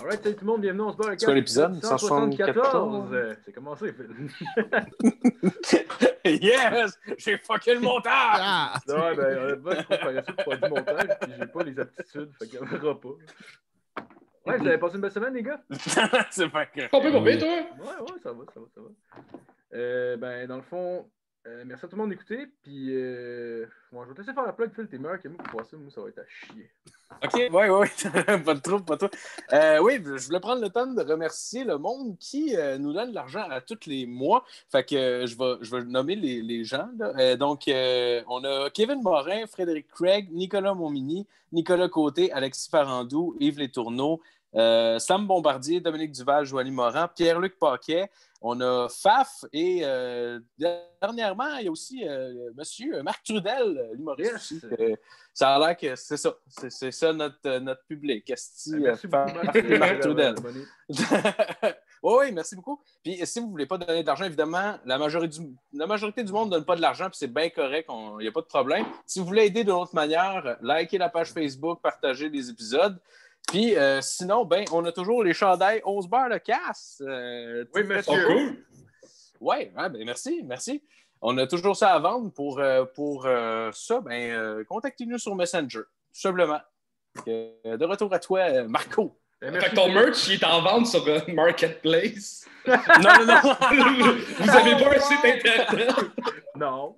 Alright, salut tout le monde, bienvenue, on se bat avec C'est quoi l'épisode? 174? C'est commencé, Phil. Yes! J'ai fucké le montage! Ah! Ouais, ben, honnêtement, je trouve paresseux pour faire du montage, puis j'ai pas les aptitudes, fait qu'il y en aura pas. Ouais, vous avez passé une belle semaine, les gars? C'est pas grave. Pas toi? Ouais, ça va. Ben, dans le fond, merci à tout le monde d'écouter, puis bon, je vais te laisser faire la plug, Phil, t'es meilleur que moi pour passer, moi, ça va être à chier. OK, ouais. Pas de trouble, pas de trouble. Oui, je voulais prendre le temps de remercier le monde qui nous donne de l'argent à tous les mois. Fait que je vais nommer les gens. Là. Donc, on a Kevin Morin, Frédéric Craig, Nicolas Montmini, Nicolas Côté, Alexis Farandou, Yves Létourneau, Sam Bombardier, Dominique Duval, Joanie Morin, Pierre-Luc Paquet. On a Faf et dernièrement, il y a aussi monsieur Marc Trudel, l'humoriste aussi. Ça a l'air que c'est ça. C'est ça notre public. Merci beaucoup, Marc Trudel. Oui, merci beaucoup. Puis si vous ne voulez pas donner de l'argent, évidemment, la majorité du monde ne donne pas de l'argent, puis c'est bien correct, il n'y a pas de problème. Si vous voulez aider d'une autre manière, likez la page Facebook, partagez les épisodes. Puis sinon, ben, on a toujours les chandails 11 beurre le casse. Oui, monsieur. Oui, ben, merci. On a toujours ça à vendre pour ça. Ben, contactez-nous sur Messenger, tout simplement. De retour à toi, Marco. Fait que ton merch, il est en vente sur Marketplace. Non. Vous avez pas un site internet? Non.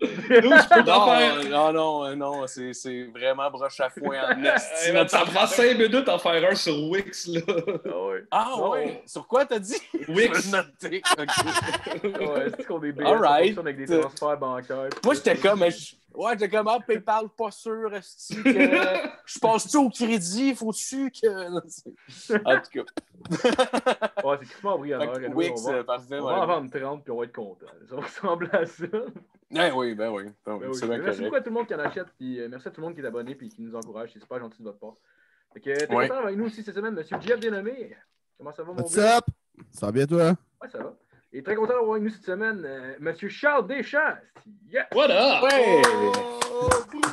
Non, c'est vraiment broche à foin en esti. Ça prend 5 minutes à faire un sur Wix, là. Ouais. Sur quoi t'as dit? Wix. Noté. Okay. Ouais, c'est qu'on est BS, Alright. avec des transferts bancaires. Moi, j'étais comme, PayPal, pas sûr, esti, que je passe-tu au crédit, faut-tu que... En tout cas. Ouais, c'est quasiment embryonnaire. Anyway, Wix, parfait. On va en vendre 30 puis on va être content. Ça ressemble à ça. Ben oui. C'est bien Merci correct. beaucoup à tout le monde qui en achète, puis merci à tout le monde qui est abonné puis qui nous encourage. C'est super gentil de votre part. Fait que t'es content avec nous aussi cette semaine, monsieur Jeff Dénommé. Comment ça va, mon What's gars? up? Ça va bien, toi? Ouais, ça va. Et très content d'avoir avec nous cette semaine, monsieur Charles Deschamps. Yes! What up? Ouais! Oh!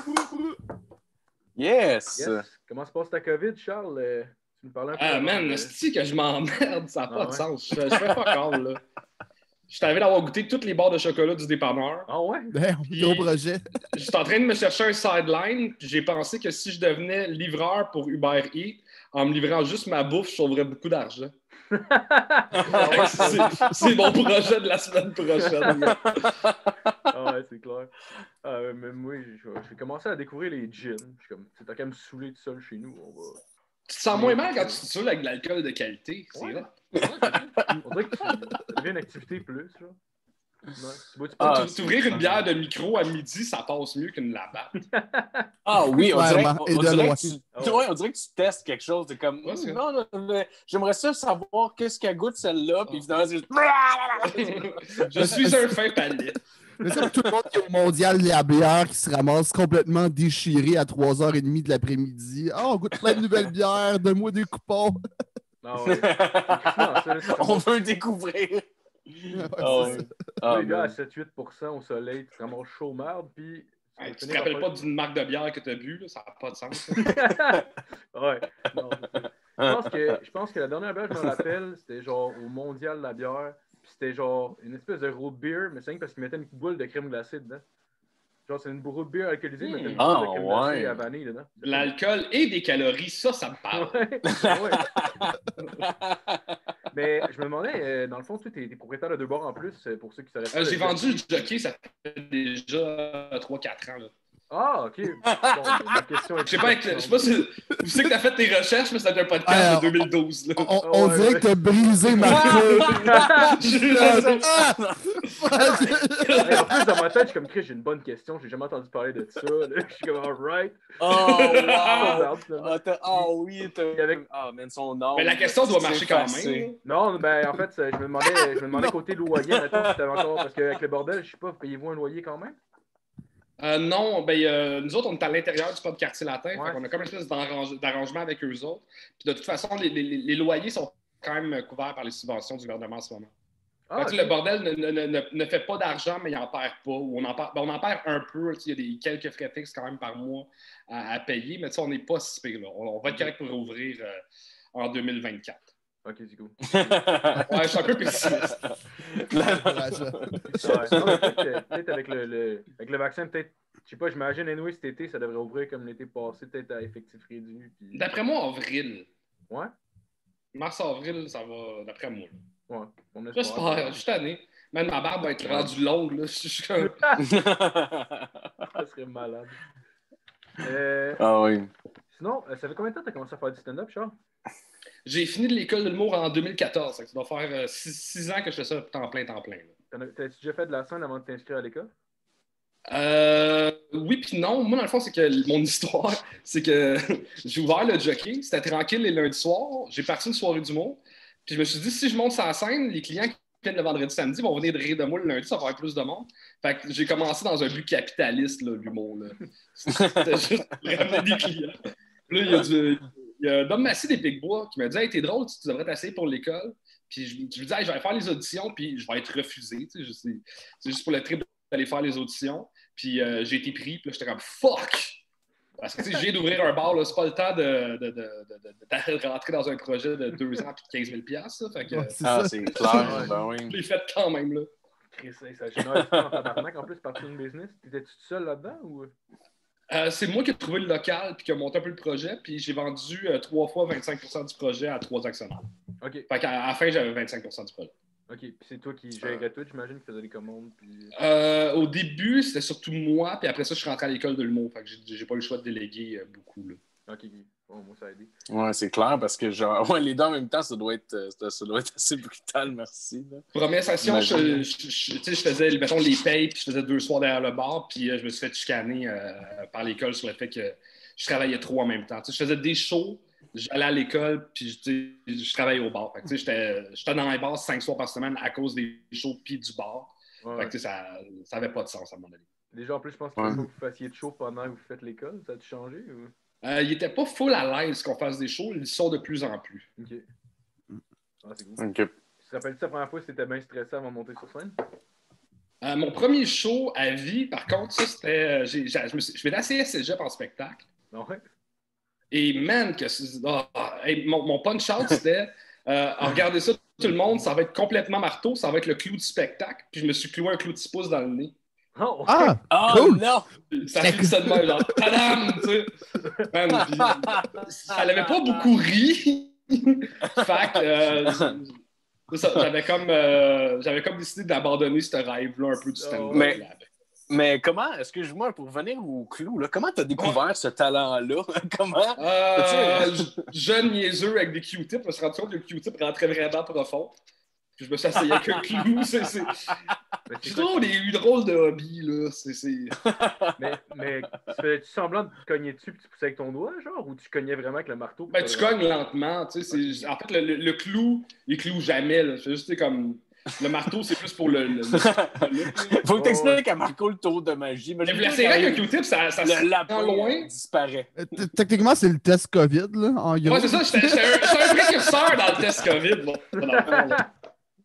Yes! Comment se passe ta COVID, Charles? Tu nous parlais un peu. Ah, man, c'est que je m'emmerde, ça n'a pas de ouais. sens. Je fais pas call, là. Je suis arrivé d'avoir goûté toutes les barres de chocolat du dépanneur. Ah ouais? Ben, gros projet. J'étais en train de me chercher un sideline, puis j'ai pensé que si je devenais livreur pour Uber Eats, en me livrant juste ma bouffe, je sauverais beaucoup d'argent. C'est mon projet de la semaine prochaine. Ah ouais, c'est clair. Mais moi, j'ai commencé à découvrir les gins. Je suis comme, t'as qu'à me saouler tout seul chez nous. Tu te sens moins mal quand tu te saoules avec de l'alcool de qualité. C'est Ouais. vrai. On dirait que ça devient une activité plus. Ouais. T'ouvrir une bière de micro à midi, ça passe mieux qu'une labatte. Ah oui, on dirait loin. on dirait que tu testes quelque chose. C'est comme, Ouais, c'est non, mais j'aimerais ça savoir qu'est-ce qu'elle goûte celle-là. Puis évidemment, c'est juste... Je suis un fin palais. Mais ça, tout le monde qui est au mondial de la bière qui se ramasse complètement déchiré à 3h30 de l'après-midi. Ah, on goûte plein de nouvelles bières, donne-moi des coupons. Ah ouais. On veut découvrir. Les gars à 7-8% au soleil, tu te ramasses chaud merde, puis... Hey, tu te rappelles pas d'une marque de bière que tu as bu, là, ça n'a pas de sens. Ouais. Non, je pense que la dernière bière, je me rappelle, c'était genre au mondial de la bière, puis c'était genre une espèce de root beer, mais c'est rien parce qu'ils mettaient une boule de crème glacée dedans. Genre, c'est une root beer alcoolisée, mais une boule de crème glacée à vanille dedans. L'alcool et des calories, ça me parle. Ouais. Mais je me demandais, dans le fond, tu es propriétaire de 2 bars en plus, pour ceux qui seraient pas. J'ai vendu le jockey, ça fait déjà 3-4 ans. Là. Ah, OK. Bon, ma question est... Je sais pas si tu sais que tu as fait tes recherches, mais c'était un podcast de 2012. Là. On dirait que t'as brisé Marco. En plus, dans ma tête, je suis comme, Chris, j'ai une bonne question. J'ai jamais entendu parler de ça. Là. Je suis comme, alright. Oui. Man, son nom. Mais la question doit marcher quand même. Non, ben, en fait, je me demandais côté loyer, maintenant, si t'avais encore... Parce qu'avec le bordel, je sais pas, payez-vous un loyer quand même? Non, nous autres, on est à l'intérieur du pub Quartier Latin. Ouais. On a comme une espèce d'arrangement avec eux autres. Puis de toute façon, les loyers sont quand même couverts par les subventions du gouvernement en ce moment. Le bordel ne fait pas d'argent, mais il n'en perd pas. Ou on en perd un peu. Il y a quelques frais fixes quand même par mois à payer, mais on n'est pas si pire. Là. On va être correct pour rouvrir en 2024. Ok, c'est cool. Ouais, je suis un peu pessimiste. Peut-être avec le vaccin, peut-être, je sais pas, j'imagine, anyway, cet été, ça devrait ouvrir comme l'été passé, peut-être à effectif réduit. Puis... D'après moi, avril. Ouais? Mars-avril, ça va, d'après moi. Là. Ouais, on espère. J'espère, je suis tanné. Même ma barbe va être rendue longue, là. Je suis comme... Ça serait malade. Ah oui. Sinon, ça fait combien de temps que tu as commencé à faire du stand-up, Charles? J'ai fini de l'école de l'humour en 2014. Ça doit faire 6 ans que je fais ça temps plein. T'as-tu déjà fait de la scène avant de t'inscrire à l'école? Oui puis non. Moi, dans le fond, c'est que mon histoire, c'est que j'ai ouvert le jockey. C'était tranquille les lundis soirs. J'ai parti une soirée d'humour. Puis je me suis dit, si je monte sur la scène, les clients qui viennent le vendredi, samedi vont venir de rire de moi le lundi, ça va avoir plus de monde. Fait que j'ai commencé dans un but capitaliste, là, l'humour. Là. C'était juste ramener des clients. Puis là, il y a Dom Massy des Picbois qui m'a dit « Hey, t'es drôle, tu devrais t'essayer pour l'école. » Puis je lui dis hey, « Je vais faire les auditions, puis je vais être refusé. » C'est juste pour le trip d'aller faire les auditions. Puis j'ai été pris, puis là, j'étais comme « Fuck! » Parce que j'ai d'ouvrir un bar, là, c'est pas le temps de rentrer dans un projet de 2 ans et de 15 000 $. Fait que, c'est clair, ben oui. Je l'ai fait quand même, là. Ça génère en tabarnak, en plus, partir d'une business. T'étais-tu tout seul là-dedans, ou... C'est moi qui ai trouvé le local puis qui a monté un peu le projet, puis j'ai vendu 3 fois 25% du projet à 3 actionnaires. OK. Fait qu'à la fin, j'avais 25% du projet. OK. Puis c'est toi qui gérais tout, j'imagine, qui faisais les commandes. Puis... Au début, c'était surtout moi, puis après ça, je suis rentré à l'école de l'humour. Fait que j'ai pas eu le choix de déléguer beaucoup. Là. OK. Bon, moi, ça a aidé. Ouais, c'est clair, parce que genre, ouais, les deux en même temps, ça doit être assez brutal, merci. Là. Première session, je faisais, mettons, les payes, puis je faisais 2 soirs derrière le bar, puis je me suis fait chicaner par l'école sur le fait que je travaillais trop en même temps. Je faisais des shows, j'allais à l'école, puis je travaillais au bar. J'étais dans les bars 5 soirs par semaine à cause des shows puis du bar. Ouais. Fait que, ça n'avait pas de sens à mon avis. Déjà, en plus, je pense qu'il faut que vous fassiez de show pendant que vous faites l'école. Ça a-tu changé? Ou... il n'était pas full à l'aise qu'on fasse des shows. Ils sont de plus en plus. OK. Ah, c'est cool. OK. Tu te rappelles-tu la première fois que c'était bien stressé avant de monter sur scène? Mon premier show à vie, par contre, ça, c'était... je m'étais essayé à Cégep en spectacle. Ouais. Et man, mon punch-out, c'était regardez ça, tout le monde, ça va être complètement marteau, ça va être le clou du spectacle. Puis je me suis cloué un clou de 6 pouces dans le nez. Oh, Ah! Cool. Non! Ça fait ça de même, genre, tadam! Tu sais. Man, ça l'avait pas beaucoup ri. Fait que j'avais comme décidé d'abandonner ce rêve-là un peu du stand-up. Mais comment, excuse-moi, pour revenir au clou, là, comment tu as découvert ce talent-là? Comment? Jeune niaiseux avec des Q-tips, je me suis rendu compte que le Q-tip rentrait vraiment profond. Puis je me suis essayé avec un clou. J'ai toujours eu drôle de hobby, là. Mais fais-tu semblant de te cogner dessus et tu poussais avec ton doigt, genre, ou tu cognais vraiment avec le marteau? Ben, tu cognes lentement, tu sais. En fait, le clou, il cloue jamais, là. C'est juste, comme... Le marteau, c'est plus pour le faut que tu expliques à Marco le tour de magie. Mais vous l'essayez avec un Q-tip, ça se lapin loin. Disparaît. Techniquement, c'est le test COVID, là, en gros. Ouais, c'est ça. J'étais un précurseur dans le test COVID, là.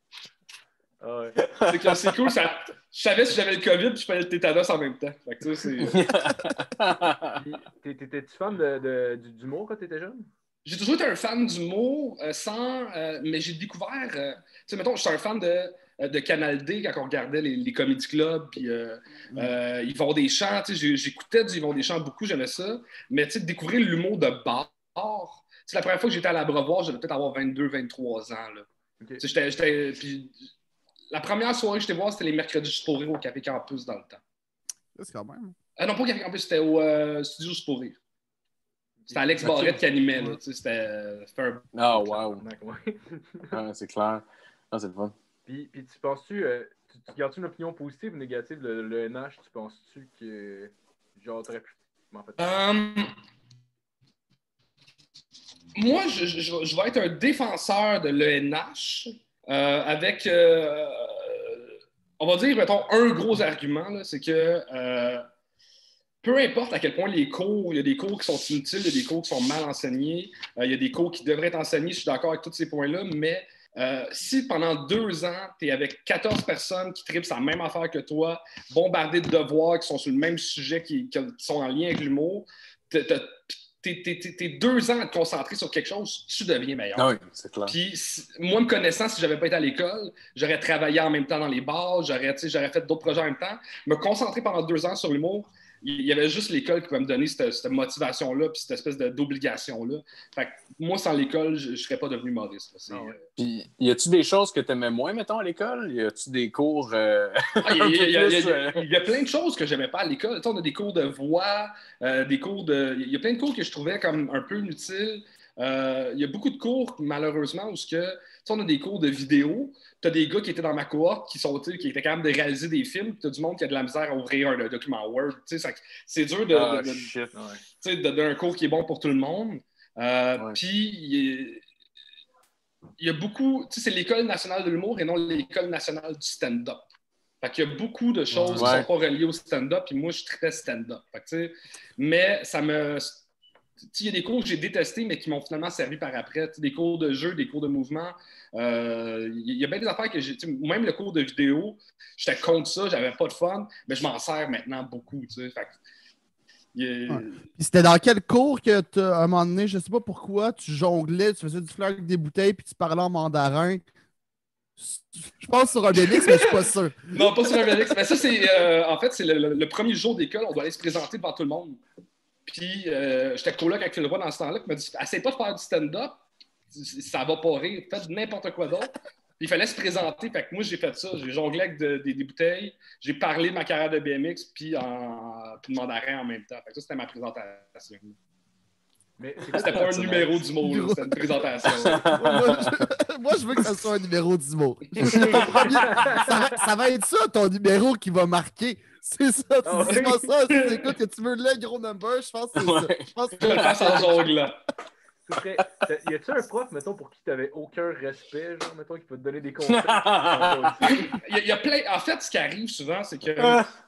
Ouais. C'est cool, je savais si j'avais le COVID puis je faisais le tétanos en même temps. Fait que, T'étais-tu fan d'humour quand t'étais jeune? J'ai toujours été un fan d'humour mais j'ai découvert... tu sais, mettons, je suis un fan de Canal D quand on regardait les comédie clubs, puis ils vont des chants, tu sais, j'écoutais du Ils vont des chants beaucoup, j'aimais ça, mais tu sais, découvrir l'humour de bar, c'est la première fois que j'étais à l'Abreuvoir, je devais peut-être avoir 22-23 ans, là. Okay. Tu sais, puis la première soirée que j'étais voir, c'était les mercredis juste pour rire au Café Campus dans le temps. C'est quand même. Non, pas au Café Campus, c'était au Studio juste pour rire. C'était Alex Barrette qui animait, là. Tu sais, c'était un... Ah, wow. C'est clair. Ah, c'est le fun. Puis tu penses-tu... tu gardes-tu une opinion positive ou négative de l'ENH? Tu penses-tu que... Genre, t'aurais pu... En fait, moi, je vais être un défenseur de l'ENH avec... on va dire, mettons, un gros argument, là, c'est que... peu importe à quel point il y a des cours qui sont inutiles, il y a des cours qui sont mal enseignés, il y a des cours qui devraient être enseignés, je suis d'accord avec tous ces points-là, mais si pendant 2 ans, tu es avec 14 personnes qui trippent la même affaire que toi, bombardées de devoirs qui sont sur le même sujet, qui sont en lien avec l'humour, t'es 2 ans à te concentrer sur quelque chose, tu deviens meilleur. Ah oui, c'est clair. Puis, moi, me connaissant, si j'avais pas été à l'école, j'aurais travaillé en même temps dans les bars, j'aurais fait d'autres projets en même temps. Me concentrer pendant 2 ans sur l'humour, il y avait juste l'école qui pouvait me donner cette motivation-là puis cette espèce d'obligation-là. Fait que moi, sans l'école, je serais pas devenu humoriste. Puis, y a-tu des choses que tu aimais moins, mettons, à l'école? Y a-tu des cours... Il y a plein de choses que j'aimais pas à l'école. On a des cours de voix, des cours de... Il y a plein de cours que je trouvais comme un peu inutiles. Il y a beaucoup de cours, malheureusement, où on a des cours de vidéo. Tu as des gars qui étaient dans ma cohorte qui étaient capables de réaliser des films. Tu as du monde qui a de la misère à ouvrir un document Word. C'est dur de donner un cours qui est bon pour tout le monde. Puis, il y a beaucoup... C'est l'École nationale de l'humour et non l'École nationale du stand-up. Fait qu'il y a beaucoup de choses qui ne sont pas reliées au stand-up. Puis moi, je suis très stand-up. Mais ça me... Il y a des cours que j'ai détestés, mais qui m'ont finalement servi par après. Des cours de jeu, des cours de mouvement. Il y a bien des affaires que j'ai... Même le cours de vidéo, j'étais contre ça, j'avais pas de fun, mais je m'en sers maintenant beaucoup. Fait que, C'était dans quel cours que, à un moment donné, je sais pas pourquoi, tu jonglais, tu faisais du fleur avec des bouteilles, puis tu parlais en mandarin? Je pense sur un BMX, mais je suis pas sûr. Non, pas sur un BMX. Mais ça, c'est... en fait, c'est le premier jour d'école, on doit aller se présenter devant tout le monde. Puis, j'étais coloc avec Phil Roy dans ce temps-là, qui m'a dit « Essaye pas de faire du stand-up, ça va pas rire, faites n'importe quoi d'autre. » Puis, il fallait se présenter, fait que moi, j'ai fait ça. J'ai jonglé avec des bouteilles, j'ai parlé de ma carrière de BMX, puis de mandarin en même temps. Fait que ça, c'était ma présentation. Mais c'était pas un numéro d'humour, c'était une présentation. moi, je veux que ça soit un numéro d'humour. Ça va être ça, ton numéro qui va marquer. C'est ça, tu dis pas ça. Si écoute que tu veux le gros number, je pense que c'est ça. Je pense que je le fasse en jonglant. Y a-tu un prof, mettons, pour qui tu n'avais aucun respect, genre, mettons, qui peut te donner des conseils? Il y a plein... En fait, ce qui arrive souvent, c'est que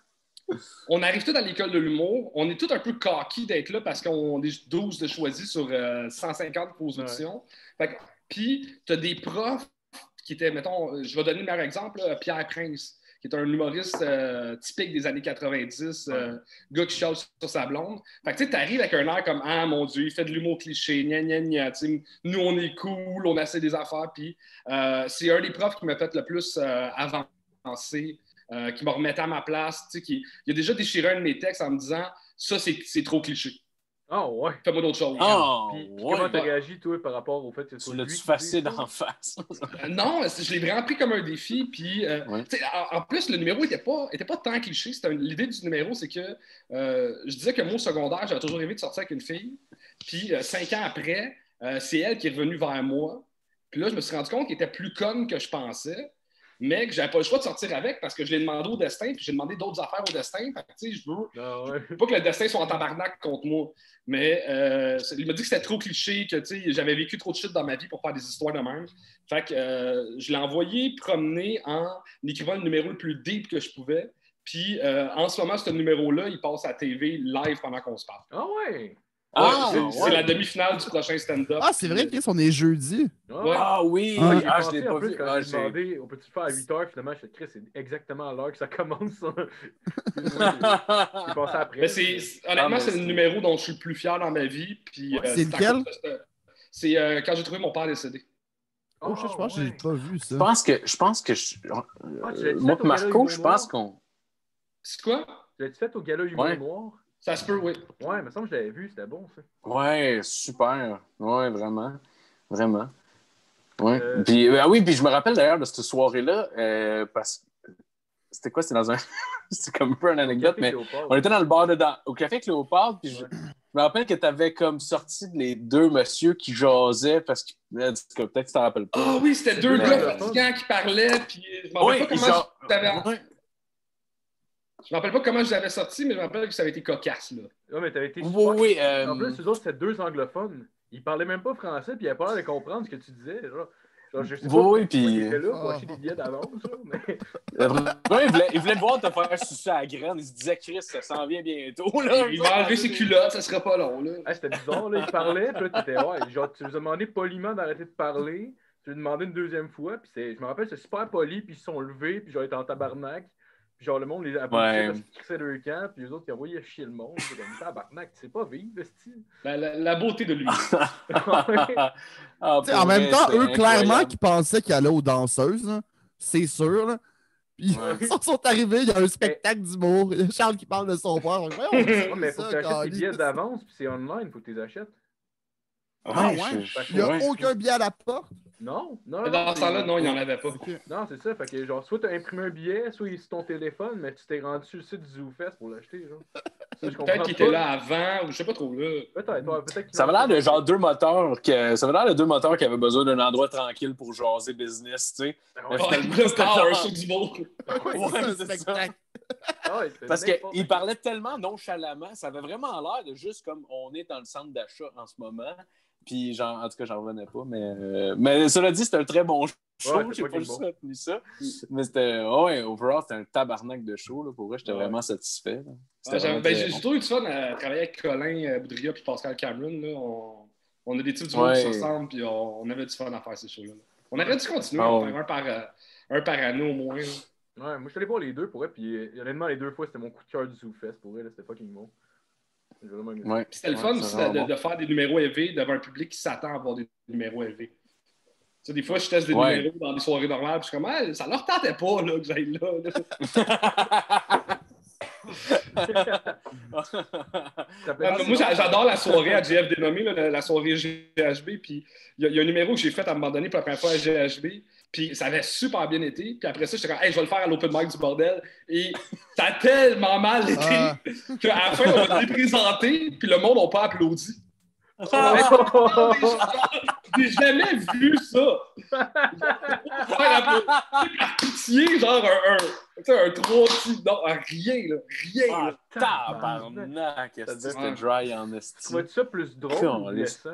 on arrive tous à l'école de l'humour, on est tous un peu coqués d'être là parce qu'on est 12 de choisis sur 150 positions. Puis, tu as des profs qui étaient, mettons, je vais donner le meilleur exemple, là, Pierre Prince, qui est un humoriste typique des années 90, gars qui chiale sur sa blonde. Fait que tu sais, t'arrives avec un air comme « Ah, mon Dieu, il fait de l'humour cliché, gna gna gna. » Nous, on est cool, on a assez des affaires. Puis c'est un des profs qui m'a fait le plus avancer, qui m'a remis à ma place. Il a déjà déchiré un de mes textes en me disant « Ça, c'est trop cliché. » Oh ouais. Fais-moi d'autres choses. Puis comment t'as réagi, toi, par rapport au fait que tu l'as-tu facé d'en face? Non, je l'ai vraiment pris comme un défi. Puis, en plus, le numéro n'était pas tant cliché. L'idée du numéro, c'est que je disais que moi, au secondaire, j'avais toujours rêvé de sortir avec une fille. Puis, 5 ans après, c'est elle qui est revenue vers moi. Puis là, je me suis rendu compte qu'elle était plus conne que je pensais, mais que j'avais pas le choix de sortir avec parce que je l'ai demandé au destin, puis j'ai demandé d'autres affaires au destin. Fait que, je veux pas que le destin soit en tabarnak contre moi. Mais il m'a dit que c'était trop cliché, que j'avais vécu trop de shit dans ma vie pour faire des histoires de même. Fait que je l'ai envoyé promener en écrivant le numéro le plus deep que je pouvais. Puis en ce moment, ce numéro-là, il passe à la TV live pendant qu'on se parle. Ah ouais! C'est la demi-finale du prochain stand-up. Ah, c'est vrai, Chris, on est jeudi. Ouais. Ah oui! Je l'ai pas vu. Quand j'ai demandé, on peut-tu le faire à 8h? Finalement, je fais Chris, c'est exactement à l'heure que ça commence. J'ai passé après. Mais honnêtement, c'est le numéro dont je suis le plus fier dans ma vie. Puis, c'est lequel? C'est quand j'ai trouvé mon père décédé. Oh, je pense que j'ai pas vu ça. Je pense que moi et Marco, je pense qu'on... C'est quoi? L'as-tu fait au gala Humour Noir? Ça se peut, oui. Ouais, il me semble que je l'avais vu, c'était bon, ça. Ouais, super. Ouais, vraiment. Vraiment. Ouais. Puis, oui, puis je me rappelle d'ailleurs de cette soirée-là, parce que c'était quoi? C'était dans un... C'était comme un peu une anecdote, mais on était dans le bar au Café Cléopâtre, puis je me rappelle que tu avais comme sorti les deux messieurs qui jasaient, parce que peut-être que tu t'en rappelles pas. Ah oui, c'était deux gars fatigants qui parlaient, puis je m'en rappelle pas comment je me rappelle pas comment je l'avais sorti, mais je me rappelle que ça avait été cocasse, là. Ouais, mais t'avais été super... Oui, En plus, eux autres, c'était deux anglophones. Ils parlaient même pas français, puis ils avaient pas l'air de comprendre ce que tu disais, genre je sais pas puis... ils étaient là pour acheter des billets d'avance, mais... il voulait voir te faire sucer à la graine. Il se disait, Chris, ça s'en vient bientôt. Là. Il va enlever ses culottes, ça sera pas long. Là. C'était bizarre, là. Il parlait, puis là, t'étais, genre, tu lui as demandé poliment d'arrêter de parler. Tu lui as demandé une deuxième fois, puis je me rappelle, c'est super poli, puis ils se sont levés, puis genre, ils étaient en tabarnak. Puis genre, le monde les applaudissait parce qu'ils crissaient leur camp, puis les autres, ils envoyaient chier le monde. C'est comme, tabarnak, tu sais pas vivre, style. La beauté de lui. En même temps, eux, clairement, qui pensaient qu'ils allaient aux danseuses, là, c'est sûr, là. Puis ils sont arrivés, il y a un spectacle d'humour. Il y a Charles qui parle de son père. Mais il faut que tu achètes tes billets d'avance, puis c'est online, il faut que tu les achètes. Ah ouais? Il n'y a aucun billet à la porte? Non. Dans ce temps-là, non, il n'y en avait pas. Okay. Non, c'est ça. Fait que genre, soit tu as imprimé un billet, soit il est sur ton téléphone, mais tu t'es rendu sur le site du ZooFest pour l'acheter. Peut-être qu'il était là avant, ou je sais pas trop là. Peut-être ça avait l'air de genre deux moteurs ça avait l'air de deux moteurs qui avaient besoin d'un endroit tranquille pour jaser business, tu sais. Un show du beau. C'est ça. Parce qu'il parlait tellement nonchalamment, ça avait vraiment l'air de juste comme on est dans le centre d'achat en ce moment. Puis, genre, en tout cas, j'en revenais pas. Mais cela dit, c'était un très bon show. J'ai pas juste retenu ça. Mais c'était, overall, c'était un tabarnak de show. Là. Pour vrai, j'étais vraiment satisfait. J'ai toujours eu du fun à travailler avec Colin Boudria et Pascal Cameron. Là. On a des types du monde qui se ressemblent, puis on avait du fun à faire ces shows-là. On aurait dû continuer à faire un par année au moins. Là. Ouais, moi, je suis allé voir les deux pour eux, puis honnêtement, les deux fois, c'était mon coup de cœur du ZooFest. Pour eux, c'était fucking bon. Ouais. C'était le fun aussi de faire des numéros élevés devant un public qui s'attend à avoir des numéros élevés. Tu sais, des fois, je teste des numéros dans des soirées normales, puis je suis comme, ça leur tentait pas là, que j'aille là. Moi, j'adore la soirée à GF dénommée, la soirée GHB, puis il y a un numéro que j'ai fait à un moment donné pour la première fois à GHB. Puis ça avait super bien été. Puis après ça, j'étais comme, hey, je vais le faire à l'open mic du bordel. Et ça a tellement mal été qu'à la fin, on va le présenter, puis le monde n'a pas applaudi. J'ai jamais vu ça. Faire applaudir par pitié, genre un 3 petits. Non, rien, là. Rien. Tabarnak, c'était dry en esti. Tu vois ça plus drôle ou blessant?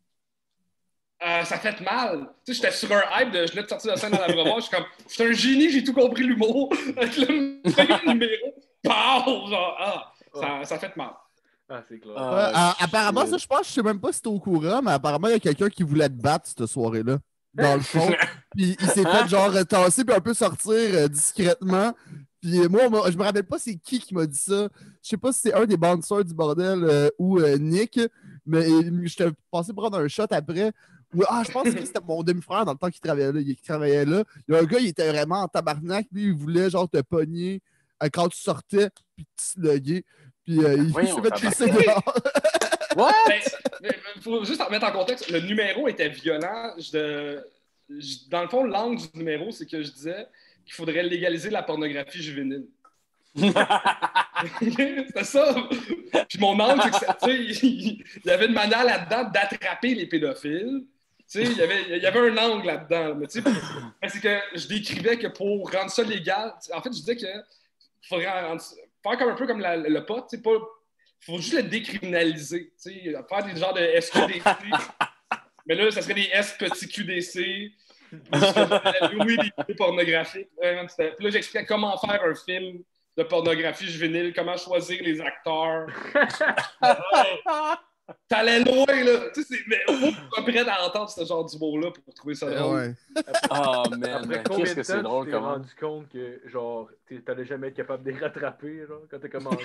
Ça fait mal. Tu sais, j'étais sur un hype je venais de sortir de scène dans la Brevoire. Je suis comme, je suis un génie, j'ai tout compris l'humour. Avec le premier numéro, genre, ça fait mal. Ah, c'est clair. Apparemment, ça, je sais même pas si t'es au courant, mais apparemment, il y a quelqu'un qui voulait te battre cette soirée-là, dans le fond. Puis il s'est fait genre tasser puis un peu sortir discrètement. Puis moi, je me rappelle pas c'est qui m'a dit ça. Je sais pas si c'est un des bouncers du bordel ou Nick, mais j'étais passé prendre un shot après. Je pense que c'était mon demi-frère dans le temps qu'il travaillait là. Il y a un gars, il était vraiment en tabarnak. Lui, il voulait genre te pogner quand tu sortais puis te slugger. Puis il s'est fait pisser dehors. What? Il faut juste mettre en contexte. Le numéro était violent. Dans le fond, l'angle du numéro, c'est que je disais qu'il faudrait légaliser la pornographie juvénile. C'était ça. Puis mon angle, c'est que il y avait une manière là-dedans d'attraper les pédophiles. Il y avait un angle là-dedans. Mais c'est que je décrivais que pour rendre ça légal, en fait, je disais qu'il faudrait faire comme un peu comme le pot. Il faut juste le décriminaliser. Faire des genres de SQDC. Mais là, ça serait des S petits QDC. Oui, des vidéos pornographiques. Puis là, j'expliquais comment faire un film de pornographie juvénile, comment choisir les acteurs. T'allais loin, là. Mais faut pas prêt à entendre ce genre d'humour-là pour trouver ça drôle. Après combien de temps tu t'es rendu compte que, genre, t'allais jamais être capable de les rattraper, genre, quand t'as commencé?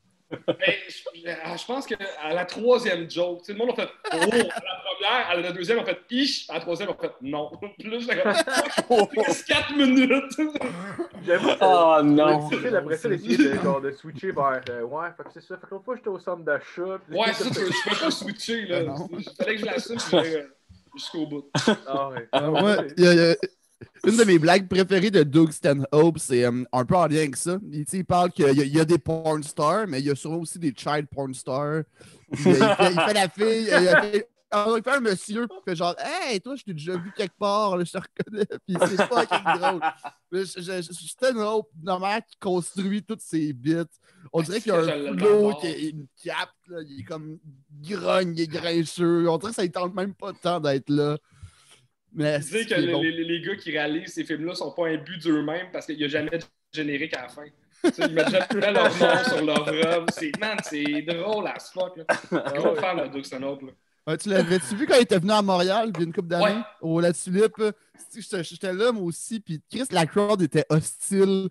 Je pense qu'à la troisième joke, le monde a fait « Oh » à la première, à la deuxième, on a fait « Ish », à la troisième, on a fait « Non ». Puis là, j'étais comme « 4 minutes ». J'avoue, non. Après ça, d'essayer de switcher vers ouais, fait que c'est ça. Fait que l'autre fois, j'étais au centre d'achat. Ouais, ça, je peux pas switcher, là. Il fallait que je l'assume jusqu'au bout. Une de mes blagues préférées de Doug Stanhope, c'est un peu en lien avec ça. Il parle qu'il y a des porn stars, mais il y a sûrement aussi des child porn stars. Il fait la fille, il fait un monsieur, il fait genre « Hey, toi, je t'ai déjà vu quelque part, là, je te reconnais. » Puis c'est pas quelque drôle. Stanhope, normalement, qui construit toutes ses bits. On dirait qu'il y a un flow qui est une cape, là, il est comme grogne, il est grincheux. On dirait que ça ne tente même pas de temps d'être là. Mais tu sais que les gars qui réalisent ces films-là sont pas imbus d'eux-mêmes parce qu'il n'y a jamais de générique à la fin. Ils mettent jamais leur nom sur leur œuvre. C'est drôle as fuck. Gros fan de Doug Stanhope. Tu l'avais-tu vu quand il était venu à Montréal il y a une couple d'années au La Tulipe? J'étais là, moi aussi, puis Chris, la crowd était hostile.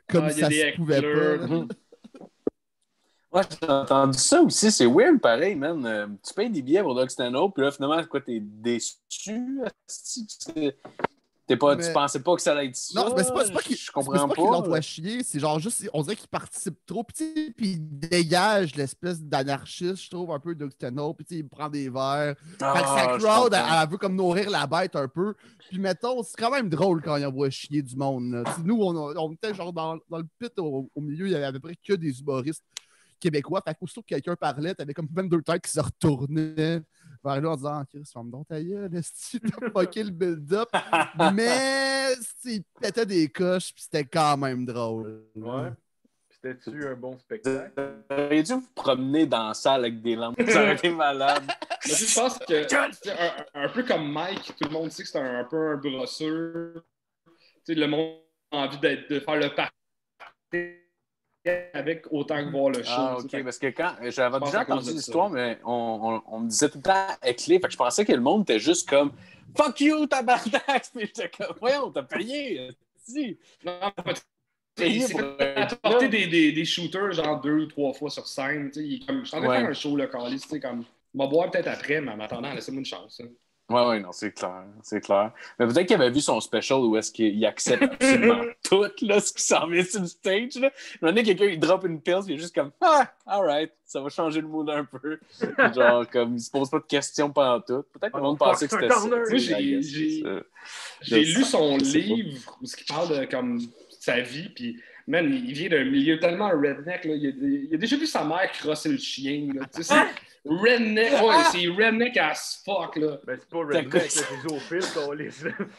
comme il y a ça des se pouvait hecklers. pas. Ouais, j'ai entendu ça aussi. C'est weird, pareil, man. Tu payes des billets pour Doug Stanhope, puis là, finalement, quoi, t'es déçu? Asti? Tu Mais- pensais pas que ça allait être ça? Non, mais c'est pas qu'il Je comprends qu'il l'envoie chier, c'est genre juste, on dirait qu'il participe trop, puis il dégage l'espèce d'anarchiste, je trouve, un peu Doug Stanhope, puis il prend des verres. Fait que sa je crowd, comprends. elle veut comme nourrir la bête un peu. Puis mettons, c'est quand même drôle quand il envoie chier du monde. Là. Nous, on était genre dans le pit au milieu, il y avait à peu près que des humoristes québécois. Fait qu'aussitôt que quelqu'un parlait, t'avais comme 22 têtes qui se retournaient vers lui en disant Chris, ferme donc ta gueule, est-ce que t'as fucké le build-up? Mais il pétait des coches, puis c'était quand même drôle. Ouais. C'était-tu un bon spectacle? J'aurais dû vous promener dans la salle avec des lampes. Ça aurait été malade. Mais je pense que, un peu comme Mike, tout le monde sait que c'est un peu un brosseur. Le monde a envie de faire le party avec autant que voir le show. Ah, ok, parce que quand j'avais pense déjà à cause entendu de l'histoire, ça. mais on me disait tout le temps éclé. Fait que je pensais que le monde était juste comme fuck you, tabarnak! Puis j'étais comme voyons, t'as payé! Si. Non, mais Payé il s'est pour fait être apporter là. des shooters genre 2 ou 3 fois sur scène. Il est comme, je suis en train de faire un show, le calice. Comme, on va boire peut-être après, mais en attendant, laissez-moi une chance. Hein. Ouais, non, c'est clair. Mais peut-être qu'il avait vu son special où est-ce qu'il accepte absolument tout là, ce qui s'en vient sur le stage. Là. Il y en a quelqu'un, il drop une pill, puis il est juste comme alright, ça va changer le mood un peu. Genre, comme, il se pose pas de questions pendant tout. Peut-être que le monde pensait que c'était ça. Moi, J'ai lu son livre où il parle de comme, sa vie, puis man, il vient d'un milieu tellement redneck. Là. Il a déjà vu sa mère crosser le chien. Là. Redneck, ouais, c'est redneck as fuck. Là. Ben, c'est pas redneck, là, c'est zoophile, qu'on les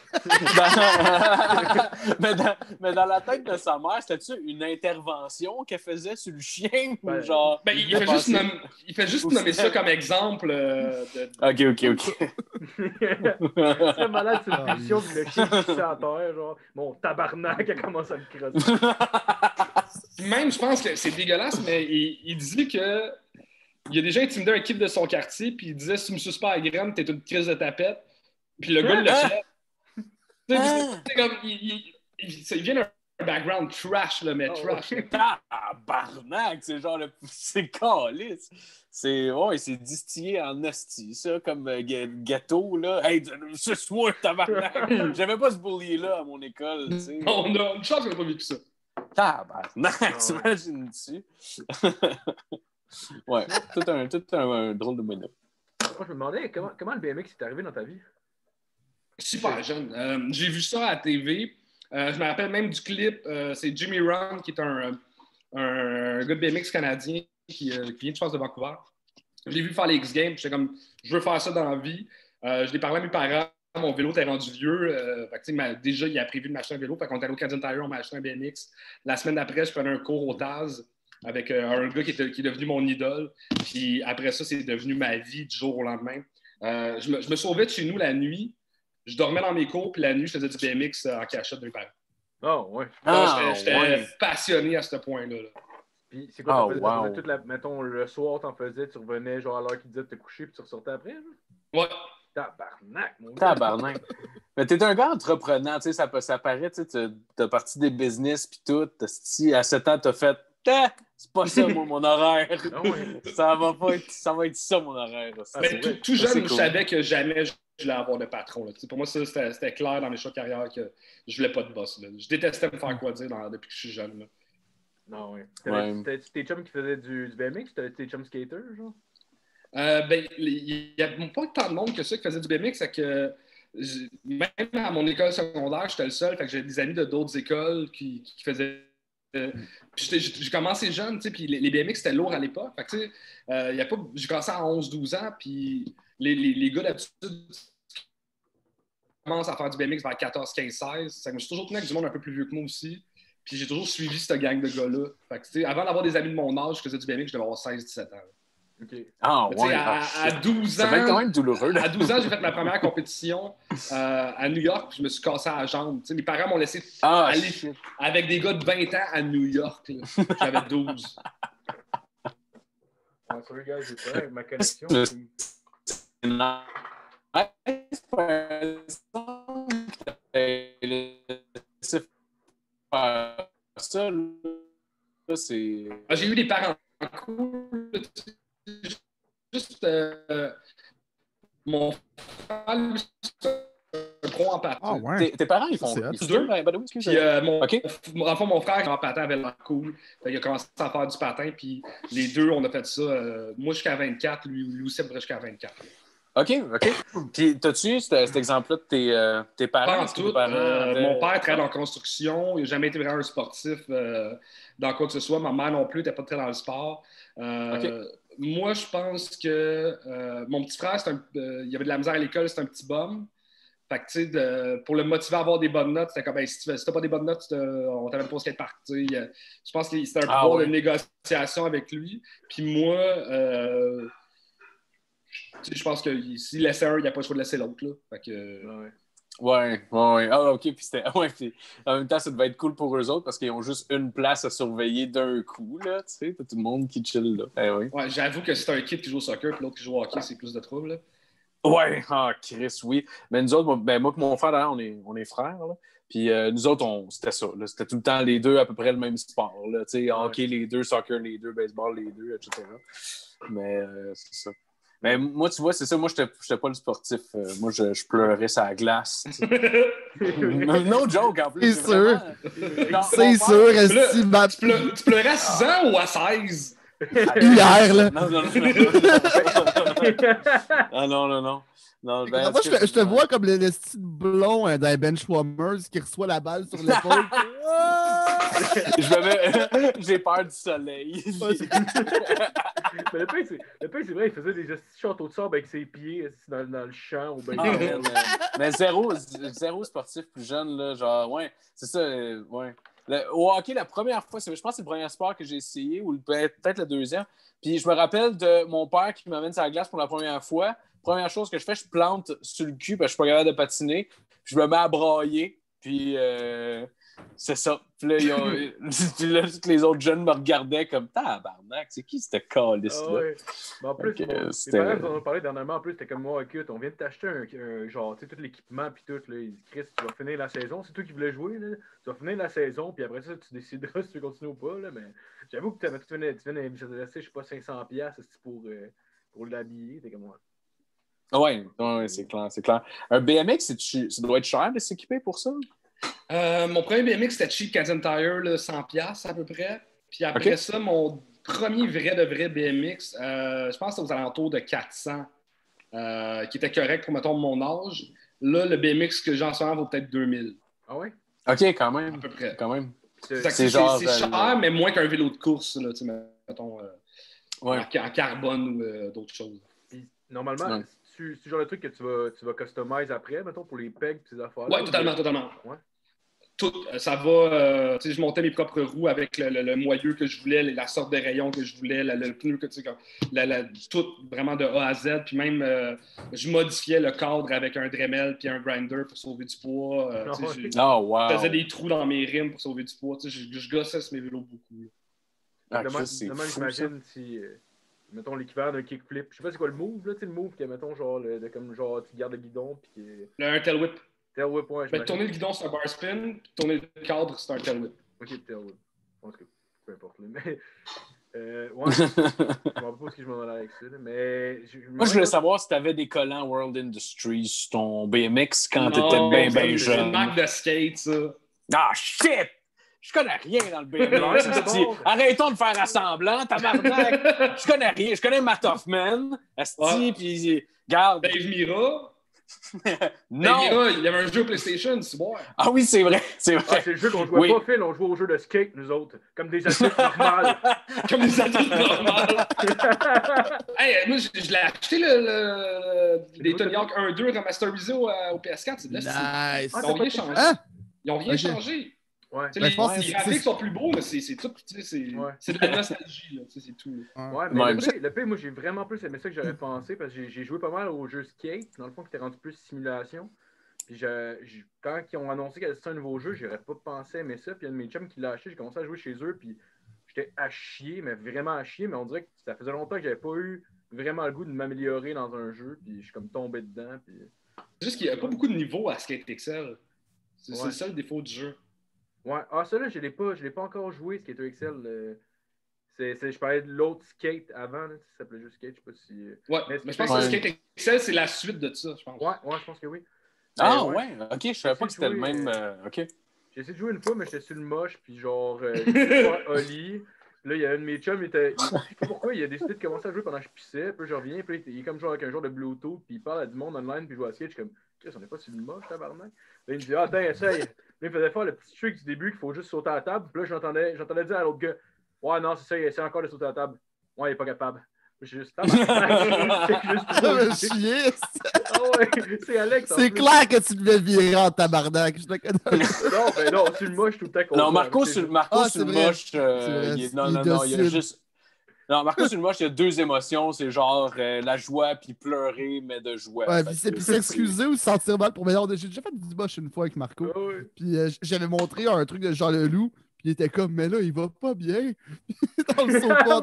mais dans la tête de sa mère, c'était-tu une intervention qu'elle faisait sur le chien? Ou genre, ben, il fait juste nommer ça comme exemple. Ok. C'est malade, c'est une pulsion, puis le chien qui pissait à terre, genre, mon tabarnak, elle commence à me crosser. Même, je pense que c'est dégueulasse, mais il dit que il a déjà intimidé un kid de son quartier, puis il disait si tu me suces pas à la graine, t'es une crise de tapette. Puis le gars le fait. C'est comme, il vient d'un background trash, là, mais trash. Tabarnak, c'est genre c'est calice. C'est distillé en hostie, ça, comme gâteau, là. Hey, suce-moi, tabarnak. J'avais pas ce bully-là à mon école, tu sais. On a une chance qu'on n'a pas vécu ça. Tabarnak, t'imagines-tu? Ouais, tout un drôle de bonhomme. Moi, je me demandais comment le BMX est arrivé dans ta vie? Super jeune. J'ai vu ça à la TV. Je me rappelle même du clip. C'est Jimmy Round, qui est un gars de BMX canadien qui vient, je pense, de Vancouver. Je l'ai vu faire les X-Games. J'étais comme, je veux faire ça dans la vie. Je l'ai parlé à mes parents. Mon vélo était rendu vieux. Déjà, il a prévu de m'acheter un vélo. Fait qu'on est allé au Canadian Tire, on m'a acheté un BMX. La semaine d'après, je prenais un cours au Taz avec un gars qui est devenu mon idole. Puis après ça, c'est devenu ma vie du jour au lendemain. Je me sauvais de chez nous la nuit. Je dormais dans mes cours, puis la nuit, je faisais du BMX en cachette de mes parents. Oh, ouais. J'étais passionné à ce point-là. Là. Puis c'est quoi, t'en faisais mettons, le soir, t'en faisais, tu revenais genre à l'heure qu'il disait de te coucher, puis tu ressortais après? Genre? Ouais. Tabarnak, mon gars. Tabarnak. Mais t'es un gars entreprenant, tu sais, ça paraît, tu sais, t'as parti des business, puis tout. À 7 ans, t'as fait c'est pas ça, moi, mon horaire. Ça va être ça, mon horaire. Mais tout jeune, je savais que jamais je voulais avoir de patron. Là. Pour moi, c'était clair dans mes choix de carrière que je voulais pas de boss. Là. Je détestais me faire quoi dire depuis que je suis jeune. Là. Non, oui. T'avais-tu tes chums qui faisaient du BMX? T'avais-tu tes chums skaters, genre? Il n'y a pas tant de monde que ça qui faisait du BMX. C'est que même à mon école secondaire, j'étais le seul. Fait que j'avais des amis de d'autres écoles qui faisaient. Puis j'ai commencé jeune, puis les BMX c'était lourd à l'époque. Fait que, j'ai commencé à 11-12 ans, puis les gars d'habitude commencent à faire du BMX vers 14, 15, 16. Je me suis toujours tenu avec du monde un peu plus vieux que moi aussi. Puis j'ai toujours suivi cette gang de gars-là. Fait que, avant d'avoir des amis de mon âge, je faisais du BMX, je devais avoir 16-17 ans. Okay. À 12 ans, ça va être quand même douloureux. Là. À 12 ans, j'ai fait ma première compétition à New York, puis je me suis cassé la jambe. Mes parents m'ont laissé aller avec des gars de 20 ans à New York. J'avais 12. Sorry, guys, j'ai pas avec ma connexion. ça, là, c'est... J'ai eu des parents cool. Juste mon frère, lui, c'est un pro en patin. Ah, ouais. Tes parents, ils font... C'est hot. Ils skient? Ben oui, excuse. Puis OK. en fait, mon frère en patin avait l'air cool. Il a commencé à faire du patin, puis les deux, on a fait ça. Moi jusqu'à 24, lui aussi jusqu'à 24. OK. Puis, t'as-tu eu cet exemple-là de tes parents? Pas en Est-ce que tout. tes parents avaient- Mon père travaille en construction. Il n'a jamais été vraiment un sportif dans quoi que ce soit. Ma mère non plus n'était pas très dans le sport. Moi, je pense que mon petit frère, il avait de la misère à l'école, c'était un petit bum. Fait que, tu sais, pour le motiver à avoir des bonnes notes, c'était comme, ben, si tu n'as pas des bonnes notes, on t'amène pas au skatepark. Je pense que c'était un pouvoir de négociation avec lui. Puis moi, je pense que s'il laissait un, il n'y a pas le choix de laisser l'autre. Là. Fait que, Ouais. Ah, OK. Puis c'était... Ouais, puis en même temps, ça devait être cool pour eux autres parce qu'ils ont juste une place à surveiller d'un coup, là. Tu sais, t'as tout le monde qui chill, là. Oui. Ouais, j'avoue que si t'as un kid qui joue au soccer et l'autre qui joue au hockey, c'est plus de trouble. Là. Ouais, Chris, oui. Mais nous autres, moi et mon frère, d'ailleurs, on est frères, là. Puis nous autres, c'était ça. Là. C'était tout le temps les deux à peu près le même sport. Là. Hockey, les deux, soccer, les deux, baseball, les deux, etc. Mais c'est ça. Mais moi, tu vois, c'est ça. Moi, j'étais pas le sportif. Moi, je pleurais sur la glace. No joke, en plus. C'est sûr. C'est sûr, estimable. Tu pleurais à 6 ans ou à 16? Hier, là. Non. Non, Moi, je te vois comme le style blond d'un benchwarmers qui reçoit la balle sur l'épaule. J'ai peur du soleil. Mais le pire, c'est vrai, il faisait des châteaux de sable avec ses pieds dans le champ au bain. Mais zéro sportif plus jeune, là, genre, ouais, c'est ça, ouais. Au hockey, la première fois, je pense que c'est le premier sport que j'ai essayé, ou peut-être le deuxième. Puis je me rappelle de mon père qui m'amène sur la glace pour la première fois. Première chose que je fais, je plante sur le cul parce que je suis pas capable de patiner. Puis je me mets à brailler. Puis c'est ça. Puis là, tous les autres jeunes me regardaient comme tabarnak, c'est qui cette calice-là? Ouais. Mais en plus, mes parents nous en ont parlé dernièrement. En plus, c'était comme moi, écoute, on vient de t'acheter un genre, tu sais, tout l'équipement. Puis tout. Là, ils disent, Chris, tu vas finir la saison. C'est toi qui voulais jouer. Là. Tu vas finir la saison. Puis après ça, tu décideras si tu veux continuer ou pas. Là. Mais j'avoue que tu viens de je sais pas, 500$ pour l'habiller. T'es comme moi. Ouais, c'est clair. Un BMX, ça doit être cher de s'équiper pour ça? Mon premier BMX, c'était cheap Canadian Tire, là, 100$ à peu près. Puis après ça, mon premier vrai BMX, je pense que c'était aux alentours de 400, qui était correct pour, mettons, mon âge. Là, le BMX que j'ai en ce moment vaut peut-être 2000. Ah ouais? OK, quand même. À peu près. Quand même. C'est cher, mais moins qu'un vélo de course, là, mettons, en carbone ou d'autres choses. Puis, normalement, c'est genre le truc que tu vas customiser après, mettons, pour les pegs et ces affaires. Ouais, totalement. Ouais. Tout, ça va. Je montais mes propres roues avec le moyeu que je voulais, la sorte de rayon que je voulais, le pneu que tu sais, tout vraiment de A à Z. Puis même, je modifiais le cadre avec un Dremel puis un grinder pour sauver du poids. Wow. Je faisais des trous dans mes rimes pour sauver du poids. Je gossais sur mes vélos beaucoup. J'imagine si. Mettons l'équivalent d'un kickflip. Je sais pas c'est quoi le move, là, tu sais, le move qui est, mettons, comme tu gardes le guidon. Puis un tail whip. Tail whip, ouais. Tourner le guidon, c'est un bar spin. Puis tourner le cadre, c'est un tail whip. Ok, tail whip. Je pense que peu importe. Là, mais. Ouais. Je ne sais pas ce que je m'en allais avec ça. Là, mais. Moi, je voulais savoir si tu avais des collants World Industries sur ton BMX quand tu étais bien jeune. C'est une marque de skate, ça. Ah, shit! Je connais rien dans le BMX. Arrêtons de faire assemblant, tabarnak. Je connais rien. Je connais Matt Hoffman, Asti, puis garde. Dave Mira. Non! Dave Mira, il y avait un jeu PlayStation, c'est bon. Ah oui, c'est vrai. C'est le jeu qu'on jouait pas, Phil. On jouait au jeu de skate, nous autres. Comme des adultes normales. Comme des adultes normales. Hey, moi, je l'ai acheté, les Tony Hawk 1-2 remasterisé au PS4. C'est de la Nice. Ils n'ont rien changé. Ils n'ont rien changé. Ouais. Les graphiques sont plus beaux, mais c'est tout. C'est de la nostalgie, là, c'est tout. Ouais, mais le pire, moi, j'ai vraiment plus aimé ça que j'aurais pensé parce que j'ai joué pas mal au jeu Skate, dans le fond, qui était rendu plus simulation. Puis quand ils ont annoncé qu'il y avait un nouveau jeu, j'aurais pas pensé aimer ça. Puis il y a un de mes chums qui l'a acheté, j'ai commencé à jouer chez eux, puis j'étais à chier, mais vraiment à chier. Mais on dirait que ça faisait longtemps que j'avais pas eu vraiment le goût de m'améliorer dans un jeu, puis je suis comme tombé dedans. Puis... C'est juste qu'il n'y a pas beaucoup de niveaux à Skate XL. C'est le seul défaut du jeu. Ouais. Ah, ça, là, je l'ai pas encore joué, Skater XL. Je parlais de l'autre Skate avant, là, ça s'appelait juste Skate, je sais pas si... Ouais, mais je pense que Skate XL, c'est la suite de ça, je pense. Ouais, je pense que oui. Ouais, ok, je savais pas que c'était le même... ok. J'ai essayé de jouer une fois, mais j'étais sur le moche, puis genre, j'ai essayé de faire Oli. Là, il y a un de mes chums, je sais pas pourquoi, il a décidé de commencer à jouer pendant que je pissais, puis je reviens, puis il est comme genre avec un genre de Bluetooth, puis il parle à du monde online, puis il joue à skate, je suis comme, Chris, on n'est pas sur le moche, tabarnak. Là, il me dit, attends, essaye. Là, il faisait faire le petit trick du début qu'il faut juste sauter à la table, puis là, j'entendais dire à l'autre gars, ouais, non, c'est ça, il essaie encore de sauter à la table. Ouais, il est pas capable. Je suis juste chier. Ah ouais, c'est Alex. C'est clair que tu devais virer en tabarnak. Non, sur le moche tout le temps. Non, Marco sur le moche, il y a juste. Non, Marco sur le moche, il y a deux émotions. C'est genre la joie puis pleurer, mais de joie. Ouais, puis s'excuser ou se sentir mal pour meilleur. J'ai déjà fait du moche une fois avec Marco. Ah ouais. Puis j'avais montré un truc de Jean Leloup. Puis il était comme, mais là, il va pas bien. Dans le sofa.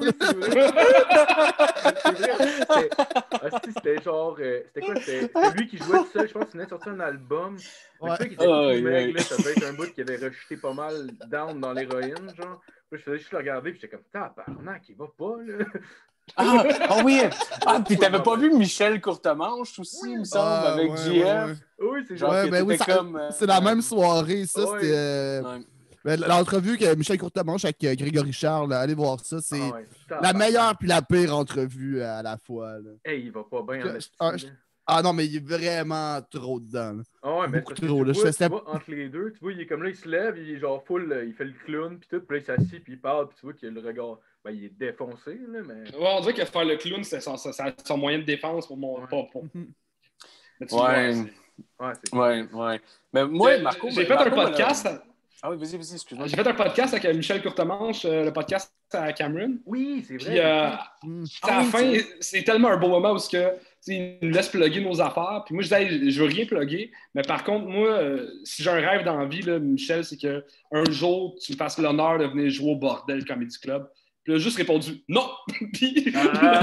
C'était genre. C'était quoi? C'était lui qui jouait tout seul. Je pense qu'il venait de sortir un album. Ouais. Je sais qu'il était tout maigre. Ça devait être un bout qui avait rejeté pas mal down dans l'héroïne. Genre. Puis je faisais juste le regarder. Puis j'étais comme, tabarnak, il va pas, là. Oui! Puis t'avais pas vu Michel Courtemanche aussi, il me semble, avec JF? Oui, c'est genre. C'est la même soirée, ça. C'était. L'entrevue que Michel Courtemanche avec Grégory Charles, allez voir ça. C'est la meilleure puis la pire entrevue à la fois. Là. Hey, il va pas bien non, mais il est vraiment trop dedans. Là. Ah ouais, mais beaucoup trop. Là. Tu vois, entre les deux, tu vois, il est comme là, il se lève, il est genre full, il fait le clown, puis tout, puis là, il s'assit, puis il parle, puis tu vois qu'il a le regard. Ben, il est défoncé, là, mais. Ouais, on dirait que faire le clown, c'est son moyen de défense pour mon. Mais tu ouais. Mais moi, Marco. J'ai fait un podcast. Ah oui, vas-y, excuse-moi. J'ai fait un podcast avec Michel Courtemanche, le podcast à Cameron. Oui, c'est vrai. Puis à la fin, c'est tellement un beau moment où il nous laisse plugger nos affaires. Puis moi, je disais, je veux rien plugger. Mais par contre, moi, si j'ai un rêve dans la vie, là, Michel, c'est qu'un jour, tu me fasses l'honneur de venir jouer au Bordel Comedy Club. Puis il a juste répondu non. Puis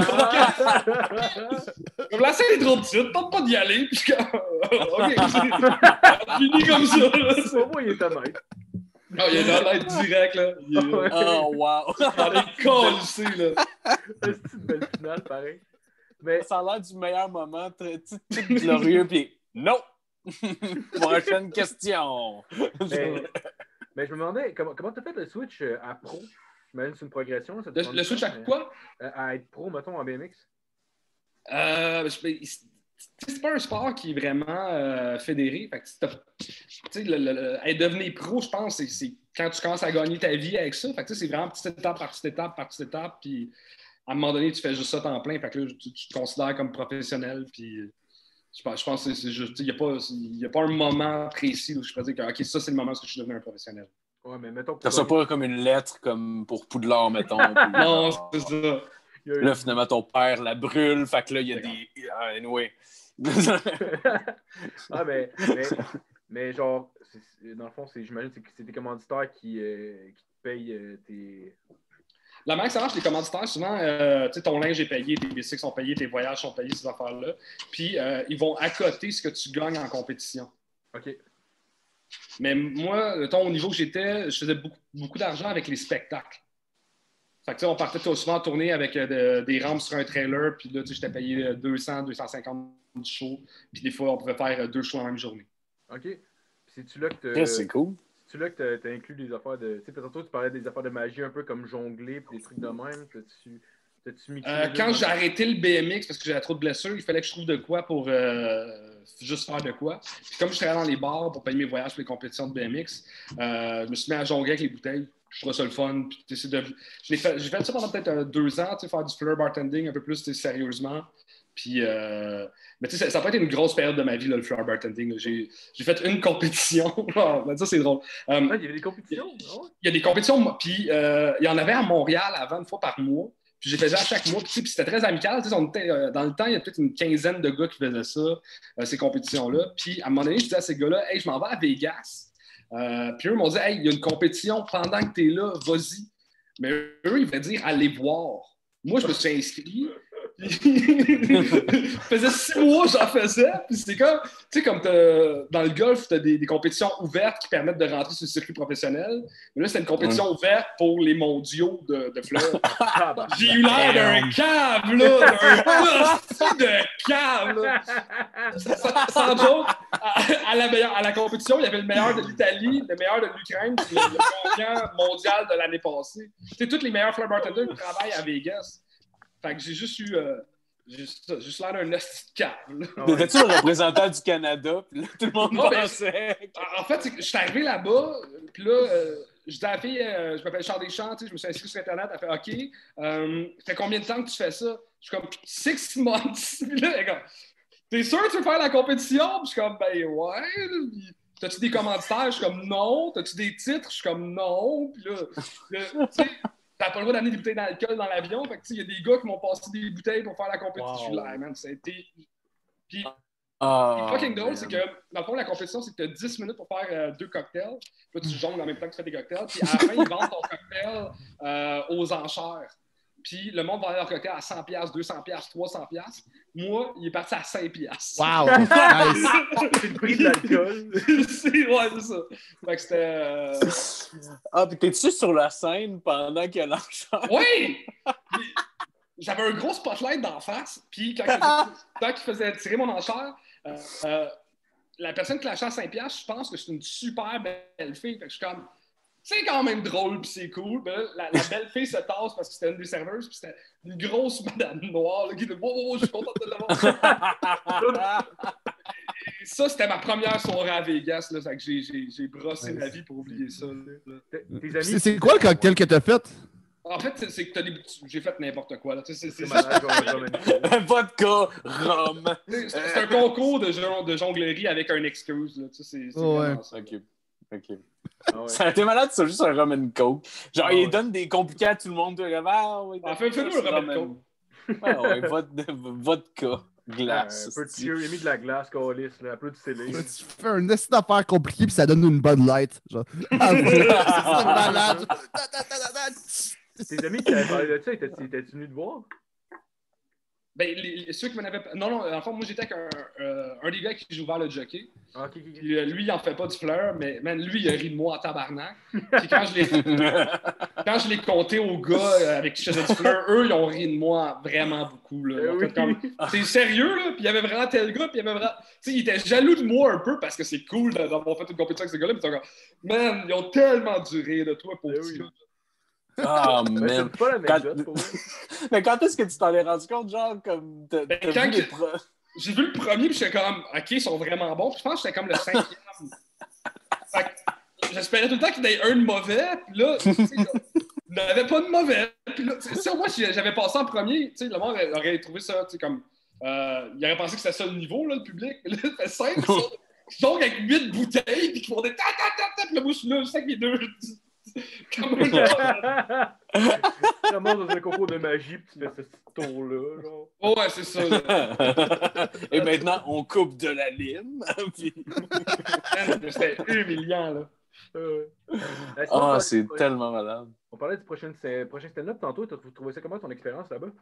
comme la scène est trop petite, tente pas d'y aller. Puis OK, fini comme ça. C'est moi, il est honnête. Non, il est honnête direct, là. Oh, wow! On est collé, là. C'est une belle finale, pareil. Mais... Ça a l'air du meilleur moment, tout glorieux, puis non! Prochaine question! Mais je me demandais, comment tu as fait le switch à pro? J'imagine que c'est une progression. Le switch à quoi? À être pro, mettons, en BMX? C'est pas un sport qui est vraiment fédéré. Fait que, devenir pro, je pense, c'est quand tu commences à gagner ta vie avec ça. Fait que, c'est vraiment petite étape par petite étape par petite étape. Puis à un moment donné, tu fais juste ça temps plein. Fait que là, tu te considères comme professionnel. Puis je pense que c'est juste. Il n'y a pas un moment précis où je peux dire que OK, ça, c'est le moment où je suis devenu un professionnel. Ouais, mais mettons. Ça soit pas comme une lettre comme pour Poudlard, mettons. Non, c'est ça. Là, finalement, ton père la brûle. Fait que là, il y a des. Anyway. mais genre, dans le fond, j'imagine que c'est tes commanditaires qui te payent tes. La manière que ça marche, les commanditaires, souvent, ton linge est payé, tes bicycles sont payés, tes voyages sont payés, ces affaires-là. Puis, ils vont accoter ce que tu gagnes en compétition. OK. Mais moi, au niveau que j'étais, je faisais beaucoup d'argent avec les spectacles. Fait que, on partait souvent en tournée avec des rampes sur un trailer, puis là, j'étais payé 200, 250 du show, puis des fois, on pouvait faire 2 shows en même journée. OK. Puis c'est-tu là que c'est cool. C'est là que tu as inclus des affaires de. Tu sais, tantôt, tu parlais des affaires de magie un peu comme jongler, puis des trucs de même. T'as-tu mixé quand j'ai arrêté le BMX parce que j'avais trop de blessures, il fallait que je trouve de quoi pour juste faire de quoi. Puis comme je travaillais dans les bars pour payer mes voyages pour les compétitions de BMX, je me suis mis à jongler avec les bouteilles. Je trouvais ça le fun. Puis, j'ai fait ça pendant peut-être 2 ans, faire du fleur bartending un peu plus sérieusement. Puis, mais tu sais, ça n'a pas été une grosse période de ma vie, là, le fleur bartending. J'ai fait une compétition. Ça, c'est drôle. Il y avait des compétitions? Il y a des compétitions, puis il y en avait à Montréal avant, une fois par mois. Puis j'ai fait ça à chaque mois. Puis c'était très amical. On était, dans le temps, il y a peut-être une quinzaine de gars qui faisaient ça, ces compétitions-là. Puis à un moment donné, je disais à ces gars-là, « Hey, je m'en vais à Vegas. » Puis eux m'ont dit, « Hey, il y a une compétition pendant que tu es là, vas-y. » Mais eux, ils voulaient dire « Allez voir. » Moi, je me suis inscrit. faisait 6 mois que j'en faisais. Puis c'est comme, tu sais, comme dans le golf, tu as des compétitions ouvertes qui permettent de rentrer sur le circuit professionnel. Mais là, c'était une compétition ouverte pour les mondiaux de fleurs. J'ai eu l'air d'un cave, là! D'un hostie de cave, là! Sans joke, à la compétition, il y avait le meilleur de l'Italie, le meilleur de l'Ukraine, puis le gagnant mondial de l'année passée. C'était tous les meilleurs fleur bartenders qui travaillent à Vegas. Fait que j'ai juste eu juste l'air d'un hostie de cave. T'étais-tu le représentant du Canada? Puis là, tout le monde pensait. En fait, je suis arrivé là-bas, puis là, je dis à la fille, je m'appelle Charles Deschamps, je me suis inscrit sur Internet, elle fait OK. Fait combien de temps que tu fais ça? Je suis comme 6 months. Puis là, elle est comme, t'es sûr que tu veux faire la compétition? Puis je suis comme, ben ouais. Puis, t'as-tu des commanditaires? Je suis comme non. T'as-tu des titres? Je suis comme non. Puis là tu sais, t'as pas le droit d'amener des bouteilles d'alcool dans l'avion. Fait que, il y a des gars qui m'ont passé des bouteilles pour faire la compétition. Wow. Là, man, ça a été. Puis, fucking drôle, c'est que, dans le fond, la compétition, c'est que tu as 10 minutes pour faire 2 cocktails. Puis là, tu jongles en même temps que tu fais des cocktails. Puis, à la fin, ils vendent ton cocktail aux enchères. Puis, le monde va aller leur cocktail à 100$, 200$, 300$. Moi, il est parti à 5$. Wow! Nice. C'est le prix de l'alcool. Ouais, c'est ça. Fait que c'était... Puis t'es-tu sur la scène pendant qu'il y a l'enchère? Oui! J'avais un gros spotlight d'en face, puis quand il faisait tirer mon enchère, la personne qui lâchait à 5$, je pense que c'est une super belle fille. Fait que je suis comme, c'est quand même drôle, puis c'est cool. Ben, la belle fille se tasse parce que c'était une des serveuses, puis c'était une grosse madame noire là, qui dit « Oh, je suis contente de l'avoir! » Ça, c'était ma première soirée à Vegas. Là, fait que j'ai brossé ma vie pour oublier ça. C'est quoi le cocktail que t'as fait? En fait, c'est que j'ai fait n'importe quoi. Là. C'est Vodka, rhum. C'est un concours de jonglerie avec un excuse. Là. C'est vraiment ça. OK. Ça a été malade, c'est juste un rum and coke. Genre, il donne des compliqués à tout le monde. Fais-nous un rum and coke. Vodka. Glace. Un peu de Dieu, il a mis de la glace, Calis, là, applaudissez-les. Tu fais un essai d'affaires compliqué puis ça donne une bonne light. Genre, c'est malade. Tes amis qui avaient parlé de ça, étaient-tu venus te voir? Ben, ceux qui m'en avaient... Non, en fait, moi, j'étais avec un des gars qui j'ai ouvert le jockey. Okay. Lui, il en fait pas du fleur, mais man, lui, il a ri de moi en tabarnak. Puis quand je l'ai compté aux gars avec qui je faisais du fleur, eux, ils ont ri de moi vraiment beaucoup. Là. En fait, c'est sérieux, là. Puis il y avait vraiment tel gars, puis il y avait vraiment... Tu sais, il était jaloux de moi un peu parce que c'est cool d'avoir fait une compétition avec ces gars-là. Puis ils sont comme, man, ils ont tellement du rire de toi pour petit gars. Ah, man. C'est pas la même chose pour moi. Mais quand est-ce que tu t'en es rendu compte, genre, comme... J'ai vu le premier, puis j'étais comme, OK, ils sont vraiment bons. Puis je pense que j'étais comme le 5e. Fait que j'espérais tout le temps qu'il y en ait un de mauvais. Puis là, il n'avait pas de mauvais. Puis là, si moi, j'avais passé en premier, le monde aurait trouvé ça, comme... il aurait pensé que c'était ça le niveau, là, le public. Mais là, il fait 5, ils sont avec 8 bouteilles, puis qui font des ta-ta-ta-ta. Puis là, moi, je suis là, je sais que les deux... Comme un Vraiment dans un concours de magie, puis tu fais ce tour-là. Genre. Oh ouais, c'est ça. Et maintenant, on coupe de la lime. Puis... C'était humiliant, là. C'est tellement malade. On parlait du prochain stand-up tantôt. Tu as trouvé ça comment, ton expérience là-bas?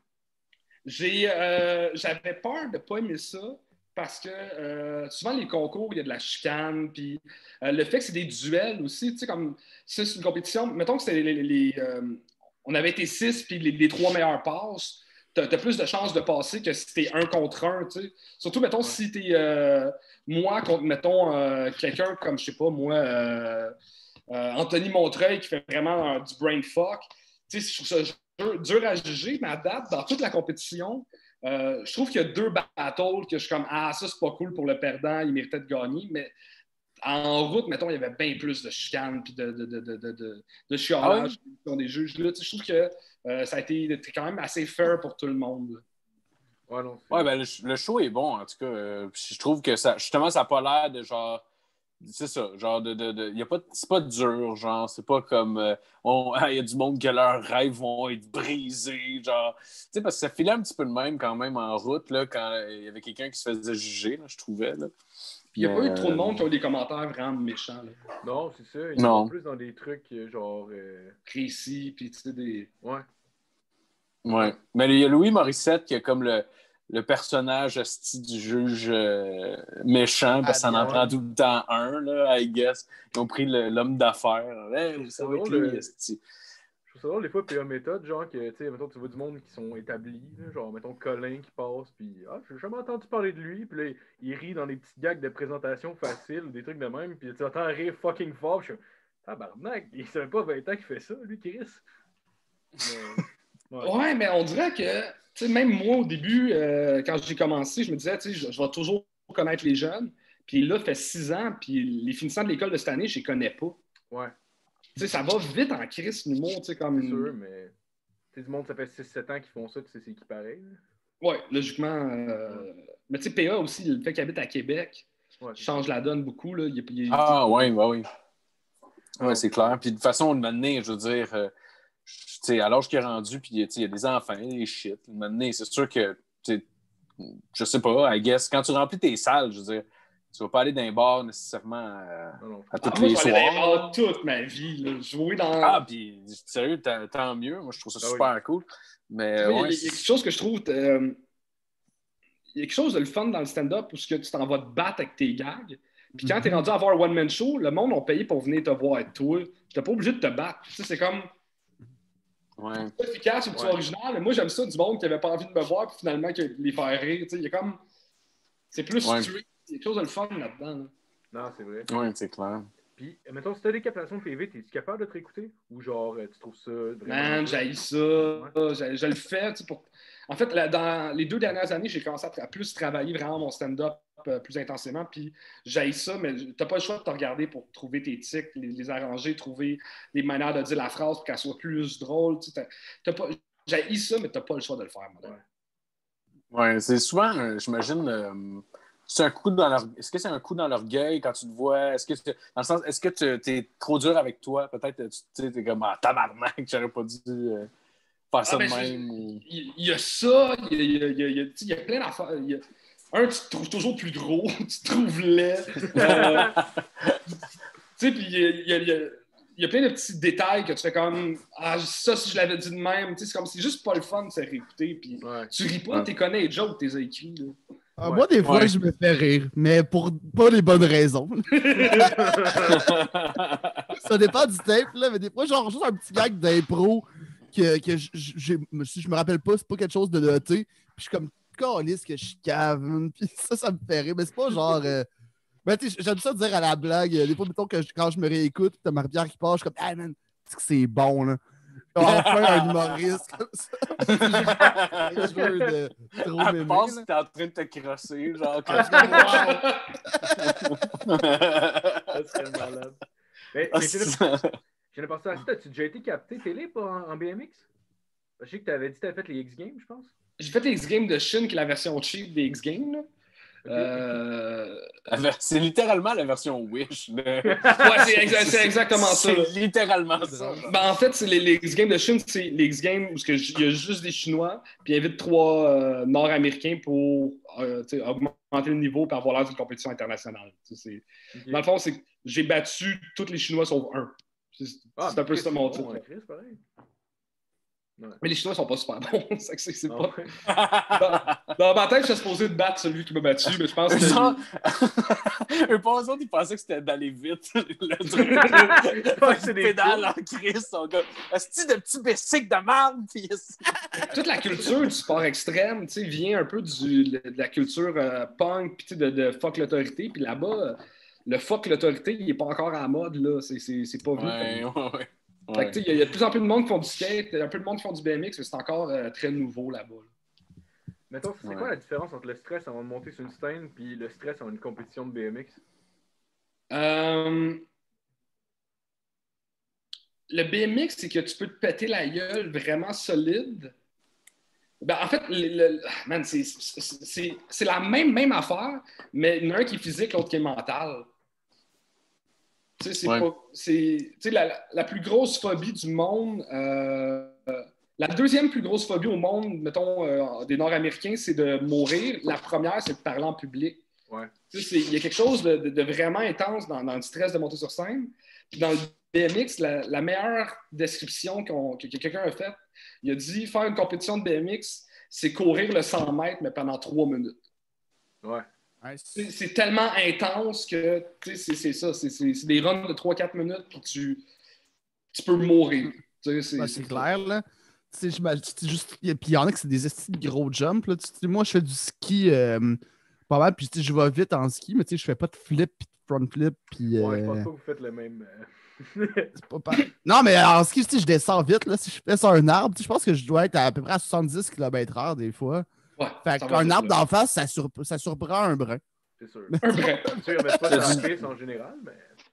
J'avais peur de ne pas aimer ça. Parce que souvent, les concours, il y a de la chicane, puis le fait que c'est des duels aussi, tu sais, comme ça, c'est une compétition. Mettons que c'était on avait été 6, puis les 3 meilleures passes, t'as plus de chances de passer que si t'es 1 contre 1, tu sais. Surtout, mettons, si t'es moi contre, mettons, quelqu'un comme, je sais pas, moi, Anthony Montreuil qui fait vraiment du brain fuck. Tu sais, je trouve ça dur à juger, mais à date, dans toute la compétition, je trouve qu'il y a 2 battles que je suis comme « Ah, ça, c'est pas cool pour le perdant, il méritait de gagner. » Mais en route, mettons, il y avait bien plus de chicanes et de chiolage des juges. Là, je trouve que ça a été quand même assez fair pour tout le monde. Ouais, ben, le show est bon, en tout cas. Je trouve que ça, justement, ça n'a pas l'air de genre... C'est ça, genre c'est pas dur, genre, c'est pas comme il y a du monde que leurs rêves vont être brisés, genre, tu sais, parce que ça filait un petit peu de même quand même en route, là, quand il y avait quelqu'un qui se faisait juger, là, je trouvais, là. Puis il n'y a pas eu trop de monde qui a eu des commentaires vraiment méchants, là. Non, c'est ça, il y a plus dans des trucs, genre... précis, puis tu sais, des... Ouais. Ouais. Mais il y a Louis Morissette qui est comme le personnage hostie du juge méchant, parce que ça en prend tout le temps un, là, I guess. Ils ont pris l'homme d'affaires. Hey, ça va être lui, hostie. Je trouve ça drôle, des fois, PA méthode, genre, que, tu sais, mettons, tu vois du monde qui sont établis, là, genre, mettons, Colin qui passe, puis, j'ai jamais entendu parler de lui, puis là, il rit dans des petites gags de présentation faciles, ou des trucs de même, puis tu entends rire fucking fort, je suis tabarnak, il savait pas 20 ans qu'il fait ça, lui, Chris. Ouais, mais on dirait que, tu sais, même moi, au début, quand j'ai commencé, je me disais, tu sais, je vais toujours connaître les jeunes, puis là, ça fait 6 ans, puis les finissants de l'école de cette année, je les connais pas. Ouais. Tu sais, ça va vite en crise, l'humour, tu sais, comme... C'est sûr, mais... Tu sais, du monde, ça fait 6-7 ans qu'ils font ça, tu sais, c'est qui pareil. Ouais, logiquement. Mais tu sais, PA aussi, le fait qu'il habite à Québec, change la donne beaucoup, là. Oui. Oui, c'est clair. Puis de toute façon, de m'amener, je veux dire, tu sais, à l'âge qu'il est rendu, puis il y a des enfants, des shit. De m'amener, c'est sûr que, tu sais, je sais pas, I guess, quand tu remplis tes salles, je veux dire, tu vas pas aller dans les bars nécessairement à tous les soirs. Moi, je vais aller dans les bars toute ma vie, là. Jouer dans... Ah, puis sérieux, tant mieux. Moi, je trouve ça super cool. Mais il y a quelque chose que je trouve... il y a quelque chose de le fun dans le stand-up où tu t'en vas te battre avec tes gags. Puis quand t'es rendu à avoir un one-man show, le monde a payé pour venir te voir être toi. T'es pas obligé de te battre. Tu sais, c'est comme... C'est efficace, c'est original. Mais moi, j'aime ça du monde qui avait pas envie de me voir, puis finalement, qui les faire rire. Tu sais, il y a comme... C'est plus street. Il y a quelque chose de le fun là-dedans. Là. Non, c'est vrai. Oui, c'est clair. Puis, mettons, si t'as des captations TV, es-tu capable de te réécouter? Ou genre, tu trouves ça vraiment... Man, j'haïs ça. Ouais. Je le fais. En fait, dans les 2 dernières années, j'ai commencé à plus travailler vraiment mon stand-up plus intensément. Puis, j'haïs ça, mais t'as pas le choix de te regarder pour trouver tes tics, les arranger, trouver des manières de dire la phrase pour qu'elle soit plus drôle. J'haïs ça, mais t'as pas le choix de le faire, madame. Ouais, c'est souvent, j'imagine... Est-ce que c'est un coup dans l'orgueil quand tu te vois? Dans le sens, est-ce que tu es trop dur avec toi? Peut-être tu es comme tabarnak, j'aurais pas dû faire ça de même. Il y a ça, il y a plein d'affaires. Un, tu te trouves toujours plus gros, tu te trouves laid. Tu sais, puis il y a plein de petits détails que tu fais comme ça, si je l'avais dit de même. Tu sais, c'est juste pas le fun de se réécouter. Puis tu ris pas, tu connais les jokes, tu les as écrits. Là. Moi, des fois, je me fais rire, mais pour pas les bonnes raisons. Ça dépend du tape, là, mais des fois, genre, juste un petit gag d'impro si je me rappelle pas, c'est pas quelque chose de noté. Puis je suis comme, calisse que je cave. Puis ça me fait rire, mais c'est pas genre... Ben, j'aime ça dire à la blague. Des fois, mettons que quand je me réécoute, t'as Marie-Pierre qui passe, je suis comme, hey man, c'est bon, là. Enfin, un humoriste comme ça. Je veux de trop m'aimer. Je pense que t'es en train de te crosser, genre. Ça serait malade. Mais j'ai pensé à ça. As-tu déjà été capté télé en BMX? Je sais que t'avais dit que t'avais fait les X-Games, je pense. J'ai fait les X-Games de Chine, qui est la version cheap des X-Games, là. C'est littéralement la version Wish. Ouais, c'est exactement ça. C'est littéralement ça. Ben, en fait, c'est les X-Games de Chine, c'est les X-Games où il y a juste des Chinois, puis ils invitent 3 Nord-Américains pour augmenter le niveau et avoir l'air d'une compétition internationale. Dans le fond, c'est que j'ai battu tous les Chinois sauf un. C'est un peu ça mon titre. Ouais. Mais les Chinois sont pas super bons. C'est pas... Dans ma tête, je suis supposé de battre celui qui m'a battu, mais je pense que... Eux, pas ils pensaient que c'était d'aller vite. Le truc. C'est des pédales en crise. Est-ce que de petits basics de merde? Toute la culture du sport extrême vient un peu de la culture punk, puis de fuck l'autorité. Puis là-bas, le fuck l'autorité, il n'est pas encore à la mode. Là. C'est pas vu. Ouais. Fait que, il y a de plus en plus de monde qui font du skate, un peu de monde qui font du BMX, mais c'est encore très nouveau là-bas. Mettons, c'est quoi la différence entre le stress avant de monter sur une scène et le stress avant une compétition de BMX? Le BMX, c'est que tu peux te péter la gueule vraiment solide. Ben, en fait, c'est la même affaire, mais il y en a un qui est physique, l'autre qui est mental. Tu sais, la plus grosse phobie du monde, la deuxième plus grosse phobie au monde, mettons, des Nord-Américains, c'est de mourir. La première, c'est de parler en public. Ouais. Tu sais, il y a quelque chose de vraiment intense dans le stress de monter sur scène. Puis dans le BMX, la meilleure description que quelqu'un a faite, Il a dit faire une compétition de BMX, c'est courir le 100 mètres, mais pendant 3 minutes. Ouais. C'est tellement intense que c'est ça. C'est des runs de 3-4 minutes, puis tu peux mourir. C'est clair, là. Juste, puis il y en a que c'est des estis de gros jumps. Là. Moi, je fais du ski pas mal, puis je vais vite en ski, mais je fais pas de flip, puis de front flip. Puis, Ouais, je pense pas que vous faites le même. C'est pas pareil. Non, mais en ski, je descends vite. Là. Si je fais sur un arbre, je pense que je dois être à peu près à 70 km/h des fois. Ouais, fait qu'un arbre d'en face, ça surprend un brin. C'est sûr. Un brin. C'est sûr, il n'y avait pas de la piste en général, mais.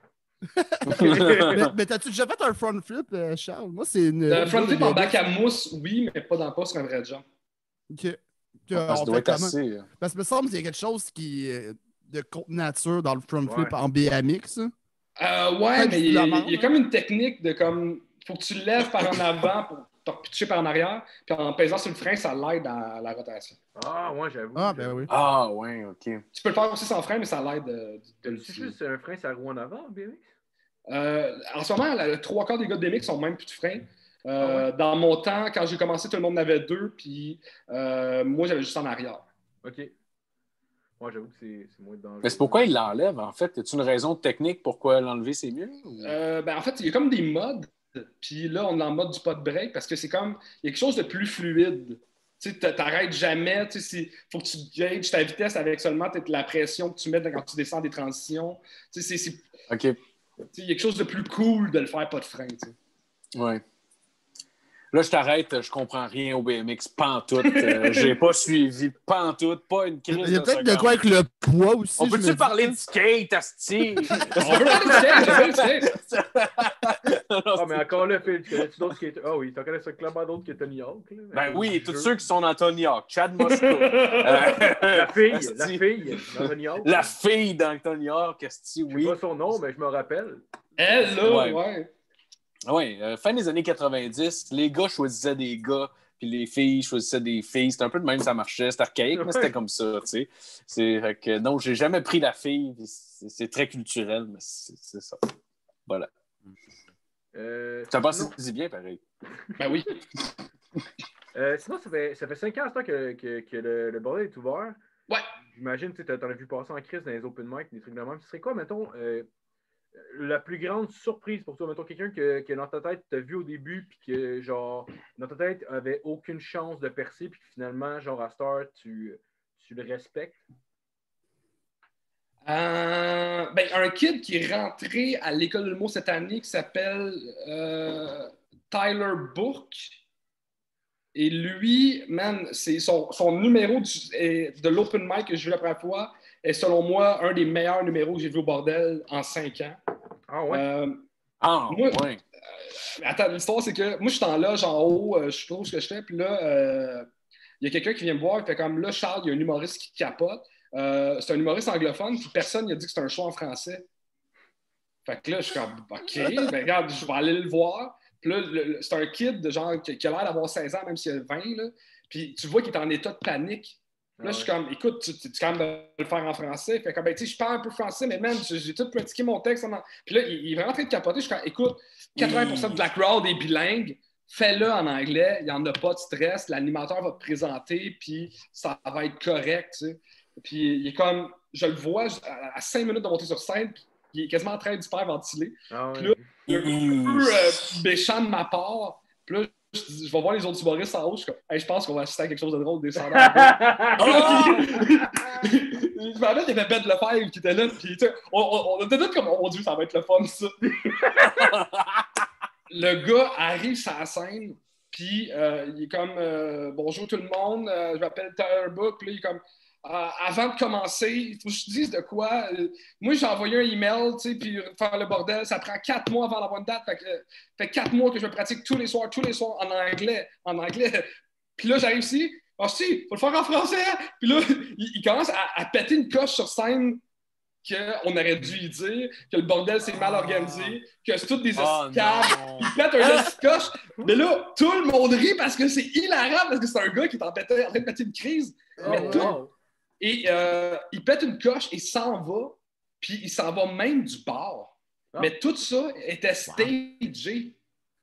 mais t'as-tu déjà fait un front flip, Charles? Moi, c'est une. Le front flip en bac à mousse, oui, mais pas sur un vrai jump. OK. Ça doit être assez. Parce que me semble qu'il y a quelque chose qui de contre nature dans le front flip en BMX. Ouais, mais il y a comme une technique de comme. Faut que tu le lèves par en avant pour te pitcher par en arrière, puis en pesant sur le frein, ça l'aide à la rotation. Ah, ouais, j'avoue. Ah, ben oui. Ah, ouais, OK. Tu peux le faire aussi sans frein, mais ça l'aide de C'est juste un frein, ça roue en avant en BMX? En ce moment, le 3/4 des gars de BMX sont même plus de frein. Ouais. Dans mon temps, quand j'ai commencé, tout le monde en avait 2, puis moi, j'avais juste en arrière. OK. Moi, j'avoue que c'est moins dangereux. Mais c'est pourquoi il l'enlève, en fait? As-tu une raison technique pourquoi l'enlever, c'est mieux? En fait, il y a comme des modes. Puis là, on est en mode du pot break parce que c'est comme. Il y a quelque chose de plus fluide. Tu sais, t'arrêtes jamais. Il faut que tu gages ta vitesse avec seulement la pression que tu mets quand tu descends des transitions. OK. Il y a quelque chose de plus cool de le faire pas de frein. Ouais. Là, je t'arrête, je comprends rien au BMX, pantoute. J'ai pas suivi pantoute, pas une crise de Il y a peut-être de seconde. quoi avec le poids aussi. On peut-tu parler de skate, asti? On veut parler de skate, Ah, mais encore là, Phil, tu connais-tu d'autres skateurs? Ah oui, t'en connais ça clairement d'autres que Tony Hawk. Là, Ben oui, tous ceux qui sont dans Tony Hawk. Chad Moscow. La fille dans Tony Hawk. La fille dans Tony Hawk, asti, Je oui. sais pas son nom, mais je me rappelle. Elle, là, ouais. Oui, fin des années 90, les gars choisissaient des gars, puis les filles choisissaient des filles. C'était un peu de même, ça marchait. C'était archaïque, mais c'était comme ça, tu sais. Fait que, non, j'ai jamais pris la fille. C'est très culturel, mais c'est ça. Voilà. Ça passe si bien, pareil. Ben oui. Sinon, ça fait 5 ans à ce temps que le bordel est ouvert. Ouais. J'imagine que tu en as vu passer en crise dans les open mic, des trucs de même. Ce serait quoi, mettons, la plus grande surprise pour toi? Mettons, quelqu'un que dans ta tête, tu as vu au début, puis que, genre, dans ta tête, avait aucune chance de percer, puis que finalement, genre, à Star, tu le respectes. Un kid qui est rentré à l'école de l'humour cette année qui s'appelle Tyler Bourque. Et lui, man, c'est son numéro de l'open mic que j'ai vu la première fois est selon moi un des meilleurs numéros que j'ai vu au bordel en 5 ans. Ah ouais? Ouais. Attends, l'histoire, c'est que moi, je suis en loge en haut, je sais pas ce que je fais, puis là, il y a quelqu'un qui vient me voir, il fait comme là, Charles, il y a un humoriste qui capote. C'est un humoriste anglophone, puis personne n'a dit que c'était un show en français. Fait que là, je suis comme, OK, ben regarde, je vais aller le voir. Puis là, c'est un kid de genre qui a l'air d'avoir 16 ans, même s'il a 20, là. Puis tu vois qu'il est en état de panique. Là, je suis comme, écoute, tu quand même de le faire en français. Fait comme, ben, tu sais, je parle un peu français, mais même, j'ai tout pratiqué mon texte. Puis là, il est vraiment en train de capoter. Je suis comme, écoute, 80% de la crowd est bilingue. Fais-le en anglais. Il n'y en a pas de stress. L'animateur va te présenter, puis ça va être correct, tu sais. Puis il est comme, je le vois à 5 minutes de monter sur scène, puis il est quasiment en train d'hyperventiler. Ah ouais. Puis là, il est un peu méchant de ma part. Puis là, je vais voir les autres humoristes en haut. Je suis comme, hey, je pense qu'on va assister à quelque chose de drôle descendant. Je me rappelle qu'il y avait Ben Lefebvre qui était là. Puis, on était tous comme, oh mon Dieu, ça va être le fun, ça. Le gars arrive sur la scène. Puis, il est comme, bonjour tout le monde, je m'appelle Tyler Book. Puis là, il est comme, avant de commencer, il faut que je te dise de quoi. Moi, j'ai envoyé un email, tu sais, puis faire le bordel, ça prend 4 mois avant d'avoir une date. Fait 4 mois que je me pratique tous les soirs en anglais. Puis là, j'arrive ici, si, faut le faire en français. Puis là, il commence à péter une coche sur scène qu'on aurait dû y dire, que le bordel c'est mal organisé, que c'est toutes des escales. Il pète un coche. Mais là, tout le monde rit parce que c'est hilarant, parce que c'est un gars qui est en train de péter une crise. Et il pète une coche et s'en va, puis il s'en va même du bar. Mais tout ça était stagé.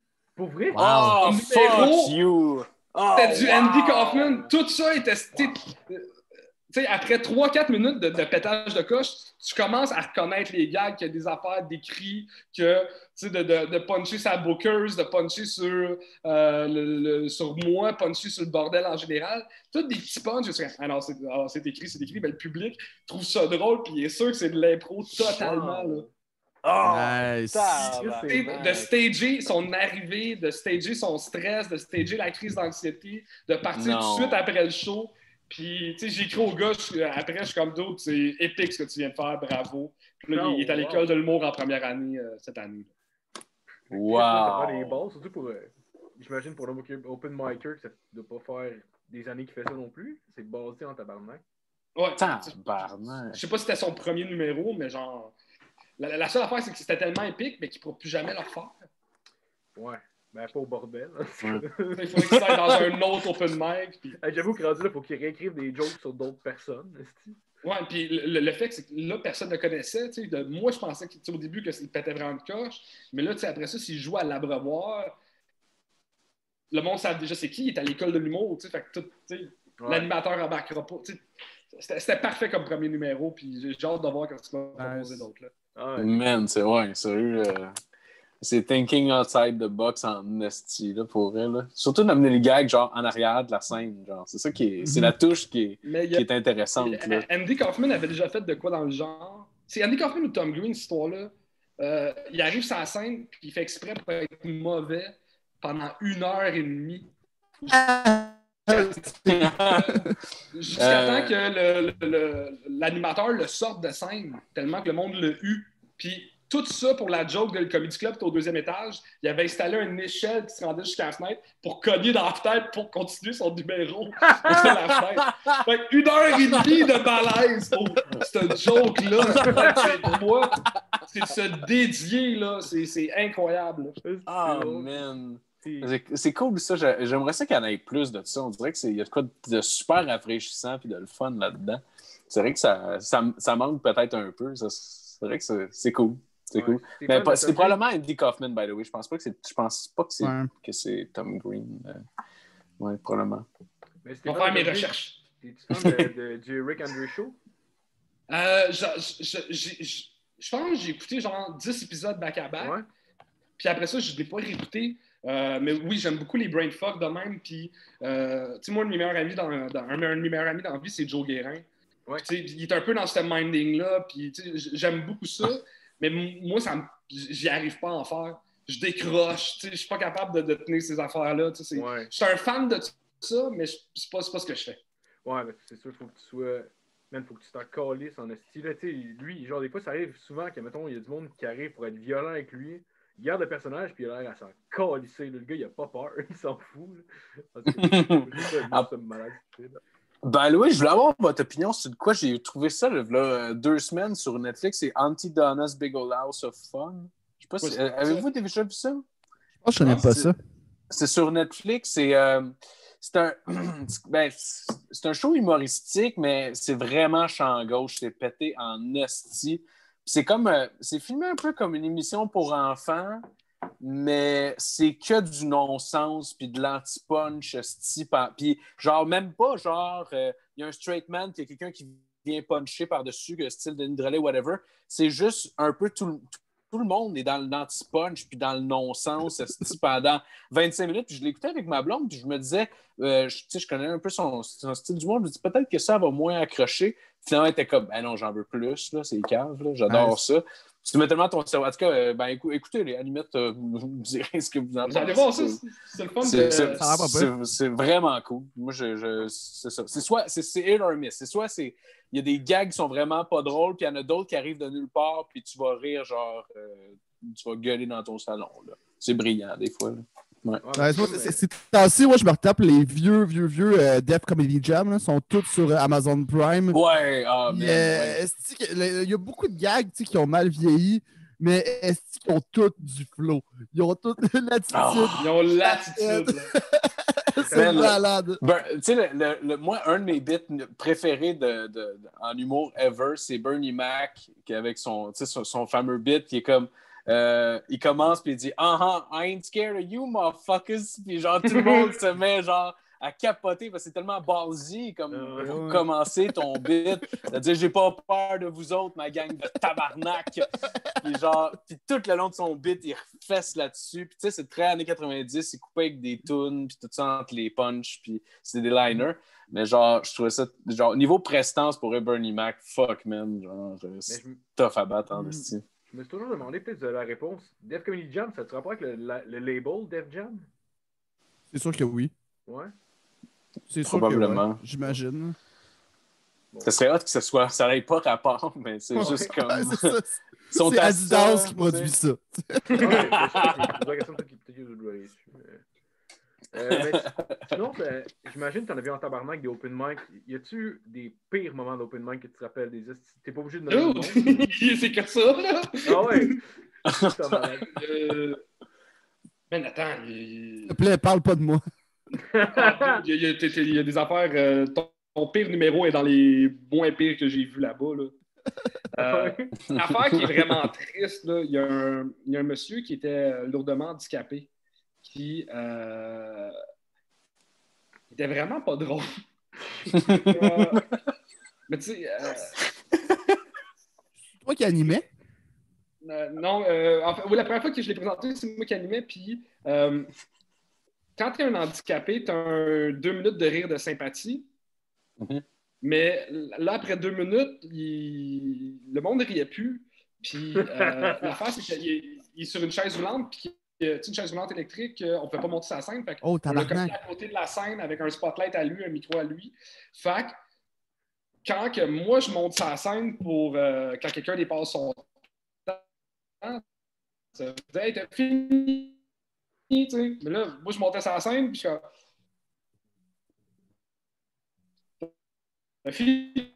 Pour vrai? Oh, fuck you! C'était du Andy Kaufman. Tout ça était... Tu sais, après 3-4 minutes de pétage de coche, tu commences à reconnaître les gags, qu'il y a des affaires d'écrit, que de puncher sa Bookers, de puncher sur, sur moi, puncher sur le bordel en général. Tous des petits punches. Je suis non, c'est écrit. Mais le public trouve ça drôle, puis il est sûr que c'est de l'impro totalement. Là. Nice. De stager son arrivée, de stager son stress, de stager la crise d'anxiété, de partir tout de suite après le show. Puis, tu sais, j'ai écrit au gars, après, je suis comme d'autres, c'est épique ce que tu viens de faire, bravo. Puis là, il est à l'école de l'humour en première année cette année. Wow! Ça fait des balles, surtout pour, j'imagine, pour l'open micer, que ça ne doit pas faire des années qu'il fait ça non plus. C'est basé en tabarnak. Ouais, tabarnak! Je sais pas si c'était son premier numéro, mais genre... La seule affaire, c'est que c'était tellement épique, mais qu'il ne pourra plus jamais le refaire. Ouais. Ben, pas au bordel. Il faudrait qu'il aille dans un autre open mic. Puis... J'avoue que rendu là, il faut qu'il réécrive des jokes sur d'autres personnes. Ouais, puis le fait, c'est que là, personne ne le connaissait. Moi, je pensais qu'au début qu'il pétait vraiment de coche. Mais là, après ça, s'il joue à l'abreuvoir, le monde savait déjà c'est qui. Il est à l'école de l'humour. Fait que l'animateur embarquera pas. C'était parfait comme premier numéro. Puis j'ai hâte de voir quand tu vas proposer d'autres. Man, c'est sérieux. C'est thinking outside the box en esti, là, pour vrai, là. Surtout d'amener les gags, genre, en arrière de la scène, genre. C'est ça qui est... C'est la touche qui est intéressante, là. Andy Kaufman avait déjà fait de quoi dans le genre? C'est Andy Kaufman ou Tom Green, cette histoire-là? Il arrive sur la scène, puis il fait exprès pour être mauvais pendant 1h30. Jusqu'à temps que l'animateur le sorte de scène, tellement que le monde l'a eu. Puis tout ça pour la joke de le Comedy Club, au deuxième étage, il avait installé une échelle qui se rendait jusqu'à la fenêtre pour cogner dans la fenêtre pour continuer son numéro sur la fenêtre. Fait que 1h30 de malaise pour cette joke-là. Pour moi, c'est se dédier, là. C'est incroyable. Man! C'est cool ça, j'aimerais ça qu'il y en ait plus de ça. On dirait qu'il y a de quoi de super rafraîchissant et de le fun là-dedans. C'est vrai que ça manque peut-être un peu. C'est vrai que c'est cool. C'est cool. Mais c'est probablement Andy Kaufman, by the way. Je pense pas que c'est Tom Green. Ouais, probablement. On va faire mes recherches. Es-tu fan du Rick Andrew Show? Je pense que j'ai écouté genre 10 épisodes back-à-back. Ouais. Puis après ça, je ne l'ai pas réécouté. Mais oui, j'aime beaucoup les brainfuck de même. Puis, tu sais, moi, un de mes meilleurs amis dans la vie, c'est Joe Guérin. Ouais. Puis, il est un peu dans ce minding-là. Puis, j'aime beaucoup ça. Mais moi, j'y arrive pas à en faire. Je décroche. Je suis pas capable de tenir ces affaires-là. Ouais. Je suis un fan de ça, mais c'est pas ce que je fais. Ouais, mais c'est sûr, il faut que tu sois. Man, faut que tu t'en calisses en style. Lui, genre, des fois, ça arrive souvent que, mettons, il y a du monde qui arrive pour être violent avec lui. Il garde le personnage, puis il a l'air à s'en calisser. Le gars, il a pas peur. Il s'en fout. C'est malade. Ben oui, je voulais avoir votre opinion sur de quoi. J'ai trouvé ça là, 2 semaines sur Netflix. C'est Auntie Donna's Big Old House of Fun. Je sais pas si... Avez-vous déjà vu ça? Je pense que je connais pas ça. C'est sur Netflix. C'est un show humoristique, mais c'est vraiment champ gauche. C'est pété en hostie. C'est c'est filmé un peu comme une émission pour enfants, mais c'est que du non-sens puis de l'anti-punch puis genre même pas genre il y a un straight man puis il y a quelqu'un qui vient puncher par-dessus le style de Denis whatever. C'est juste un peu tout le monde est dans l'anti-punch puis dans le non-sens pendant 25 minutes. Puis je l'écoutais avec ma blonde puis je me disais je connais un peu son style d'humour. Je me dis peut-être que ça va moins accrocher. Finalement, elle était comme, ben non, j'en veux plus, là, c'est cave, là, j'adore ça. Tu mets tellement ton cerveau. En tout cas, écoutez, les animettes, vous me direz ce que vous en pensez. Vous allez voir ça, c'est le fun. C'est vraiment cool. Moi, c'est ça. C'est hit or miss. C'est soit il y a des gags qui sont vraiment pas drôles, puis il y en a d'autres qui arrivent de nulle part, puis tu vas rire, genre, tu vas gueuler dans ton salon, là. C'est brillant, des fois, là. Ouais. C'est moi je me retape les vieux Def Comedy Jam là, sont tous sur Amazon Prime. Ouais, il y a beaucoup de gags qui ont mal vieilli, mais est-ce qu'ils ont tous du flow? Ils ont tous l'attitude. Ils ont l'attitude. C'est malade. Tu sais, moi, un de mes bits préférés en humour ever, c'est Bernie Mac, qui avec son fameux bit qui est comme il commence puis il dit I ain't scared of you, motherfuckers. Puis genre, tout le monde se met genre à capoter parce que c'est tellement ballsy comme pour commencer ton bit. C'est-à-dire, j'ai pas peur de vous autres, ma gang de tabarnak. Puis genre, puis tout le long de son bit, il refesse là-dessus. Puis tu sais, c'est très années 90, il coupait avec des tunes, puis tout ça entre les punchs, puis c'est des liners. Mais genre, je trouvais ça, genre, niveau prestance pour Bernie Mac, fuck, man. Genre, c'est tough à battre en esti. Je me suis toujours demandé, peut-être la réponse. Def Comedy Jam, ça te rapport avec le label Def Jam? C'est sûr que oui. Ouais. C'est sûr probablement. Que, j'imagine. Bon. Ça serait hot que ça n'ait pas rapport, mais c'est juste comme... c'est Adidas qui produit ça. Sinon, j'imagine que tu en as vu en tabarnak des open mic. Y a-tu des pires moments d'open mic que tu te rappelles? T'es pas obligé de nommer le nom. C'est que ça, là! Ah ouais! Mais attends, s'il te plaît, parle pas de moi. Il y a des affaires. Ton pire numéro est dans les moins pires que j'ai vus là-bas. Là. L'affaire qui est vraiment triste, là, il y a un monsieur qui était lourdement handicapé qui était vraiment pas drôle. Mais tu sais. C'est toi qui animais? Non, en fait, oui, la première fois que je l'ai présenté, c'est moi qui animais. Puis, quand tu es un handicapé, tu as 2 minutes de rire de sympathie. Mm-hmm. Mais là, après 2 minutes, le monde ne riait plus. Puis, l'affaire, c'est qu'il est sur une chaise roulante. Puis, une chaise roulante électrique, on ne peut pas monter sa scène. Fait on l'a comme à côté de la scène avec un spotlight à lui, un micro à lui. Fait que, quand que moi, je monte sa scène pour quand quelqu'un dépasse son temps, ça veut dire, hey, t'as fini, tu sais. Mais là, moi, je montais sa scène, puis je suis comme, t'as fini.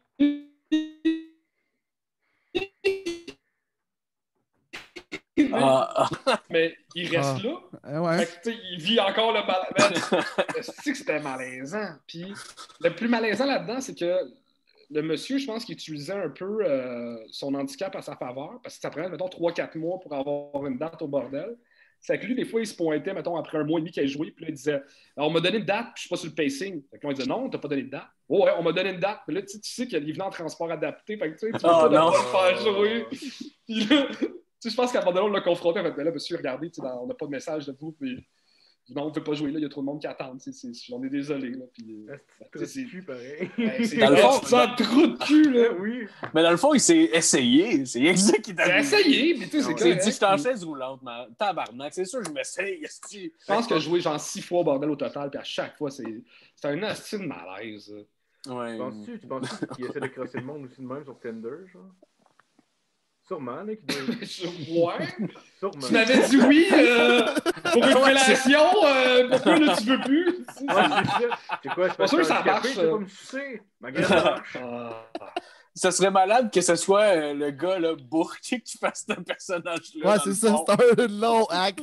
Mais il reste là. Ouais. Fait que, il vit encore le malaisant. C'est que c'était malaisant. Puis le plus malaisant là-dedans, c'est que le monsieur, je pense qu'il utilisait un peu son handicap à sa faveur, parce que ça prenait, mettons, 3-4 mois pour avoir une date au bordel. C'est que lui, des fois, il se pointait, mettons, après 1 mois et demi qu'il a joué, puis là, il disait « On m'a donné une date, puis je suis pas sur le pacing. » Fait que là, il disait « Non, on t'a pas donné de date. » « Oh ouais, on m'a donné une date. » Puis là, tu sais qu'il venait en transport adapté, fait que tu sais, tu peux pas le faire jouer. Puis là, je pense qu'à un moment donné, on l'a confronté. En fait, là, monsieur, regardez, on n'a pas de message de vous. Puis, non, on ne peut pas jouer là, il y a trop de monde qui attend. J'en ai désolé. Là, puis, c'est cul, pareil. C'est dans le fond, c'est un trou de cul, là. Oui. Mais dans le fond, il s'est essayé. C'est exact qu'il t'a essayé, mais tu sais, c'est dit, je suis en chaise roulante, man. Tabarnak, c'est sûr, je m'essaye. Je pense que j'ai joué genre 6 fois au bordel au total, puis à chaque fois, c'est un asti de malaise. Ouais. Tu penses qu'il essaie de crosser le monde aussi de même sur Tinder, genre? Sûrement, là. Ouais. Sûrement. Tu m'avais dit oui pour une relation. Pourquoi là, tu veux plus? C'est quoi? C'est sûr que ça marche. C'est comme tu sais. Ma gueule, ça marche. Ça serait malade que ce soit le gars, là, bourqué, qui fasse ce personnage-là. Ouais, c'est ça. C'est un long acte.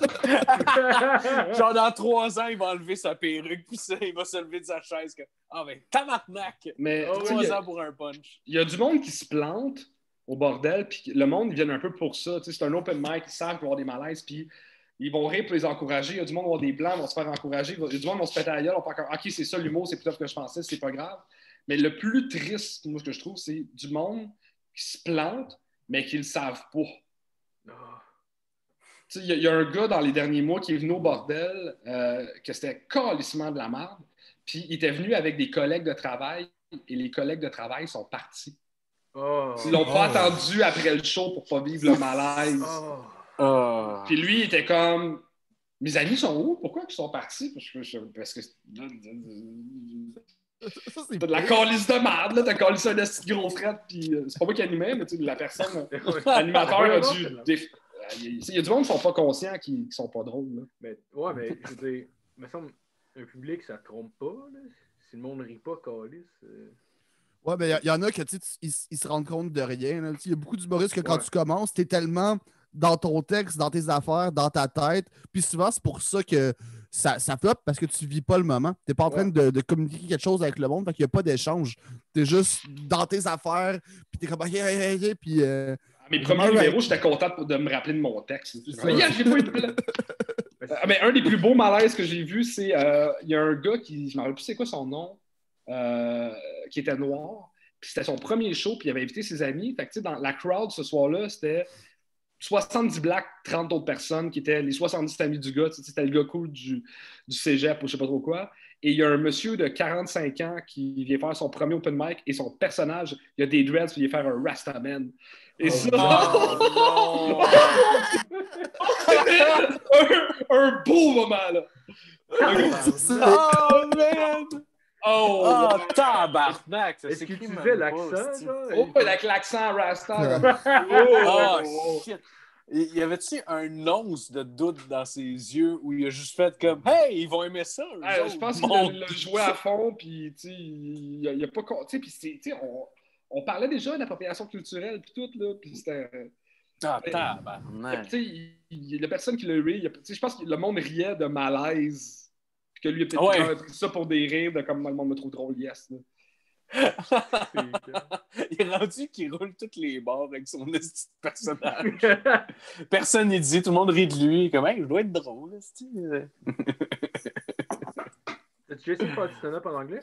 Genre, dans 3 ans, il va enlever sa perruque, puis ça, il va se lever de sa chaise. Ah, ben, tabarnak! Mais 3 ans pour un punch. Il y a du monde qui se plante au bordel, puis le monde, ils viennent un peu pour ça. C'est un open mic, ils savent qu'il va y avoir des malaises, puis ils vont rire pour les encourager. Il y a du monde qui va avoir des blancs, vont se faire encourager. Il y a du monde qui vont se péter à la gueule, on va faire OK, c'est ça l'humour, c'est plus tough que je pensais, c'est pas grave. Mais le plus triste, moi, ce que je trouve, c'est du monde qui se plante, mais qui le savent pas. Il y a un gars dans les derniers mois qui est venu au bordel, que c'était calissement de la merde, puis il était venu avec des collègues de travail, et les collègues de travail sont partis. Ils l'ont pas attendu après le show pour pas vivre le malaise. Puis lui, il était comme... Mes amis sont où? Pourquoi ils sont partis? Parce que t'as de la calisse de merde, là. T'as calissé un petit gros fret, puis c'est pas moi qui animais, mais la personne, l'animateur a dû... Il y a du monde qui sont pas conscients, qui sont pas drôles. Là. Mais je veux dire, il me semble, un public, ça trompe pas, là. Si le monde rit pas, calisse... Ouais, mais il y en a qui ils se rendent compte de rien. Il y a beaucoup d'humoristes que quand tu commences, tu es tellement dans ton texte, dans tes affaires, dans ta tête. Puis souvent, c'est pour ça que ça floppe, parce que tu vis pas le moment. Tu n'es pas en train de communiquer quelque chose avec le monde, fait qu'il n'y a pas d'échange. Tu es juste dans tes affaires, puis tu es comme OK, puis... Mes premiers numéros, j'étais content de me rappeler de mon texte. J'ai pas eu de plan. Mais un des plus beaux malaises que j'ai vu, c'est il y a un gars qui, je ne me rappelle plus c'est quoi son nom, qui était noir. Puis c'était son premier show, puis il avait invité ses amis. Fait que, dans la crowd ce soir-là, c'était 70 blacks, 30 autres personnes qui étaient les 70 amis du gars. C'était le gars cool du cégep ou je sais pas trop quoi. Et il y a un monsieur de 45 ans qui vient faire son premier open mic et son personnage, il a des dreads, puis il vient faire un Rastaman. Et ça... non! un beau moment, là! Oh, man! Oh, tabarnak! Est-ce que tu fais l'accent, genre? Oh, avec l'accent Rasta. Oh, shit! Y avait-tu un once de doute dans ses yeux où il a juste fait comme « Hey, ils vont aimer ça! » Je pense qu'il l'a joué à fond, puis il a pas... Puis on parlait déjà d'appropriation culturelle, puis tout, là, puis c'était... Ah, tabarnak! Il y a personne qui l'a eu. Je pense que le monde riait de malaise, puis que lui, il a peut-être pris ça pour des rires, de comme le monde me trouve drôle, yes, là. Il est rendu qu'il roule toutes les barres avec son personnage. Personne n'y dit, tout le monde rit de lui. Comme, hey, je dois être drôle. As-tu essayé de faire du stand-up en anglais?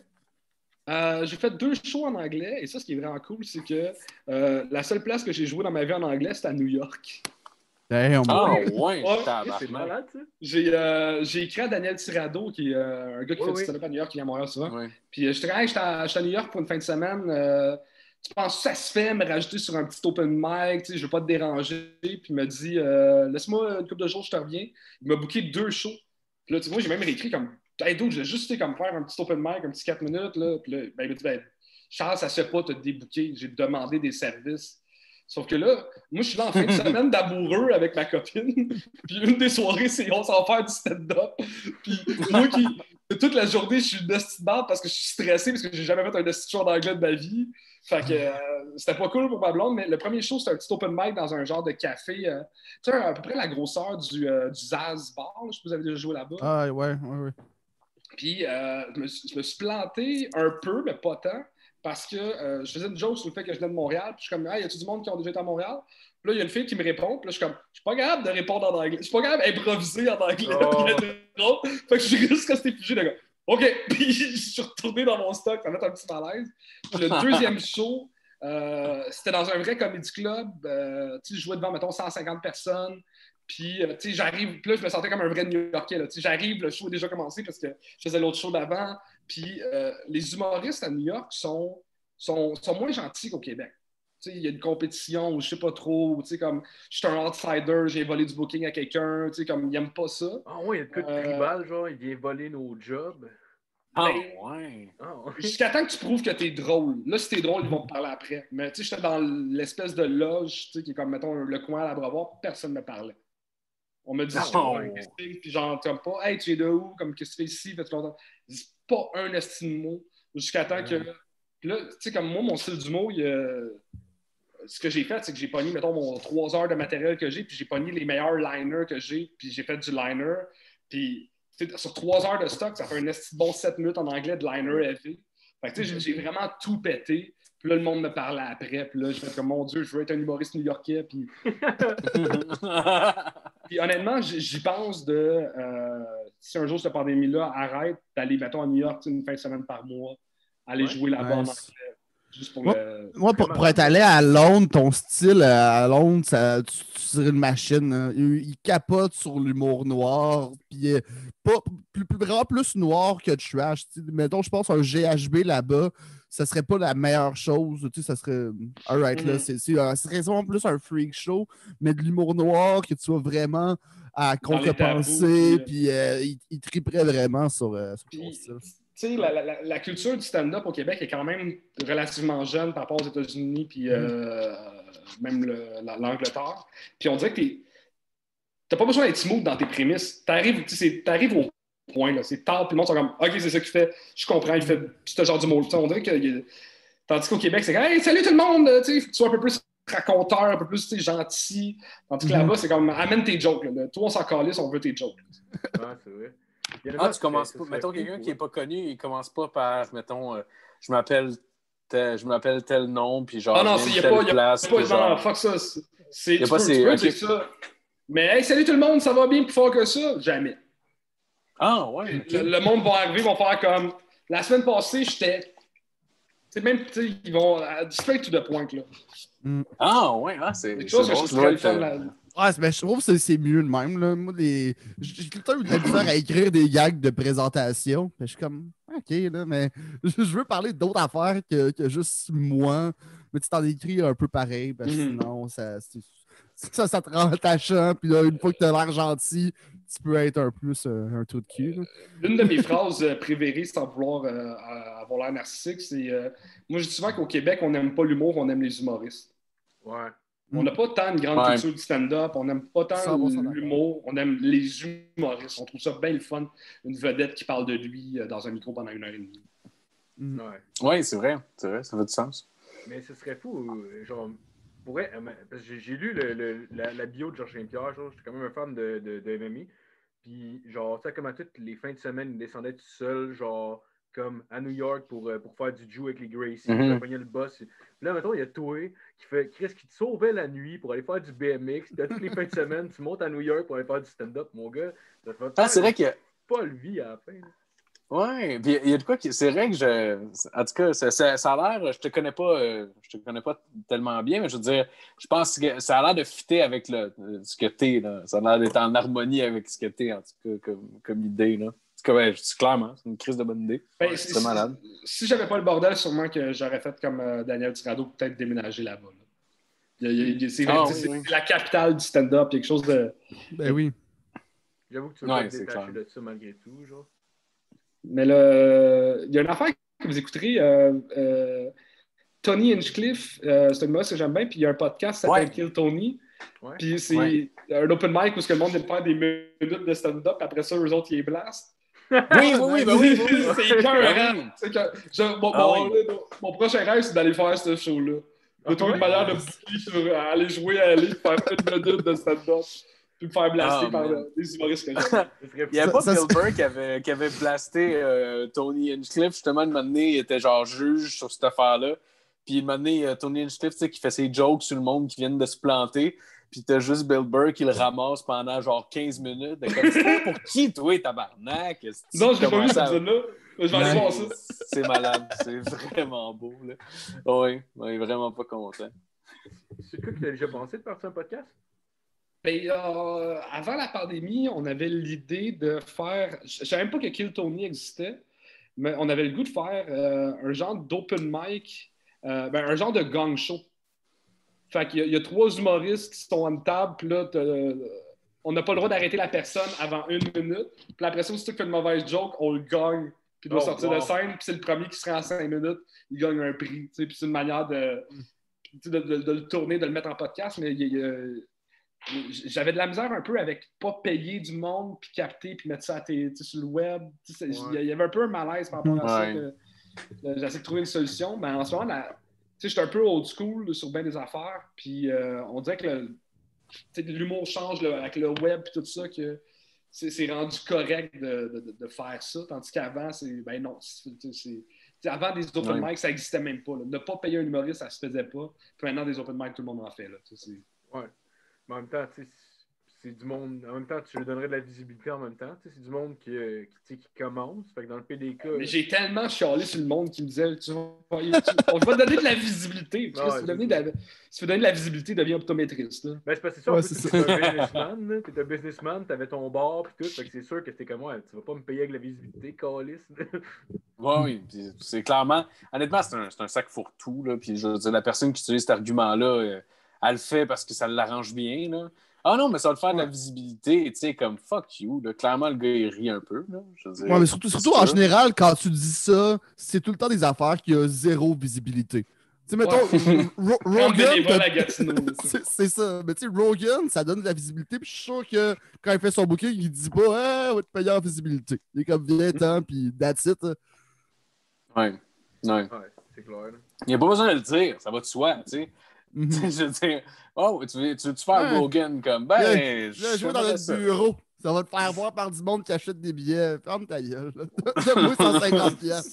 J'ai fait 2 shows en anglais, et ça, ce qui est vraiment cool, c'est que la seule place que j'ai joué dans ma vie en anglais, c'était à New York. Damn. Ouais, c'est malade, ça. J'ai écrit à Daniel Tirado, qui est un gars qui fait du stand-up à New York, qui vient à Montréal souvent. Ouais. Puis j'étais à New York pour une fin de semaine. Tu penses que ça se fait me rajouter sur un petit open mic, je ne veux pas te déranger. Puis il m'a dit, laisse-moi une couple de jours, je te reviens. Il m'a booké 2 shows. Puis là, moi, j'ai même réécrit comme, hey, dude, j'ai juste comme faire un petit open mic, un petit 4 minutes. Là. Puis là, il m'a dit, Charles, ça ne se fait pas te débooker. J'ai demandé des services. Sauf que là, moi, je suis là en fin de semaine d'amoureux avec ma copine. Puis une des soirées, c'est on s'en fait du stand-up. Puis moi qui, toute la journée, je suis une hostie de barbe parce que je suis stressé parce que j'ai jamais fait un hostie de show d'anglais de ma vie. Fait que c'était pas cool pour ma blonde, mais le premier show, c'était un petit open mic dans un genre de café. Tu sais, à peu près la grosseur du Zaz Bar. Là, je sais pas si vous avez déjà joué là-bas. Ah, ouais. Puis je me suis planté un peu, mais pas tant. Parce que je faisais une joke sur le fait que je venais de Montréal. Puis je suis comme, hey, y a-tu du monde qui ont déjà été à Montréal? Puis là, il y a une fille qui me répond. Puis là, je suis comme, je suis pas capable de répondre en anglais. Je suis pas capable d'improviser en anglais. Oh. Fait que je suis juste resté figé de gars. OK. Puis je suis retourné dans mon stock. Ça m'a fait un petit malaise. Puis le deuxième show, c'était dans un vrai comedy club. Je jouais devant, mettons, 150 personnes. Puis, tu sais, j'arrive. Puis là, je me sentais comme un vrai New-Yorkais. J'arrive, le show a déjà commencé parce que je faisais l'autre show d'avant. Puis, les humoristes à New York sont moins gentils qu'au Québec. Tu sais, il y a une compétition où je sais pas trop, tu sais, comme je suis un outsider, j'ai volé du booking à quelqu'un, tu sais, comme ils n'aiment pas ça. Ah ouais, il y a de coup de tribal, genre, il vient voler nos jobs. Ouais. Jusqu'à temps que tu prouves que t'es drôle. Là, si t'es drôle, ils vont te parler après. Mais tu sais, j'étais dans l'espèce de loge, tu sais, qui est comme, mettons, le coin à l'Abreuvoir, personne ne me parlait. On me dit, puis genre, comme pas, hey, tu es de où? Comme, qu'est-ce que tu fais ici? Fait longtemps. Dis pas un estime mot. Jusqu'à temps que. Puis là, tu sais, comme moi, mon style d'humour, ce que j'ai fait, c'est que j'ai pogné, mettons, mon 3 heures de matériel que j'ai, puis j'ai pogné les meilleurs liners que j'ai, puis j'ai fait du liner. Puis, sur 3 heures de stock, ça fait un bon 7 minutes en anglais de liner heavy. Fait que, tu sais, j'ai vraiment tout pété. Puis là, le monde me parlait après. Puis là, je fais comme, mon Dieu, je veux être un humoriste new-yorkais. Puis, puis honnêtement, j'y pense si un jour cette pandémie-là arrête, d'aller, mettons, à New York une fin de semaine par mois, aller jouer là-bas en anglais. Juste pour moi, pour être allé à Londres, ton style à Londres, tu serais une machine. Hein. Il capote sur l'humour noir. Puis vraiment plus noir que trash. Mettons, je pense un GHB là-bas, ça serait pas la meilleure chose. Tu sais, ça serait. Alright, là, c'est vraiment plus un freak show, mais de l'humour noir que tu vas vraiment à contrepenser. Puis il triperait vraiment sur ton style. Tu sais, la culture du stand-up au Québec est quand même relativement jeune par rapport aux États-Unis puis même l'Angleterre. Puis on dirait que t'as pas besoin d'être smooth dans tes prémices. T'arrives au point, là. C'est tard, puis le monde sont comme « OK, c'est ça qu'il fait. Je comprends, il fait ce genre d'humour. » On dirait que... Tandis qu'au Québec, c'est comme « Hey, salut tout le monde! » Tu sais, tu sois un peu plus raconteur, un peu plus gentil. Tandis que là-bas, c'est comme « Amène tes jokes. Là. Toi, on s'en calisse, on veut tes jokes. » Ah, c'est vrai. Tu commences pas. Mettons quelqu'un qui n'est pas connu, il commence pas par, mettons, je m'appelle tel nom, puis genre. Ah non, il n'y a pas, place, fuck ça. Tu peux dire ça. Mais hey, salut tout le monde, ça va bien plus fort que ça? Jamais. Ah, ouais. Okay. Le monde va arriver, vont faire comme. La semaine passée, j'étais. C'est même, ils vont straight to the point, là. Ah, ouais, c'est. Quelque chose que je trouve très fun. Ouais, mais je trouve que c'est mieux de même. Là. Moi, j'ai tout le temps eu de la misère à écrire des gags de présentation. Je suis comme, OK, là, mais je veux parler d'autres affaires que juste moi. Mais tu t'en écris un peu pareil, parce que sinon, ça te rend attachant. Puis là, une fois que tu as l'air gentil, tu peux être un trou de cul. L'une de mes phrases préférées, sans vouloir avoir l'air narcissique, c'est moi, je dis souvent qu'au Québec, on n'aime pas l'humour, on aime les humoristes. Ouais. On n'a pas tant une grande culture du stand-up, on n'aime pas tant l'humour, on aime les humoristes. On trouve ça bien le fun, une vedette qui parle de lui dans un micro pendant 1h30. Ouais, c'est vrai, ça fait du sens. Mais ce serait fou, genre, parce que j'ai lu la bio de Georges Saint-Pierre, j'étais quand même un fan de MMA, puis genre, tu sais, comme à toutes les fins de semaine, il descendait tout seul, genre, comme à New York pour faire du jiu avec les Gracie, il a pogné le boss. Puis là, mettons, il y a toi qui te sauvait la nuit pour aller faire du BMX. Puis toutes les fins de semaine, tu montes à New York pour aller faire du stand-up, mon gars. C'est vrai que. Pas le vie à la fin. Là. Ouais, puis il y a de quoi qui. C'est vrai que en tout cas, ça a l'air. Je te connais pas tellement bien, mais je veux dire, je pense que ça a l'air de fitter avec ce que t'es, là. Ça a l'air d'être en harmonie avec ce que t'es, en tout cas, comme idée, là. Je dis clairement, c'est une crise de bonne idée. C'est malade. Si j'avais pas le bordel, sûrement que j'aurais fait comme Daniel Tirado, peut-être déménager là-bas. Là. C'est la capitale du stand-up, quelque chose de. Ben oui. J'avoue que tu veux pas te détacher de ça malgré tout, genre. Mais il y a une affaire que vous écouterez, Tony Hinchcliffe, c'est un humoriste que j'aime bien, puis il y a un podcast qui s'appelle Kill Tony. Ouais. Puis c'est un open mic où le monde vient de faire des minutes de stand-up, après ça, eux autres, ils les blastent. Oui. C'est écœurant. Mon prochain rêve, c'est d'aller faire ce show-là. De trouver une manière de boucler aller jouer à aller faire une minute de stand-up. Puis me faire blaster par des humoristes que j'aime. Il n'y avait pas Bill Burr qui avait blasté Tony Hinchcliffe. Justement, une année, il était genre juge sur cette affaire-là. Puis une année, Tony Hinchcliffe, tu sais, qui fait ses jokes sur le monde qui viennent de se planter. Puis t'as juste Bill Burr qui le ramasse pendant genre 15 minutes. C'est pour qui, toi, tabarnak? Non, je l'ai pas vu cette épisode-là. Je vais aller voir ça. C'est malade. C'est vraiment beau, là. Oui, il est vraiment pas content. C'est quoi que tu as déjà pensé de partir un podcast? Ben, avant la pandémie, on avait l'idée de faire. Je ne savais même pas que Kill Tony existait, mais on avait le goût de faire un genre d'open mic, un genre de gang show. Fait qu'il y a 3 humoristes qui sont à une table, puis là, on n'a pas le droit d'arrêter la personne avant 1 minute. Puis après ça, si tu fais une mauvaise joke, on le gagne, puis il doit sortir de scène, puis c'est le premier qui sera à 5 minutes, il gagne un prix. Puis c'est une manière de le tourner, de le mettre en podcast, mais j'avais de la misère un peu avec pas payer du monde, puis capter, puis mettre ça sur le web. Il y avait un peu un malaise par rapport à ça. J'essaie de trouver une solution, mais en ce moment, je suis un peu old school sur bien des affaires, puis on dirait que l'humour change avec le web et tout ça, que c'est rendu correct de faire ça, tandis qu'avant, non. Avant, des open mic, ça n'existait même pas. Là. Ne pas payer un humoriste, ça se faisait pas. Puis maintenant, des open mic, tout le monde en fait. Là. Ouais. Mais en même temps, c'est du monde. En même temps, tu lui donnerais de la visibilité en même temps. C'est du monde qui commence. Fait que dans le PDK. Mais j'ai tellement chialé sur le monde qui me disait on va donner de la visibilité. Parce que si tu veux donner de la visibilité, deviens optométriste. Là. Ben, c'est parce que c'est ça. T'es un businessman. T'es un businessman, t'avais ton bar puis tout. Fait que c'est sûr que c'était comme moi. Tu vas pas me payer avec la visibilité, calice. Oui. C'est clairement. Honnêtement, c'est un sac fourre-tout. Puis je veux dire, la personne qui utilise cet argument-là, elle le fait parce que ça l'arrange bien. Là. Ah non, mais ça va te faire de la visibilité. Tu sais, comme fuck you. Là. Clairement, le gars, il rit un peu. Là. Je veux dire, mais surtout en général, quand tu dis ça, c'est tout le temps des affaires qui ont zéro visibilité. Tu sais, mettons, Rogan. C'est ça. Mais tu sais, Rogan, ça donne de la visibilité. Puis je suis sûr que quand il fait son booking, il dit pas, on va te payer en visibilité. Il est comme viens-t'en, puis that's it. Ouais, c'est clair. Il n'y a pas besoin de le dire. Ça va de soi, tu sais. Je veux dire, tu veux faire Rogan comme je vais dans notre bureau. Ça va te faire voir par du monde qui achète des billets. Ferme ta gueule. Donne-moi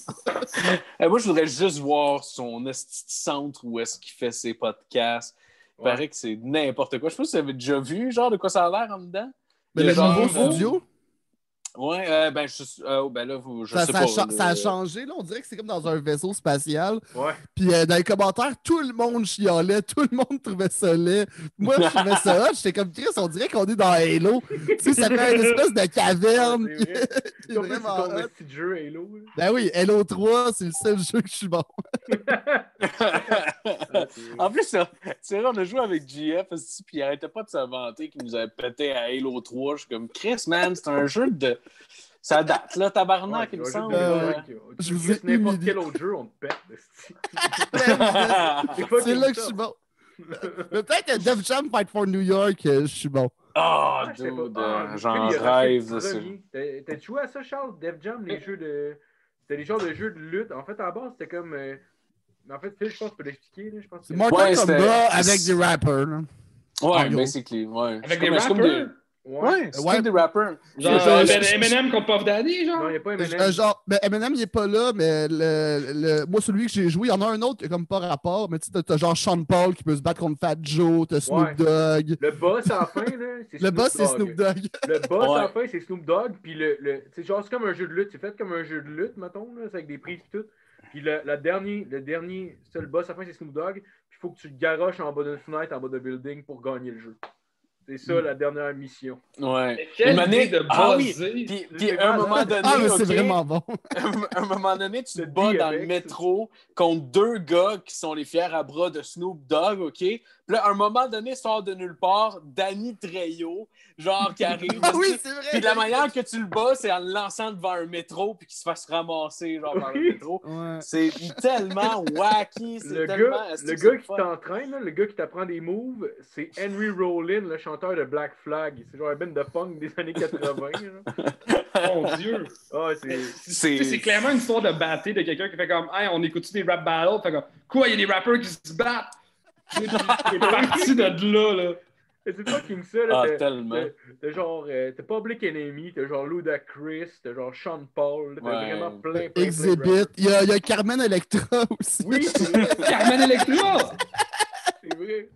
150$. Moi, je voudrais juste voir son centre où est-ce qu'il fait ses podcasts. Il paraît que c'est n'importe quoi. Je sais pas si vous avez déjà vu, genre, de quoi ça a l'air en dedans. Mais le genre, nouveau studio, ouais, ben là, je sais pas. ça a changé, là. On dirait que c'est comme dans un vaisseau spatial. Ouais. Puis dans les commentaires, tout le monde chialait, tout le monde trouvait ça laid. Moi, je trouvais ça hot. J'étais comme Chris, on dirait qu'on est dans Halo. Tu sais, ça fait une espèce de caverne. C'est vrai. C'est vraiment ton hot. petit jeu Halo. Là. Ben oui, Halo 3, c'est le seul jeu que je suis bon. En plus, c'est vrai, on a joué avec GF, puis il arrêtait pas de se vanter qu'il nous avait pété à Halo 3. Je suis comme, Chris, man, c'est un jeu de... Ça date, là, tabarnak, il me semble. Je vous dis n'importe quel autre jeu, on te pète. C'est là que je suis bon. Mais peut-être que Def Jam Fight for New York, je suis bon. Oh, dude, j'en rêve de ça. T'as joué à ça, Charles? Def Jam, les jeux de... C'était des genres de jeux de lutte. En fait, à la base, c'était comme... En fait, Phil, je pense que tu peux l'expliquer. C'est Mortal Kombat avec des rappers. Là. Ouais, basically, ouais. Avec des rappers? Ouais, c'est comme des rappers. Genre Eminem contre Puff Daddy, genre? Non, il n'y a pas Eminem. Ben, Eminem, il n'est pas là, mais moi, celui que j'ai joué, il y en a un autre qui n'a comme pas rapport, mais tu sais, t'as genre Sean Paul qui peut se battre contre Fat Joe, t'as Snoop Dogg. Le boss à la fin, là, c'est Snoop Dogg. Le boss, c'est Snoop Dogg. Le boss à la fin, c'est Snoop Dogg, puis c'est genre, c'est comme un jeu de lutte, c'est fait comme un jeu de lutte, mettons, là, c'est avec des prises et tout. Puis le dernier, c'est le boss à la fin, c'est Snoop Dogg, puis il faut que tu le garoches en bas d'une fenêtre, en bas d'un building pour gagner le jeu. C'est ça, la dernière mission. Ouais. Quelle idée de buzzer! Puis à un moment donné... Ah, mais c'est vraiment bon! À un moment donné, tu te bats dans le métro contre deux gars qui sont les fiers à bras de Snoop Dogg, OK? Puis là, à un moment donné, sort de nulle part Danny Trejo, genre, qui arrive. Oui, c'est vrai! Puis la manière que tu le bats, c'est en le lançant devant un métro puis qu'il se fasse ramasser, genre, par le métro. Ouais. C'est tellement wacky, Le gars qui t'entraîne, le gars qui t'apprend des moves, c'est Henry Rollin, le chanteur de Black Flag. C'est genre un band de punk des années 80. Mon Dieu! Oh, c'est clairement une histoire de batté de quelqu'un qui fait comme « Hey, on écoute-tu des rap battles? » Fait comme « Quoi, il y a des rappers qui se battent? » C'est parti de là. C'est fucking ça, là. Tellement. T'as genre, t'as Public Enemy, t'as genre Ludacris, t'as genre Sean Paul, t'as vraiment plein. Exhibit. Il y a Carmen Electra aussi. Oui, c'est vrai. Carmen Electra! C'est vrai.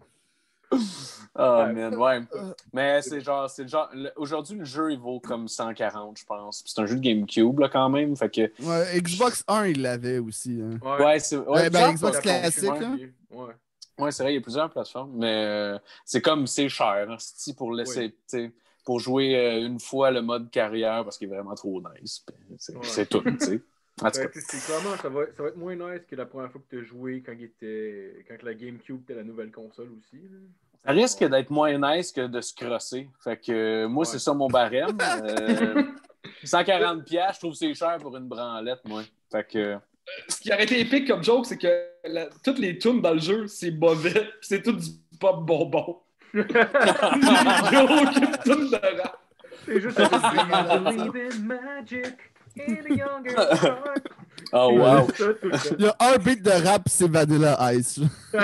Oh, man, ouais. Mais c'est genre aujourd'hui, le jeu, il vaut comme 140, je pense. Puis c'est un jeu de GameCube, là, quand même. Fait que... Ouais, Xbox 1, il l'avait aussi. Hein. Ouais, c'est... Xbox classique, là. Ouais, c'est vrai, il y a plusieurs plateformes, mais c'est comme, c'est cher, hein, pour laisser, pour jouer une fois le mode carrière, parce qu'il est vraiment trop nice. C'est tout, tu sais. C'est clairement, ça va être moins nice que la première fois que tu as joué quand la GameCube était la nouvelle console aussi. Là. Ça risque d'être moins nice que de se crosser. Fait que moi, c'est ça mon barème. 140$, je trouve que c'est cher pour une branlette, moi. Fait que... Ce qui aurait été épique comme joke, c'est que toutes les tunes dans le jeu, c'est mauvais. C'est tout du pop bonbon. Il n'y a aucune tune de rap. C'est juste magic in a younger heart. Oh wow! Il y a un beat de rap, c'est Vanilla Ice.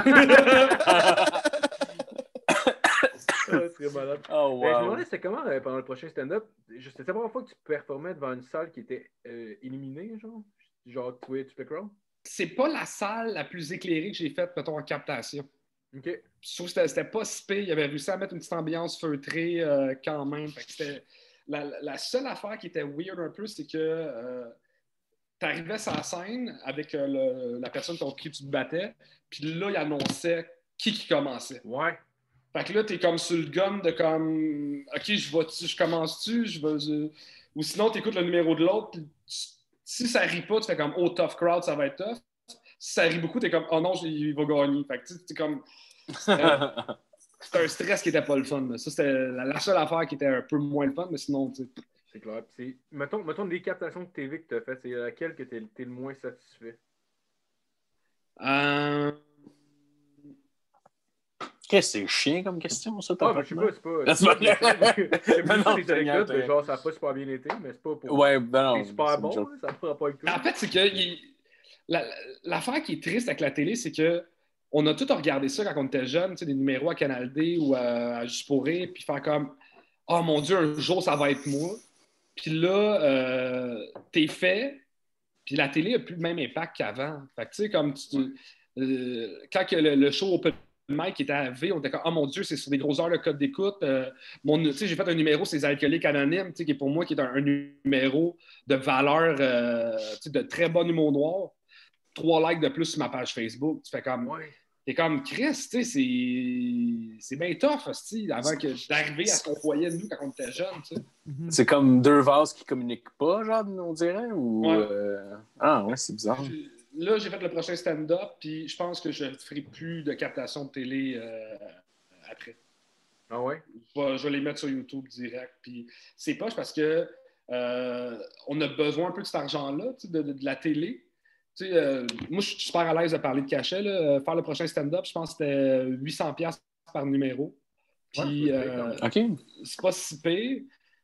Ça serait malade. Oh wow! Je me demandais, c'était comment pendant le prochain stand-up? C'était la première fois que tu performais devant une salle qui était illuminée, genre? Genre Twitch, Background? C'est pas la salle la plus éclairée que j'ai faite, mettons, en captation. OK. Je trouve que c'était pas si pire. Il avait réussi à mettre une petite ambiance feutrée quand même. Fait que c'était... La seule affaire qui était weird un peu, c'est que tu arrivais sur la scène avec la personne contre qui tu te battais, puis là, il annonçait qui commençait. Ouais. Fait que là, t'es comme sur le gun de comme OK, je commence-tu? Ou sinon, t'écoutes le numéro de l'autre, puis si ça rit pas, tu fais comme « Oh, tough crowd, ça va être tough ». Si ça rit beaucoup, t'es comme « Oh non, il va gagner ». Fait que t'es comme... C'était un stress qui était pas le fun. Là. Ça, c'était la seule affaire qui était un peu moins le fun, mais sinon, tu sais... C'est clair. Mettons des captations de TV que t'as fait, c'est laquelle que t'es le moins satisfait? Qu'est-ce que c'est chiant comme question, ça? Ah, je sais pas, c'est pas... C'est plus des anecdotes, genre, ça n'a pas super bien été, mais c'est pas pour... Ouais, ben non. C'est super bon, là, ça ne fera pas avec tout. En fait, c'est que l'affaire qui est triste avec la télé, c'est que on a tous regardé ça quand on était jeunes, tu sais, des numéros à Canal D ou à Juste pour rire, puis faire comme « Oh mon Dieu, un jour, ça va être moi. » Puis là, t'es fait, puis la télé n'a plus le même impact qu'avant. Fait que tu sais, comme quand que le show Open mic qui était à V. On était comme, oh mon Dieu, c'est sur des grosses heures le code d'écoute. J'ai fait un numéro sur les alcooliques anonymes, qui est pour moi qui est un numéro de valeur, de très bon humour noir. 3 likes de plus sur ma page Facebook. Tu fais comme. Ouais. T'es comme Chris, c'est bien tough, avant d'arriver à ce qu'on voyait de nous quand on était jeunes. C'est comme 2 vases qui communiquent pas, genre, on dirait? Ou, ouais. Ah, ouais, c'est bizarre. Là, j'ai fait le prochain stand-up, puis je pense que je ne ferai plus de captation de télé après. Ah ouais? Je vais les mettre sur YouTube direct. Puis c'est poche parce que on a besoin un peu de cet argent-là, de la télé. Moi, je suis super à l'aise de parler de cachet. Là. Faire le prochain stand-up, je pense que c'était 800$ par numéro. Puis, c'est pas si pire.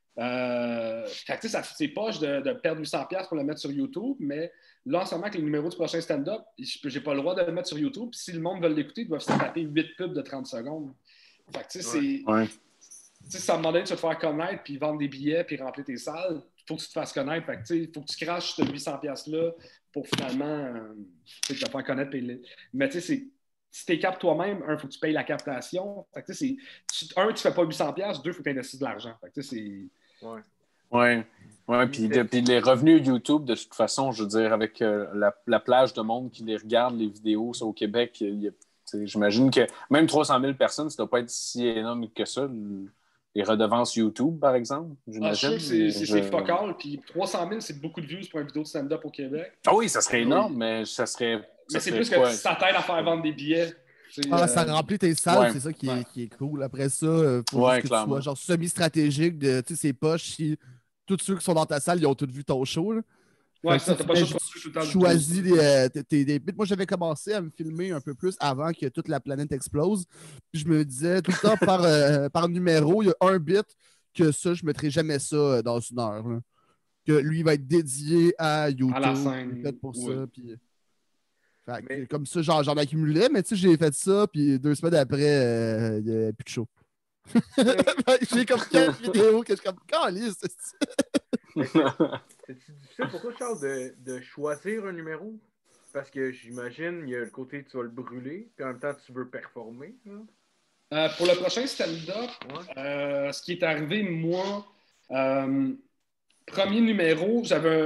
C'est poche de perdre 800$ pour le mettre sur YouTube, mais là, en ce moment, avec les numéros du prochain stand-up, j'ai pas le droit de le mettre sur YouTube. Puis si le monde veut l'écouter, ils doivent se taper 8 pubs de 30 secondes. Fait que, c'est... Ouais. Ça me demandait de te faire connaître, puis vendre des billets, puis remplir tes salles. Il faut que tu te fasses connaître. Fait que, il faut que tu craches ce 800$-là pour finalement te faire connaître. Mais tu sais, si tu es cap toi-même, il faut que tu payes la captation. Fait que, tu fais pas 800$, 2, il faut que tu investisses de l'argent. Fait que, c'est... Ouais, puis les revenus YouTube, de toute façon, je veux dire, avec la plage de monde qui les regarde, les vidéos au Québec, j'imagine que même 300 000 personnes, ça ne doit pas être si énorme que ça. Les redevances YouTube, par exemple, j'imagine. C'est focal, puis 300 000, c'est beaucoup de views pour une vidéo de stand-up au Québec. Ah oui, ça serait énorme, mais ça serait... Mais c'est plus que ça t'aide à faire vendre des billets. Ça remplit tes salles, c'est ça qui est cool. Après ça, faut juste que tu sois genre semi-stratégique de ses poches. Si tous ceux qui sont dans ta salle, ils ont tous vu ton show. Là. Ouais, ça, t'as pas choisi tes bits. Moi, j'avais commencé à me filmer un peu plus avant que toute la planète explose. Puis je me disais tout le temps par numéro, il y a un bit que ça, je ne mettrai jamais ça dans une heure. Là. Que lui va être dédié à YouTube. À la scène. Fait pour ça. Puis... Comme ça, j'en accumulais, mais tu sais, j'ai fait ça, puis 2 semaines après, il n'y avait plus de show. J'ai comme 4 vidéos que je suis comme calisse. C'est-tu difficile pour toi, Charles, de choisir un numéro? Parce que j'imagine, il y a le côté tu vas le brûler, puis en même temps, tu veux performer. Pour le prochain stand-up, ce qui est arrivé, moi, premier numéro,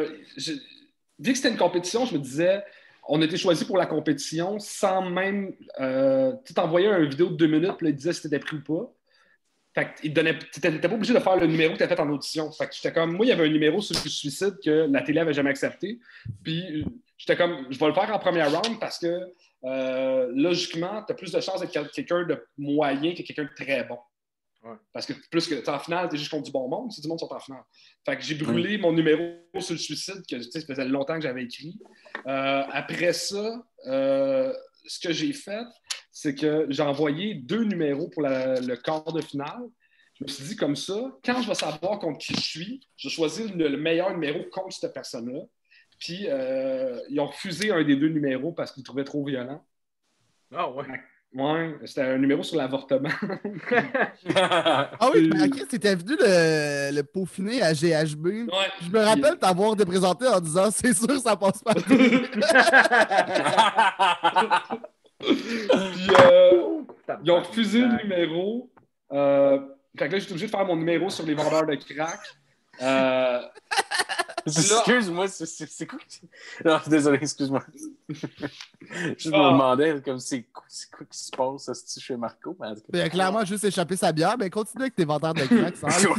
vu que c'était une compétition, je me disais, on a été choisi pour la compétition sans même t'envoyer une vidéo de 2 minutes, puis là, il disait si t'étais pris ou pas. Fait que t'étais pas obligé de faire le numéro que t'as fait en audition. Fait que j'étais comme, moi, il y avait un numéro sur le suicide que la télé avait jamais accepté. Puis j'étais comme, je vais le faire en première round parce que logiquement, t'as plus de chances d'être quelqu'un de moyen que quelqu'un de très bon. Ouais. Parce que plus que en finale, t'es juste contre du bon monde, c'est du monde qui sont en finale. Fait que j'ai brûlé mon numéro sur le suicide, que ça faisait longtemps que j'avais écrit. Après ça, ce que j'ai fait, c'est que j'ai envoyé 2 numéros pour le quart de finale. Je me suis dit comme ça, quand je vais savoir contre qui je suis, je vais choisir le meilleur numéro contre cette personne-là. Puis, ils ont refusé un des 2 numéros parce qu'ils le trouvaient trop violent. Ah ouais? Ouais, c'était un numéro sur l'avortement. Ah oui, mais Chris, t'étais venu le peaufiner à GHB. Ouais. Je me rappelle t'avoir représenté en disant c'est sûr ça passe pas. Puis, ils ont refusé le numéro. Fait que là, j'étais obligé de faire mon numéro sur les vendeurs de crack. Excuse-moi, c'est quoi? Non, désolé, excuse-moi. Je me demandais comme c'est quoi qui se passe chez Marco. Il a clairement juste échappé sa bière, mais continue avec tes vendeurs de crack.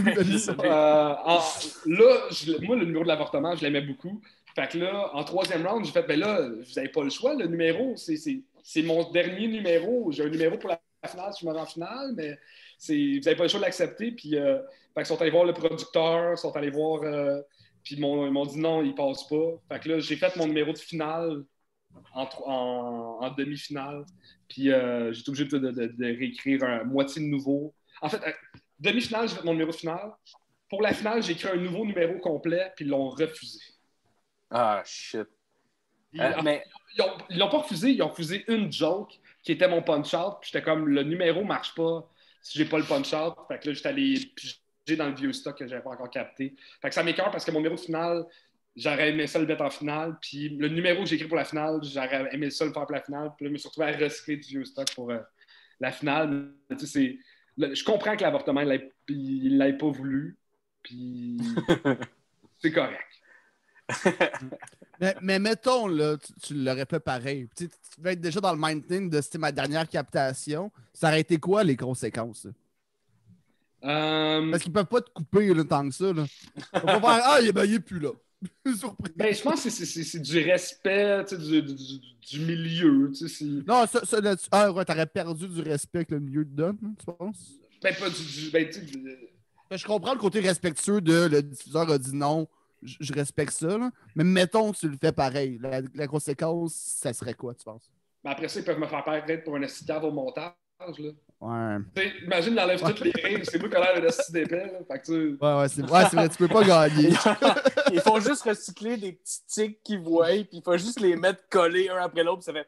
Moi, le numéro de l'avortement, je l'aimais beaucoup. Fait que là, en 3e round, j'ai fait, ben là, vous n'avez pas le choix, le numéro, c'est mon dernier numéro. J'ai un numéro pour la finale, si je me rends en finale, mais vous n'avez pas le choix de l'accepter. Puis, fait qu'ils sont allés voir le producteur, sont allés voir... puis ils m'ont dit non, il passe pas. Fait que là, j'ai fait mon numéro de finale en demi-finale. Puis j'ai été obligé de réécrire un moitié de nouveau. En fait, demi-finale, j'ai fait mon numéro de finale. Pour la finale, j'ai écrit un nouveau numéro complet, puis ils l'ont refusé. Ah, shit. Mais... Ils l'ont pas refusé, ils ont refusé une joke qui était mon punch-out. Puis j'étais comme, le numéro marche pas si j'ai pas le punch-out. Fait que là, j'étais allé piger dans le vieux stock que j'avais pas encore capté. Fait que ça m'écoeure parce que mon numéro de finale, j'aurais aimé ça le mettre en finale. Puis le numéro que j'ai écrit pour la finale, j'aurais aimé ça le faire pour la finale. Puis là, je me suis retrouvé à recycler du vieux stock pour la finale. Je comprends que l'avortement, il l'ait pas voulu. Puis c'est correct. Mais mettons, là, tu l'aurais fait pareil. Tu vas être déjà dans le minding de c'était ma dernière captation. Ça aurait été quoi les conséquences? Parce qu'ils peuvent pas te couper là, tant que ça. Là. Ils vont pas faire il est plus là. Surprise. Ben, je pense que c'est du respect du milieu. Non, ça là-dessus. T'aurais perdu du respect que le milieu te donne, hein, tu penses? Ben, pas Je comprends le côté respectueux de le diffuseur a dit non, je respecte ça, là. Mais mettons que tu le fais pareil. La conséquence, ça serait quoi, tu penses? Ben après ça, ils peuvent me faire paraître pour un esclave au montage. Là. Ouais. Imagine, il enlève toutes les règles, c'est moi qui ai l'air d'un esti d'épais. C'est vrai, tu peux pas gagner. Ils font juste recycler des petits tics qu'ils voient, puis il faut juste les mettre collés un après l'autre, ça fait.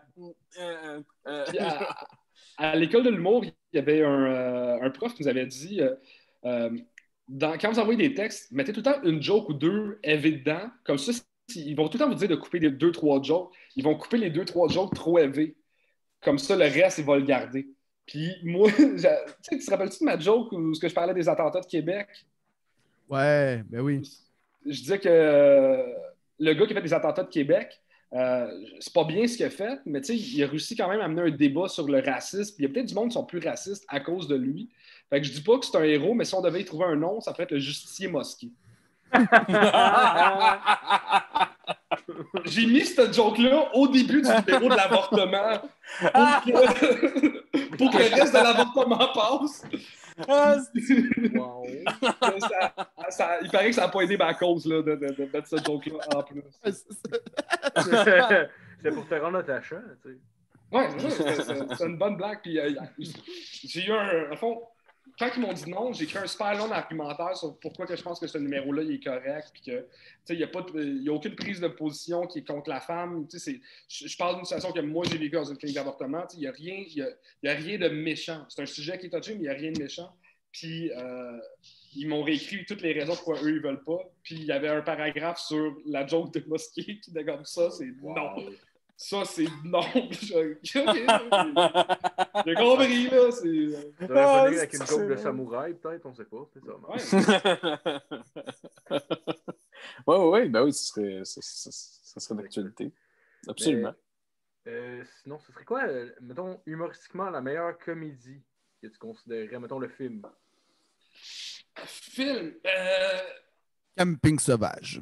À l'école de l'humour, il y avait un prof qui nous avait dit quand vous envoyez des textes, mettez tout le temps une joke ou deux élevées dedans. Comme ça, ils vont tout le temps vous dire de couper les 2-3 jokes. Ils vont couper les 2-3 jokes trop élevés. Comme ça, le reste, ils vont le garder. Puis moi, tu te rappelles-tu de ma joke où je parlais des attentats de Québec? Ouais, ben oui. Je disais que le gars qui a fait des attentats de Québec, c'est pas bien ce qu'il a fait, mais il a réussi quand même à amener un débat sur le racisme. Puis il y a peut-être du monde qui sont plus racistes à cause de lui. Fait que je dis pas que c'est un héros, mais si on devait y trouver un nom, ça pourrait être le justicier Mosquée. J'ai mis cette joke-là au début du numéro de l'avortement pour que le reste de l'avortement passe. Wow. Il paraît que ça n'a pas aidé ma cause là, de mettre cette joke-là en plus. C'est pour te rendre attachant, tu sais. Ouais, c'est une bonne blague. Puis, j'ai eu un fond. Quand ils m'ont dit non, j'ai écrit un super long argumentaire sur pourquoi que je pense que ce numéro-là il est correct, puis que il n'y a aucune prise de position qui est contre la femme. Je parle d'une situation que moi j'ai vécue dans une clinique d'avortement. Il n'y a rien de méchant. C'est un sujet qui est touché, mais il n'y a rien de méchant. Puis ils m'ont réécrit toutes les raisons pourquoi eux ils veulent pas. Puis il y avait un paragraphe sur la joke de Mosquée qui dégomme ça, c'est non. Ça, c'est non. J'ai compris, là. Ça aurait fallu avec une joke de samouraï, peut-être, on sait pas. C'est ça. Ouais, ben oui, ça serait d'actualité. Absolument. Sinon, ce serait quoi, mettons, humoristiquement, la meilleure comédie que tu considérerais, mettons, le film? Film? Camping sauvage.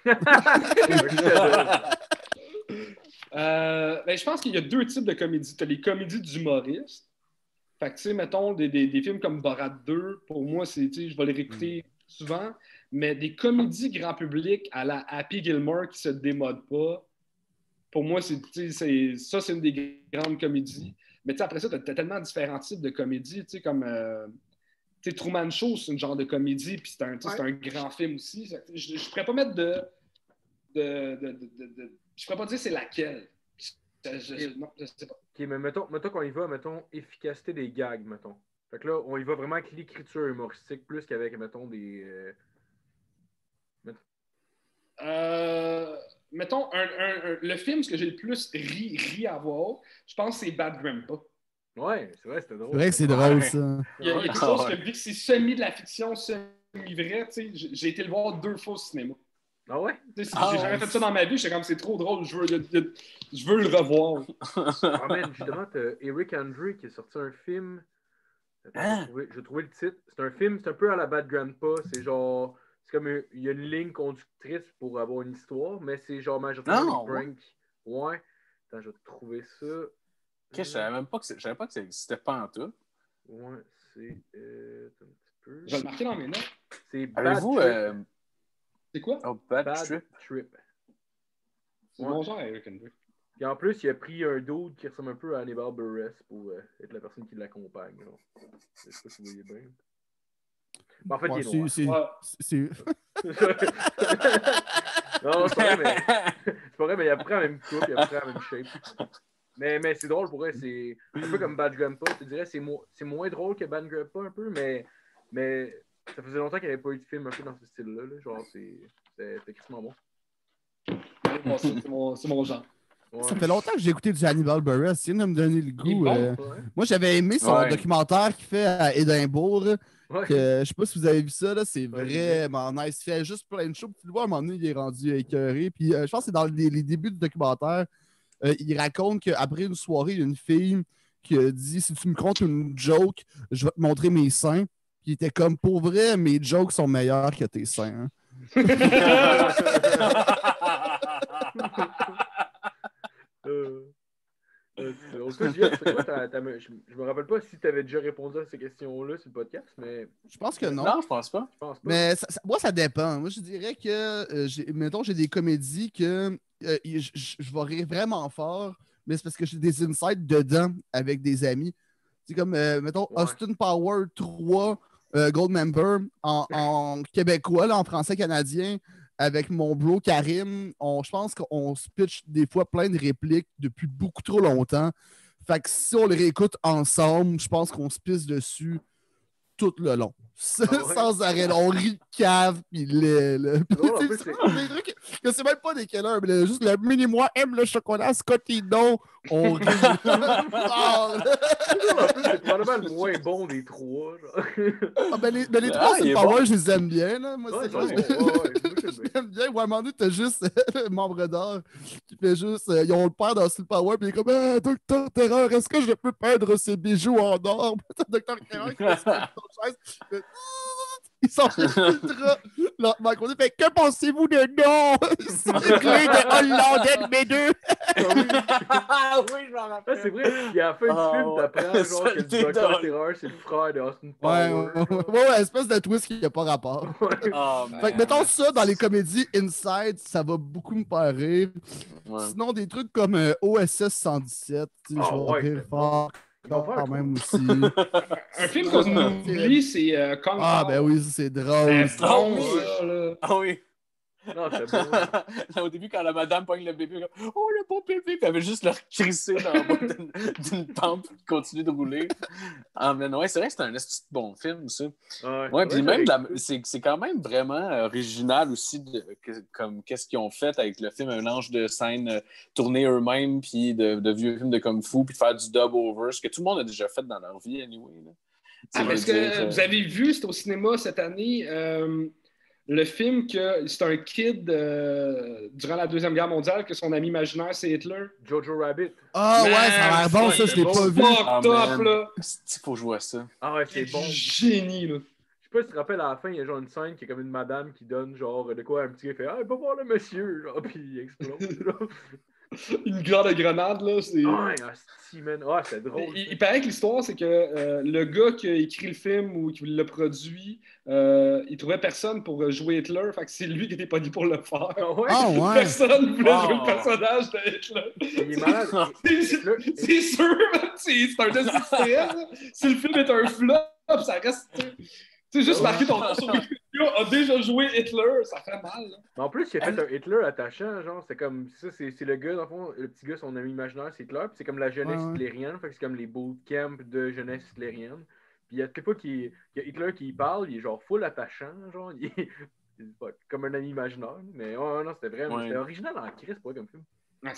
Je pense qu'il y a deux types de comédies. Tu as les comédies d'humoristes. Fait que, tu sais, mettons, des films comme Borat 2, pour moi, je vais les réécouter souvent. Mais des comédies grand public à la Happy Gilmore qui se démodent pas, pour moi, c'est une des grandes comédies. Mais après ça, tu as tellement différents types de comédies, comme Truman Show, c'est une genre de comédie, puis c'est un grand film aussi. Je ne pourrais pas mettre je pourrais pas dire c'est laquelle. Non, je sais pas. OK, mais mettons qu'on y va, mettons, efficacité des gags, mettons. Fait que là, on y va vraiment avec l'écriture humoristique plus qu'avec, mettons, des... Mettons, le film que j'ai le plus ri à voir, je pense que c'est Bad Grandpa. Ouais, c'est vrai, c'était drôle. C'est vrai que c'est drôle, ça. Il y a quelque chose que, vu que c'est semi de la fiction, semi-vrai, j'ai été le voir 2 fois au cinéma. Ah ouais? J'ai jamais fait ça dans ma vie, j'étais comme c'est trop drôle, je veux le revoir. Ah man, justement, t'as Eric Andre qui a sorti un film. J'ai trouvé le titre. C'est un film, c'est un peu à la Bad Grandpa. C'est genre. C'est comme il y a une ligne conductrice pour avoir une histoire, mais c'est genre majoritairement des pranks. Ouais. Attends, je vais trouver ça. Je savais pas que ça existait pas en tout. Ouais, c'est. Un petit peu. Je vais le marquer dans mes notes. C'est Bad Avez-vous. C'est quoi? Oh, Bad Trip. C'est mon genre, Eric Andre. Et en plus, il a pris un dude qui ressemble un peu à Hannibal Buress pour être la personne qui l'accompagne. Je sais pas si vous voyez bien. Mais en fait, il est noir. Non, c'est pas vrai, mais il a pris la même coupe, il a pris la même shape. Mais c'est drôle pour elle, c'est un peu comme Bad Grandpa. Je te dirais c'est moins drôle que Bad Grandpa un peu, mais ça faisait longtemps qu'il n'y avait pas eu de film un peu dans ce style-là. Genre, c'était extrêmement bon. C'est mon genre. Ouais. Ça fait longtemps que j'ai écouté du Hannibal Buress. C'est de me donner le Il est goût. bon, ouais. Moi, j'avais aimé son documentaire qu'il fait à Édimbourg. Là, Ouais. que, je sais pas si vous avez vu ça. Là, c'est Ouais, vraiment nice. Il fait juste plein de shows. Puis tu le vois, à un moment donné, il est rendu écœuré. Puis je pense que c'est dans les débuts du documentaire. Il raconte qu'après une soirée, il y a une fille qui a dit si tu me comptes une joke, je vais te montrer mes seins. Puis il était comme pour vrai, mes jokes sont meilleurs que tes seins. Hein. En tout cas, Julien, c'est quoi je me rappelle pas si tu avais déjà répondu à ces questions-là sur le podcast, mais Je pense que non. Non, je pense pas. je pense pas. Mais moi, ça dépend. Moi, je dirais que, mettons, j'ai des comédies que je vais rire vraiment fort, mais c'est parce que j'ai des insights dedans avec des amis. C'est comme, mettons, Ouais. Austin Power 3, Goldmember, en québécois, là, en français canadien, avec mon bro Karim. Je pense qu'on se pitch des fois plein de répliques depuis beaucoup trop longtemps. Fait que si on les réécoute ensemble, je pense qu'on se pisse dessus tout le long. Ah ouais? Sans arrêt. Là, on rit de cave, puis là. Puis, drôle, en tu plus, sais, c'est- c'est des trucs que c'est même pas des killers, mais là, juste le mini-moi aime le chocolat Scotty-No. On rit. Fort, là. En plus, c'est probablement le moins bon des trois. Genre. Ah, ben les trois, il c'est est Power, bon. je les aime bien. Là. Moi, Ouais, c'est ouais, juste- ouais, moi, j'aime bien. j'aime bien. Ouais, à un moment donné, t'as juste le membre d'or qui fait juste. Ils ont le père dans Steel Power, puis il est comme Docteur Terreur, est-ce que je peux peindre ces bijoux en or? Docteur Terreur qui fait ça sur son chaise. Il fait, ils sont ultra lentement à côté. Fait que pensez-vous de non? C'est clé de hollandais de mes deux. Ah oui, je m'en Ah, rappelle. c'est vrai, puis à la fin du Ah, film, ouais. t'apprends genre Ça, que le t'es Docteur drôle. Terreur, c'est le frère de Austin Ouais, Power. ouais, espèce de twist qui n'a pas rapport. Ouais. Oh, Fait que mettons ça dans les comédies Inside, ça va beaucoup me faire rire. Ouais. Sinon, des trucs comme OSS 117, tu sais, Ah, je vais ouais, rire c'est fort Ils vont faire quand quoi? même aussi. Un film qu'on oublie, c'est Kong Ah, Power. ben oui, ça, c'est drôle. C'est bon, Ouais. ça, là. Ah oui. Non, c'est bon. Là, au début, quand la madame pogne le bébé, elle comme, oh le beau bébé, puis elle avait juste le crisser dans le bas d'une pente qui continue de rouler. Ah, mais ouais, c'est vrai que c'est un esti de bon film, ça. Ouais, puis même, c'est quand même vraiment original aussi, comme qu'est-ce qu'ils ont fait avec le film, un mélange de scènes tournées eux-mêmes, puis de vieux films de Kung Fu, puis de faire du dub-over, ce que tout le monde a déjà fait dans leur vie, anyway. Là. Est-ce que vous avez vu, c'est au cinéma cette année, le film que c'est un kid durant la Deuxième Guerre mondiale que son ami imaginaire, c'est Hitler? Jojo Rabbit. Ah, ouais, ça a l'air bon, ça, je l'ai pas vu. Top, là! Il faut jouer à ça. Ah ouais, c'est C'est bon. génie, là. Je sais pas si tu te rappelles, à la fin, il y a genre une scène qui est comme une madame qui donne genre de quoi un petit gars fait ah, va voir le monsieur, genre, puis il explose. Genre. Une grande grenade, là. C'est... Ah, man. Ah, c'est drôle. Il paraît que l'histoire, c'est que le gars qui a écrit le film ou qui l'a produit, il trouvait personne pour jouer Hitler, fait que c'est lui qui était pas dit pour le faire. Ah ouais? Ah, ouais. Personne voulait jouer le personnage de Hitler. Il est malade. C'est sûr, c'est un désisté. Si le film est un flop, ça reste. Tu sais, juste marquer ton nom sur Wikipédia a déjà joué Hitler, ça fait mal. Là. Mais en plus, il a fait un Hitler attachant, genre, c'est comme ça, c'est le gars, dans le fond, le petit gars, son ami imaginaire, c'est Hitler, puis c'est comme la jeunesse hitlérienne, fait que c'est comme les bootcamps de jeunesse hitlérienne. Puis il y a quelques fois qu'il y a Hitler qui parle, il est genre full attachant, genre, il est comme un ami imaginaire, mais non, c'était vraiment, c'était original en crise, pas comme film.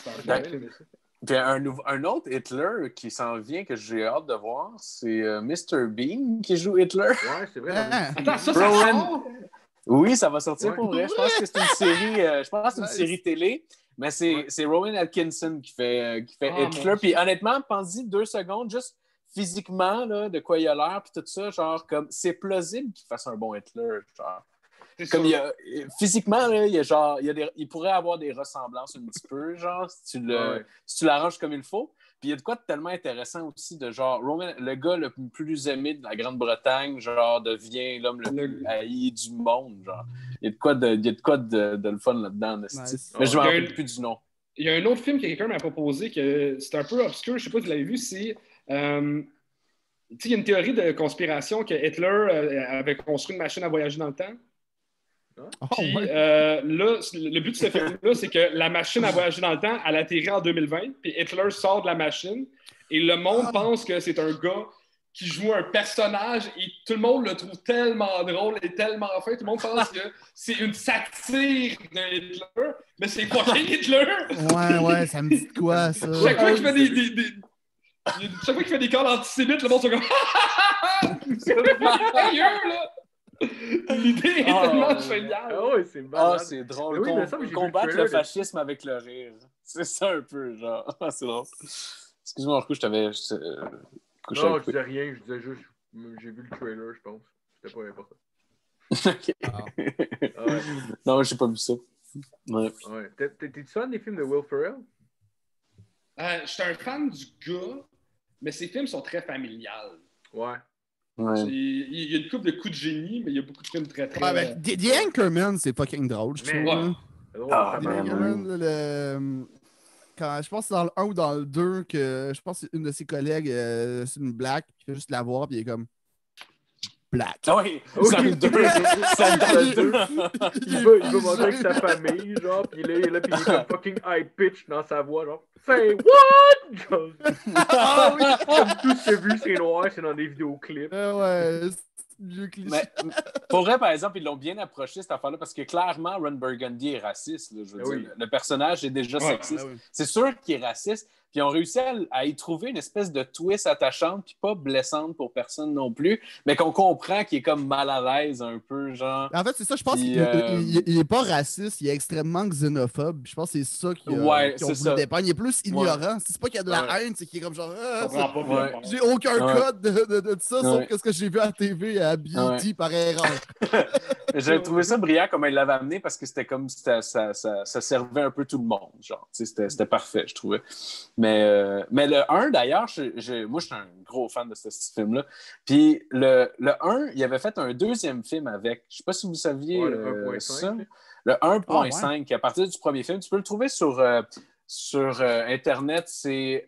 Puis un autre Hitler qui s'en vient que j'ai hâte de voir, c'est Mr. Bean qui joue Hitler. Ouais, c'est vrai. Attends, ça sort? Oui, ça va sortir pour vrai. Je pense que c'est une série, une série télé, mais c'est Rowan Atkinson qui fait Hitler. Puis honnêtement, pense-y 2 secondes, juste physiquement, là, de quoi il a l'air, puis tout ça, genre, comme, c'est plausible qu'il fasse un bon Hitler, genre. Comme physiquement, là, il pourrait avoir des ressemblances un petit peu, genre, si tu l'arranges comme il faut. Puis il y a de quoi de tellement intéressant aussi, de genre, Roman, le gars le plus aimé de la Grande-Bretagne, genre, devient l'homme le plus haï du monde, genre. Il y a de quoi de le fun là-dedans, nice. Mais je ne me rappelle plus du nom. Il y a un autre film que quelqu'un m'a proposé, que c'est un peu obscur, je ne sais pas si vous l'avez vu, c'est... il y a une théorie de conspiration que Hitler avait construit une machine à voyager dans le temps. Puis là, le but de ce film-là, c'est que la machine à voyager dans le temps, elle atterrit en 2020, puis Hitler sort de la machine, et le monde pense que c'est un gars qui joue un personnage et tout le monde le trouve tellement drôle et tellement fin. Tout le monde pense que c'est une satire de Hitler, mais c'est fucking Hitler! Ouais, ça me dit de quoi, ça? Chaque fois qu'il fait des calls antisémites, le monde se comme c'est merveilleux, là! L'idée est tellement géniale. Ah ouais, c'est malade. c'est drôle. Oui, mais ça, j'ai vu Combattre trailer le fascisme avec le rire. C'est ça un peu, genre. C'est drôle. Excuse-moi, Marco, je t'avais couché Non, avec je disais rien, je disais juste, j'ai vu le trailer, je pense. C'était pas important. OK. Ah ouais. Non, j'ai pas vu ça. Ouais. Ouais. T'es-tu fan des films de Will Ferrell? Je suis un fan du gars, mais ses films sont très familiales. Ouais. Il y a une couple de coups de génie, mais il y a beaucoup de films très, très... Ouais, ben, The Anchorman, c'est fucking drôle, je trouve. Mais- Là. C'est drôle, Ah, ça The marche. Anchorman, là, quand, je pense que c'est dans le 1 ou dans le 2 que je pense que c'est une de ses collègues, c'est une black, qui fait juste la voir, puis il est comme black. Ah oui, c'est le 2. C'est dans le 2. Il va manger avec sa famille, genre, pis il est là, pis il est comme fucking high-pitch dans sa voix, genre, say what? Genre, Ah oui! comme tout ce que j'ai vu, c'est noir, c'est dans des vidéoclips. Ouais, c'est vieux cliché. Mais pour vrai, par exemple, ils l'ont bien approché, cette affaire-là, parce que clairement, Ron Burgundy est raciste. Là, je veux dire. Le personnage est déjà sexiste. oui. C'est sûr qu'il est raciste. Puis ils ont réussi à y trouver une espèce de twist attachante, puis pas blessante pour personne non plus, mais qu'on comprend qu'il est comme mal à l'aise un peu, genre. En fait, c'est ça, je pense Puis, qu'il est pas raciste, il est extrêmement xénophobe. Je pense que c'est ça qu'ils ont voulu dépeindre. Il est plus ignorant. C'est pas qu'il y a de la haine, c'est qu'il est comme genre. J'ai aucun code de ça, sauf que ce que j'ai vu à la TV à BET par erreur. J'ai trouvé ça brillant comme il l'avait amené parce que c'était comme ça servait un peu tout le monde. Genre, c'était parfait, je trouvais. Mais le 1, d'ailleurs, moi, je suis un gros fan de ce film-là. Puis le 1, il avait fait un deuxième film avec. Je ne sais pas si vous saviez ça. Le 1.5, à partir du premier film. Tu peux le trouver sur Internet. C'est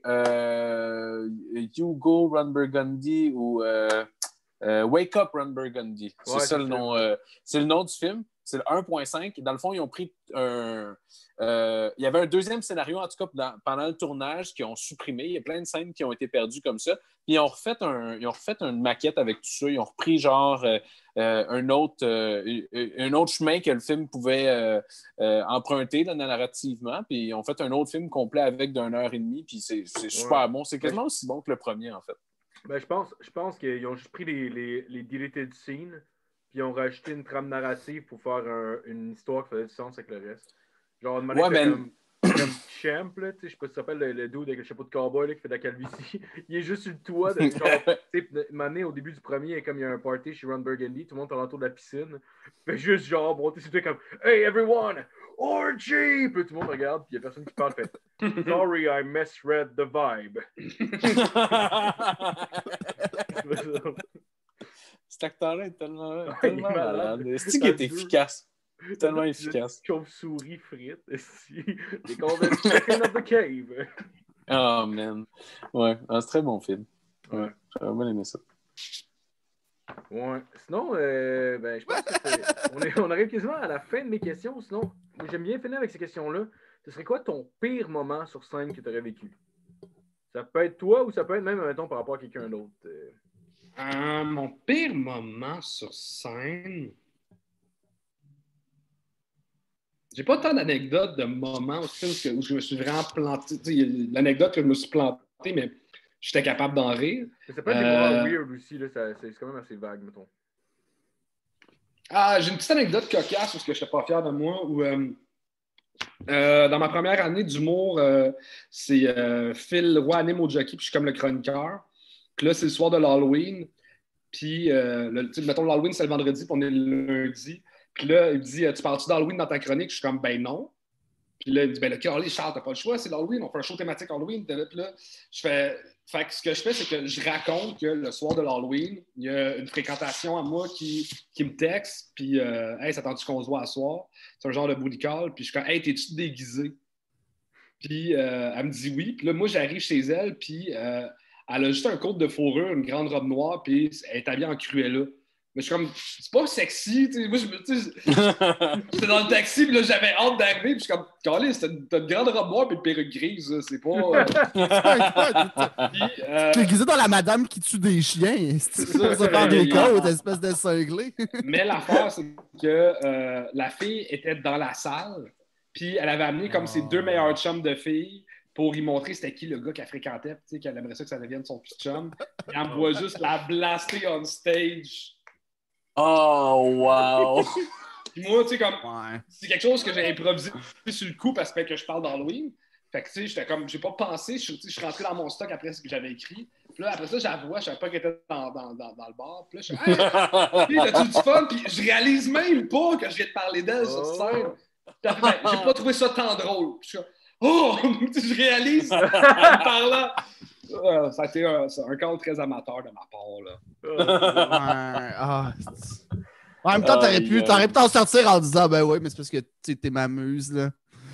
Hugo Ron Burgundy ou Wake Up Ron Burgundy. C'est ça le nom. C'est le nom du film. C'est le 1.5. Dans le fond, ils ont pris il y avait un deuxième scénario, en tout cas, pendant le tournage, qu'ils ont supprimé. Il y a plein de scènes qui ont été perdues comme ça. Puis ils ont refait une maquette avec tout ça. Ils ont repris genre un autre chemin que le film pouvait emprunter là, narrativement. Puis ils ont fait un autre film complet avec d'1h30. Puis c'est super bon. C'est quasiment aussi bon que le premier, en fait. Ben, je pense qu'ils ont juste pris les deleted scenes puis ils ont rajouté une trame narrative pour faire une histoire qui faisait du sens avec le reste. Genre, une manière comme Champ, là, je sais pas si ça s'appelle le dude avec le chapeau de cowboy là, qui fait de la calvitie. Il est juste sur le toit. Une année, au début du premier, comme il y a un party chez Ron Burgundy, tout le monde est alentour de la piscine. Il fait juste genre monter sur le toit comme Hey everyone, orgy! Puis tout le monde regarde, puis il y a personne qui parle. Fait Sorry, I misread the vibe. Cet acteur-là est tellement malade. C'est qu'il est efficace. Tellement efficace. Chauve-souris frites. They call it chicken of the cave. Oh, man. Ouais, c'est très bon film. Ouais, j'aurais bien aimé ça. Ouais. Sinon, je pense que on arrive quasiment à la fin de mes questions. Sinon, j'aime bien finir avec ces questions-là. Ce serait quoi ton pire moment sur scène que tu aurais vécu? Ça peut être toi ou ça peut être même, mettons, par rapport à quelqu'un d'autre. Mon pire moment sur scène... J'ai pas tant d'anecdotes de moments où je me suis vraiment planté. L'anecdote que je me suis planté, mais j'étais capable d'en rire. Mais ça peut être des moments weird aussi, là, c'est quand même assez vague, mettons. J'ai une petite anecdote cocasse parce que je n'étais pas fier de moi. Où, dans ma première année d'humour, c'est Phil Roy anime au jockey, puis je suis comme le chroniqueur. Puis là, c'est le soir de l'Halloween. Puis, mettons, l'Halloween, c'est le vendredi, puis on est le lundi. Puis là, il me dit Tu parles-tu d'Halloween dans ta chronique? Je suis comme Ben non. Puis là, il me dit Ben là, Charles, t'as pas le choix, c'est l'Halloween, on fait un show thématique Halloween. Puis là, fait que ce que je fais, c'est que je raconte que le soir de l'Halloween, il y a une fréquentation à moi qui me texte, puis Hey, ça tente-tu qu'on se voit à soir? C'est un genre de booty call, puis je suis comme Hey, t'es-tu déguisé? Puis elle me dit oui. Puis là, moi, j'arrive chez elle, puis elle a juste un côte de fourrure, une grande robe noire, puis elle est habillée en Cruella. Mais je suis comme, c'est pas sexy, tu sais. Moi, j'étais dans le taxi, puis là, j'avais hâte d'arriver, puis je suis comme, calé, t'as une grande robe noire, puis une perruque grise, là, c'est pas. T'es déguisé dans la madame qui tue des chiens, pour se faire des côtes, espèce de cinglé. Mais l'affaire, c'est que la fille était dans la salle, puis elle avait amené comme ses 2 meilleurs chums de filles pour y montrer c'était qui le gars qu'elle fréquentait, tu sais, qu'elle aimerait ça que ça devienne son petit chum. Et elle me voit juste la blaster on stage. Oh, wow! Puis moi, tu sais, comme, Ouais. c'est quelque chose que j'ai improvisé sur le coup parce que je parle d'Halloween. Fait que, tu sais, j'étais comme, j'ai pas pensé, je suis rentré dans mon stock après ce que j'avais écrit. Puis là, après ça, j'avoue, je savais pas qu'elle était dans le bar. Puis là, je suis hey, t'as-tu du fun? Puis je réalise même pas que je viens de parler d'elle sur scène. Puis après, j'ai pas trouvé ça tant drôle. Puis je suis comme, oh! Je réalise en parlant. Ça a été un cadre très amateur de ma part, là. En même temps, t'aurais pu t'en sortir en disant ben ouais, mais c'est parce que t'es ma muse, là.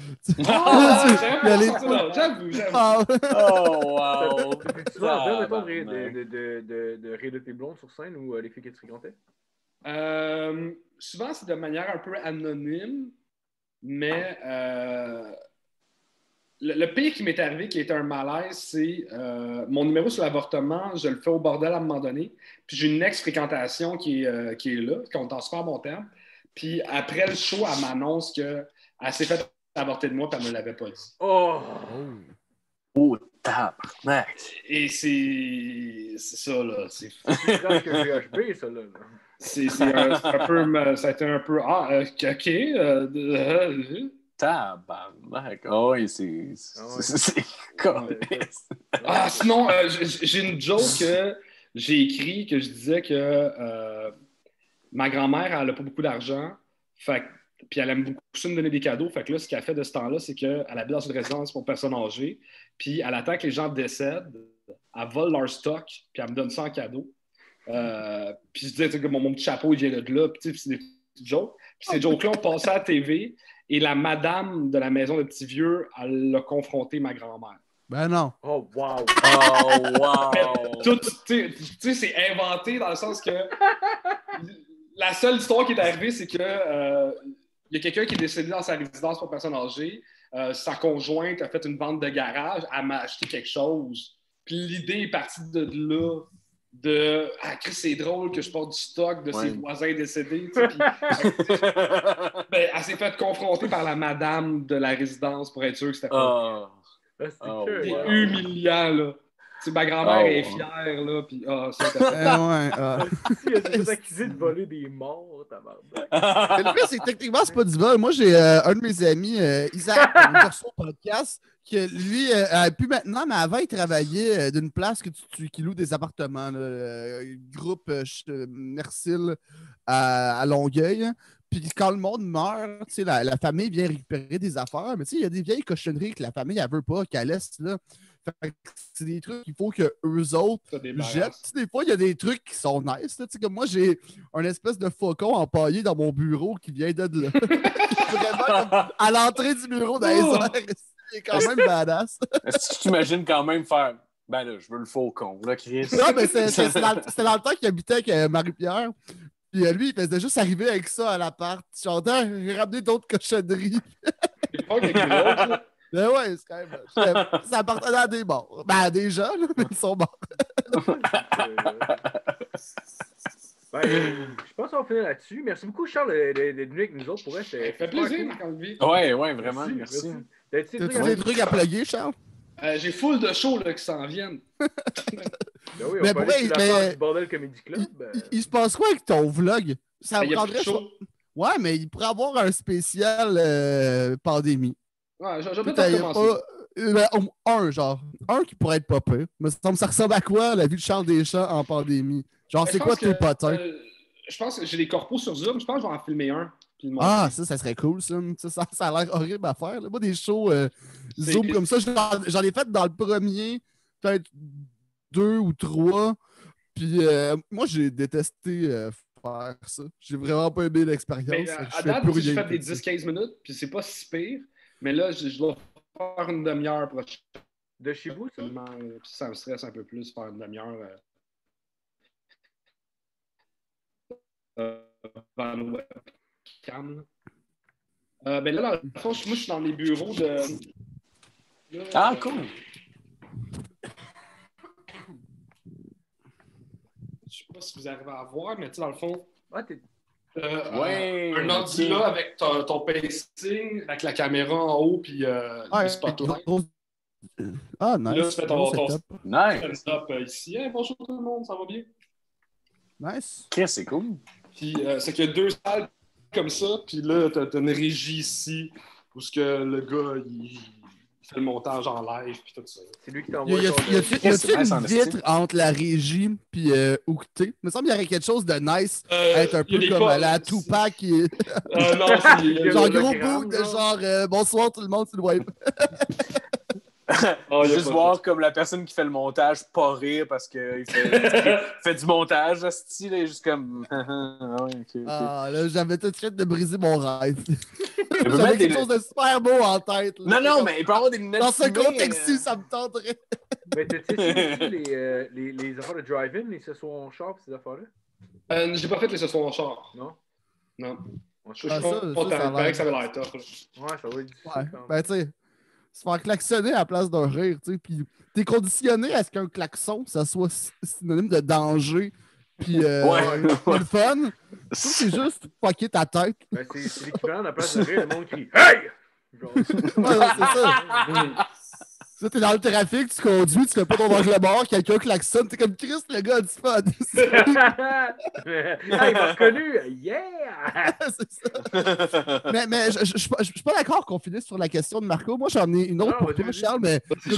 J'avoue. Oh, wow! Tu vas mettons, de rire de tes blondes sur scène ou les filles que tu fréquentais? Souvent, c'est de manière un peu anonyme, mais le pire qui m'est arrivé, qui était un malaise, c'est mon numéro sur l'avortement, je le fais au bordel à un moment donné, puis j'ai une ex-fréquentation qui est là, qu'on est en super bon terme, puis après le show, elle m'annonce qu'elle s'est fait avorter de moi, puis elle ne me l'avait pas dit. Oh! Oh, tabarnak! Et c'est ça, là. C'est presque GHB, ça, là. C'est un peu. Ça a été un peu. Ah, OK. Tabarnak! Oh, oui, c'est Ah, sinon, j'ai une joke que j'ai écrit que je disais que ma grand-mère, elle n'a pas beaucoup d'argent. Puis elle aime beaucoup ça me donner des cadeaux. Fait que là, ce qu'elle fait de ce temps-là, c'est qu'elle habite dans une résidence pour personnes âgées. Puis elle attend que les gens décèdent. Elle vole leur stock. Puis elle me donne ça en cadeau. Puis je disais que mon petit chapeau, il vient de là. Puis c'est des petites jokes. Puis ces jokes-là ont passé à la TV. Et la madame de la maison des petits vieux, elle a confronté ma grand-mère. Ben non. Oh, wow! Oh, wow! Tout, tu sais, c'est inventé dans le sens que la seule histoire qui est arrivée, c'est que il y a quelqu'un qui est décédé dans sa résidence pour personnes âgées. Sa conjointe a fait une vente de garage. Elle m'a acheté quelque chose. Puis l'idée est partie de là. Ah, Chris, c'est drôle que je porte du stock de ses voisins décédés. Puis, ben, elle s'est fait confronter par la madame de la résidence pour être sûre que c'était pas. C'est humiliant, là. T'sais, ma grand-mère est fière, là, puis Si, elle s'est accusée de voler des morts, tabarnak. Le pire, c'est que techniquement, c'est pas du vol. Moi, j'ai un de mes amis, Isaac, qui sur le podcast, que lui, plus maintenant, mais avant, il travaillait d'une place qui loue des appartements, groupe Mercil à Longueuil. Puis quand le monde meurt, la famille vient récupérer des affaires, mais il y a des vieilles cochonneries que la famille ne veut pas, qu'elle laisse là. C'est des trucs qu'il faut qu'eux autres jettent. Des fois, il y a des trucs qui sont nice. Comme moi, j'ai un espèce de faucon empaillé dans mon bureau qui vient de là. Vraiment, comme à l'entrée du bureau dans les airs. Il est quand même badass. Est-ce que tu t'imagines quand même faire ben là, je veux le faucon, là, Chris? Non, mais c'était dans le temps qu'il habitait avec Marie-Pierre. Puis lui, il faisait juste arriver avec ça à l'appart. Il chantait, j'ai ramené d'autres cochonneries. C'est pas quelque chose. Ben ouais, c'est quand même. Ça appartenait à des morts. Ben à des gens, là, mais ils sont morts. Je pense qu'on va finir là-dessus. Merci beaucoup, Charles, d'être venu avec nous autres. Pour elle, ça fait plaisir, Marc-André. Ouais, vraiment, merci. T'as-tu des trucs à plugger, Charles? J'ai full de shows là, qui s'en viennent. Ben oui, on peut aller sur la page du Bordel Comedy Club. Il se passe quoi avec ton vlog? Ça prendrait chaud. Ouais, mais il pourrait avoir un spécial pandémie. Ouais, j'ai peut-être commencé. Un qui pourrait être pas pire. Mais ça ressemble à quoi, la vie de Charles Deschamps en pandémie? Genre, c'est quoi tes potins? Je pense que j'ai des corpos sur Zoom. Je pense que je vais en filmer un. Ça serait cool, ça. Ça a l'air horrible à faire. Là. Moi, des shows Zoom comme ça, j'en ai fait dans le premier, peut-être 2 ou 3. Puis moi, j'ai détesté faire ça. J'ai vraiment pas aimé l'expérience. À date, j'ai fait des 10-15 minutes, puis c'est pas si pire. Mais là, je dois faire une demi-heure prochaine. De chez vous, ça? Puis ça me stresse un peu plus, faire une demi-heure. Vers le webcam. Ben là, dans le fond, moi, je suis dans les bureaux de... Là, Ah, cool! Je sais pas si vous arrivez à voir, mais tu sais, dans le fond... Ah, t'es... Ouais, un ordi là avec ton pacing, avec la caméra en haut, puis le spotlight. Ah, nice. Là, tu fais ton Nice! stand-up ici. Hey, bonjour tout le monde, ça va bien? Nice. Chris, c'est cool. Puis c'est qu'il y a 2 salles comme ça, puis là, t'as une régie ici, où ce que le gars, il fait le montage en live, puis tout ça. C'est lui qui t'envoie Y a-t-il nice en une vitre entre la régie puis où que t'es? Il me semble qu'il y aurait quelque chose de nice à être un peu comme la Tupac. Non, c'est... genre gros bout de genre bonsoir tout le monde, tu le vois. Juste voir comme la personne qui fait le montage pas rire parce qu'il fait du montage, style, et juste comme. Ah, là, j'avais tout de suite de briser mon rêve. J'avais J'avais quelque chose de super beau en tête. Là. Non, mais il peut avoir des lunettes. Dans ce contexte-ci, ça me tenterait. Mais tu sais, les affaires de drive-in, les ce soir en char, ces affaires-là? J'ai pas fait les ce soir en char. Non? Non. Je ça paraît que ça avait l'air tough. Ouais, ça va être difficile. Ouais. Ben, tu sais, se faire klaxonner à la place d'un rire, tu sais, puis t'es conditionné à ce qu'un klaxon, ça soit synonyme de danger, puis pas le fun. C'est juste fucker ta tête. Ben, c'est l'équivalent de la place de rire, le monde crie « Hey! » Genre, Ouais, c'est ça. Ça, t'es dans le trafic, tu conduis, tu fais pas ton angle mort, quelqu'un klaxonne, t'es comme Chris, le gars a du fun. Ah, il m'a reconnu! Yeah! C'est ça. Mais je suis pas d'accord qu'on finisse sur la question de Marco. Moi, j'en ai une autre pour toi, Charles, mais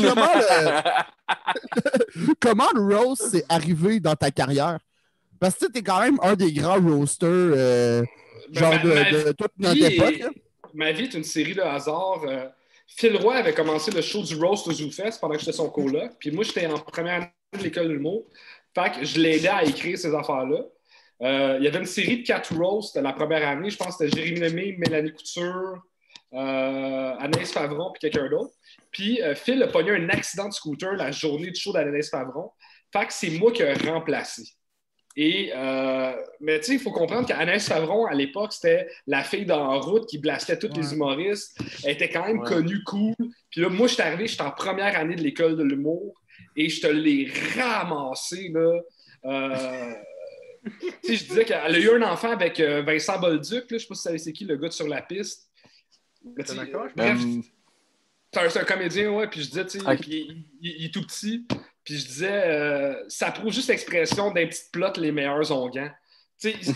comment le roast s'est arrivé dans ta carrière? Parce que tu es quand même un des grands roasters de toute notre époque. Hein? Ma vie est une série de hasards. Phil Roy avait commencé le show du roast au ZooFest pendant que j'étais son coloc. Puis moi, j'étais en première année de l'école de l'humour. Fait que je l'aidais à écrire ces affaires-là. Il y avait une série de 4 roasts la première année. Je pense que c'était Jérémy Lemay, Mélanie Couture, Anaïs Favron puis quelqu'un d'autre. Puis Phil a pogné un accident de scooter la journée du show d'Anaïs Favron. Fait que c'est moi qui ai remplacé. Et, mais tu sais, il faut comprendre qu'Anaïs Favron, à l'époque, c'était la fille d'en route qui blastait tous les humoristes. Elle était quand même connue, cool. Puis là, moi, je suis arrivé, j'étais en première année de l'école de l'humour et je te l'ai ramassé, là. Tu sais, je disais qu'elle a eu un enfant avec Vincent Bolduc, là. Je sais pas si vous savez c'est qui, le gars de Sur la piste. C'est un acteur, bref, c'est un comédien, ouais. Puis je disais, tu sais, il est tout petit. Puis je disais, ça prouve juste l'expression d'un petit plot, les meilleurs onguents. Tu sais,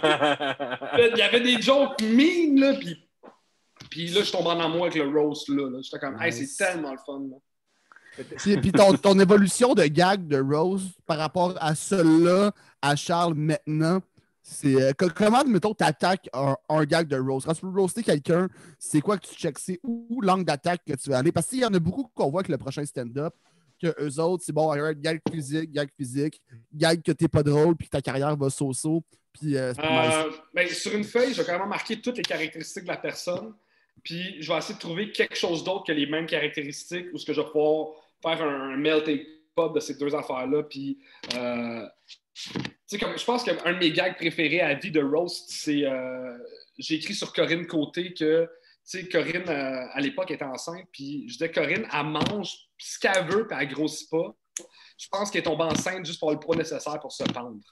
il y avait des jokes mean, là, puis là, je tombe en amour avec le roast, là. J'étais comme, hey, c'est tellement le fun, là. Puis ton évolution de gag de roast par rapport à cela, à Charles maintenant, c'est comment, mettons, tu attaques un gag de roast? Quand tu veux roaster quelqu'un, c'est quoi que tu checks? C'est où l'angle d'attaque que tu vas aller? Parce qu'il y en a beaucoup qu'on voit que le prochain stand-up, que eux autres, c'est bon, gag physique, gag que t'es pas drôle, puis que ta carrière va so-so. Puis, ben, sur une feuille, je vais carrément marquer toutes les caractéristiques de la personne, puis je vais essayer de trouver quelque chose d'autre que les mêmes caractéristiques, ou ce que je vais pouvoir faire un melting pot de ces deux affaires-là. Puis, tu sais, comme je pense qu'un de mes gags préférés à vie de roast, c'est j'ai écrit sur Corinne Côté que, tu sais, Corinne, à l'époque, était enceinte, puis je disais, Corinne, elle mange ce qu'elle veut, puis elle grossit pas. Je pense qu'elle est tombée enceinte juste pour le poids nécessaire pour se pendre.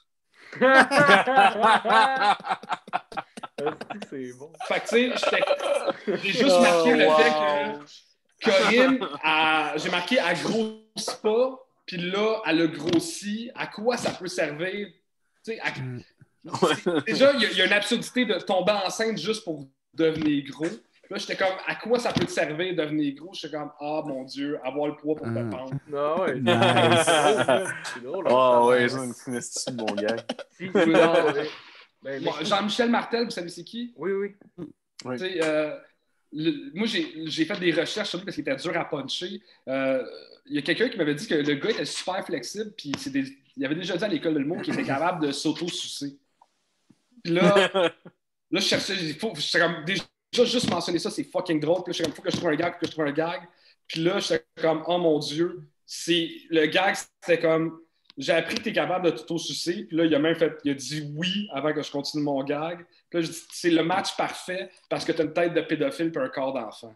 C'est bon. Fait que, tu sais, j'ai juste marqué le fait que Corinne, j'ai marqué, elle grossit pas, puis là, elle a grossi. À quoi ça peut servir? Tu sais, déjà, il y a une absurdité de tomber enceinte juste pour devenir gros. Là, j'étais comme, à quoi ça peut te servir de devenir gros? J'étais comme, ah, mon Dieu, avoir le poids pour te pendre. Non, ouais. Nice. C'est drôle. Oh, ouais, c'est un bon gars. Jean-Michel Martel, vous savez c'est qui? Oui. Oui. Tu sais, moi, j'ai fait des recherches sur lui parce qu'il était dur à puncher. Il y a quelqu'un qui m'avait dit que le gars était super flexible, puis il avait déjà dit à l'école de l'humour qu'il était capable de s'auto-sucer. Puis là, je cherchais, j'étais comme, déjà juste mentionner ça, c'est fucking drôle. Puis là, j'étais comme, faut que je trouve un gag, Puis là, j'étais comme, oh mon Dieu, le gag, c'était comme, j'ai appris que t'es capable de t'auto-sucer. Puis là, il a dit oui avant que je continue mon gag. Puis là, je dis, c'est le match parfait parce que t'as une tête de pédophile et un corps d'enfant.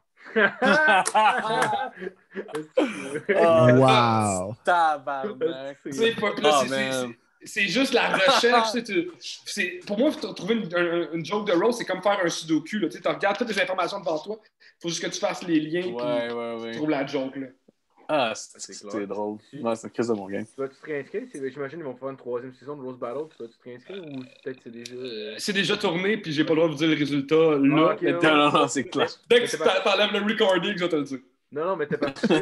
Wow! Tabarnak! C'est juste la recherche. Pour moi, trouver une joke de roast, c'est comme faire un sudoku. Tu regardes toutes les informations devant toi. Il faut juste que tu fasses les liens et tu trouves la joke. Là. Ah, c'est drôle. Ouais, c'est une crise de mon game. Tu vas-tu te réinscrire? J'imagine qu'ils vont faire une 3e saison de Roast Battle. Tu vas-tu te réinscrire ou peut-être c'est déjà... C'est déjà tourné, puis j'ai pas le droit de vous dire le résultat là. Okay, non, c'est clair. Dès que tu t'enlèves le recording, je vais te le dire. Non, mais t'es participé.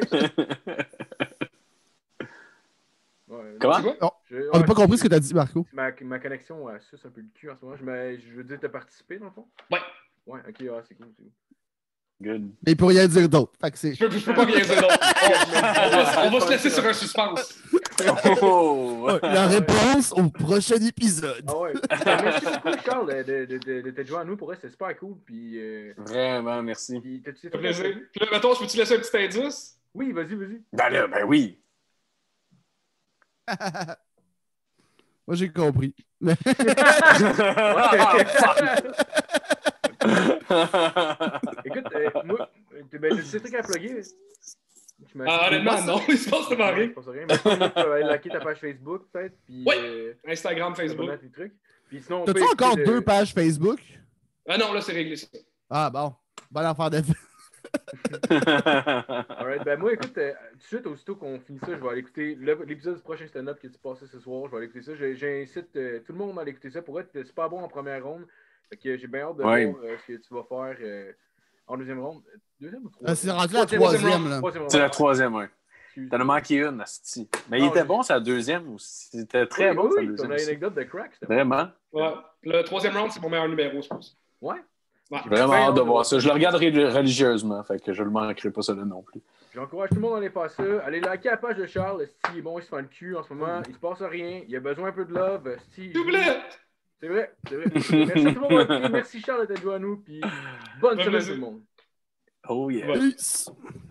Comment? On n'a pas compris ce que tu as dit, Marco. Ma connexion suce un peu le cul en ce moment. Je veux dire, t'as participé dans le fond? Ouais. Ouais, ok, c'est cool. Good. Mais pour rien dire d'autre. Je peux pas rien dire d'autre. On va se laisser sur un suspense. La réponse au prochain épisode. Ah ouais. Merci beaucoup, Charles, de te joindre à nous. Pour eux, c'était super cool. Puis, Vraiment, merci. Puis, t'as-tu fait plaisir. Puis là, mettons, je peux-tu laisser un petit indice? Oui, vas-y. Ben oui. Moi, j'ai compris. Écoute, moi, t'as des trucs à plugger? Honnêtement, non, il se passe vraiment rien. Je pense rien. Mais tu vas aller liker ta page Facebook, peut-être. Puis, oui, Instagram, Facebook. Puis sinon, t'as-tu encore 2 pages Facebook? Ah non, là, c'est réglé, ça. Ah bon. Bonne affaire d'effet. Alright, ben moi, écoute, tout de suite, aussitôt qu'on finit ça, je vais aller écouter l'épisode du prochain stand-up qui est passé ce soir. Je vais aller écouter ça. J'incite tout le monde à aller écouter ça pour être super bon en première ronde. Fait que j'ai bien hâte de voir ce que tu vas faire en deuxième ronde. Deuxième ou troisième? C'est rendu la troisième, là. C'est la troisième, oui. T'en as manqué une, asti. Mais il était bon, sa deuxième aussi. C'était très bon, sa deuxième. Ton anecdote de crack, c'était vraiment. Ouais. Le troisième round, c'est mon meilleur numéro, je pense. Ouais. J'ai vraiment hâte de voir ça. Je le regarde religieusement, fait que je le manquerai pas ça là non plus. J'encourage tout le monde à aller faire ça. Allez liker la page de Charles. S'il est bon, il se fait le cul en ce moment. Il se passe rien. Il a besoin un peu de love. Doublette! C'est vrai. Merci tout le monde. Merci Charles d'être joué à nous. Puis bonne semaine tout le monde. Oh yeah. Peace.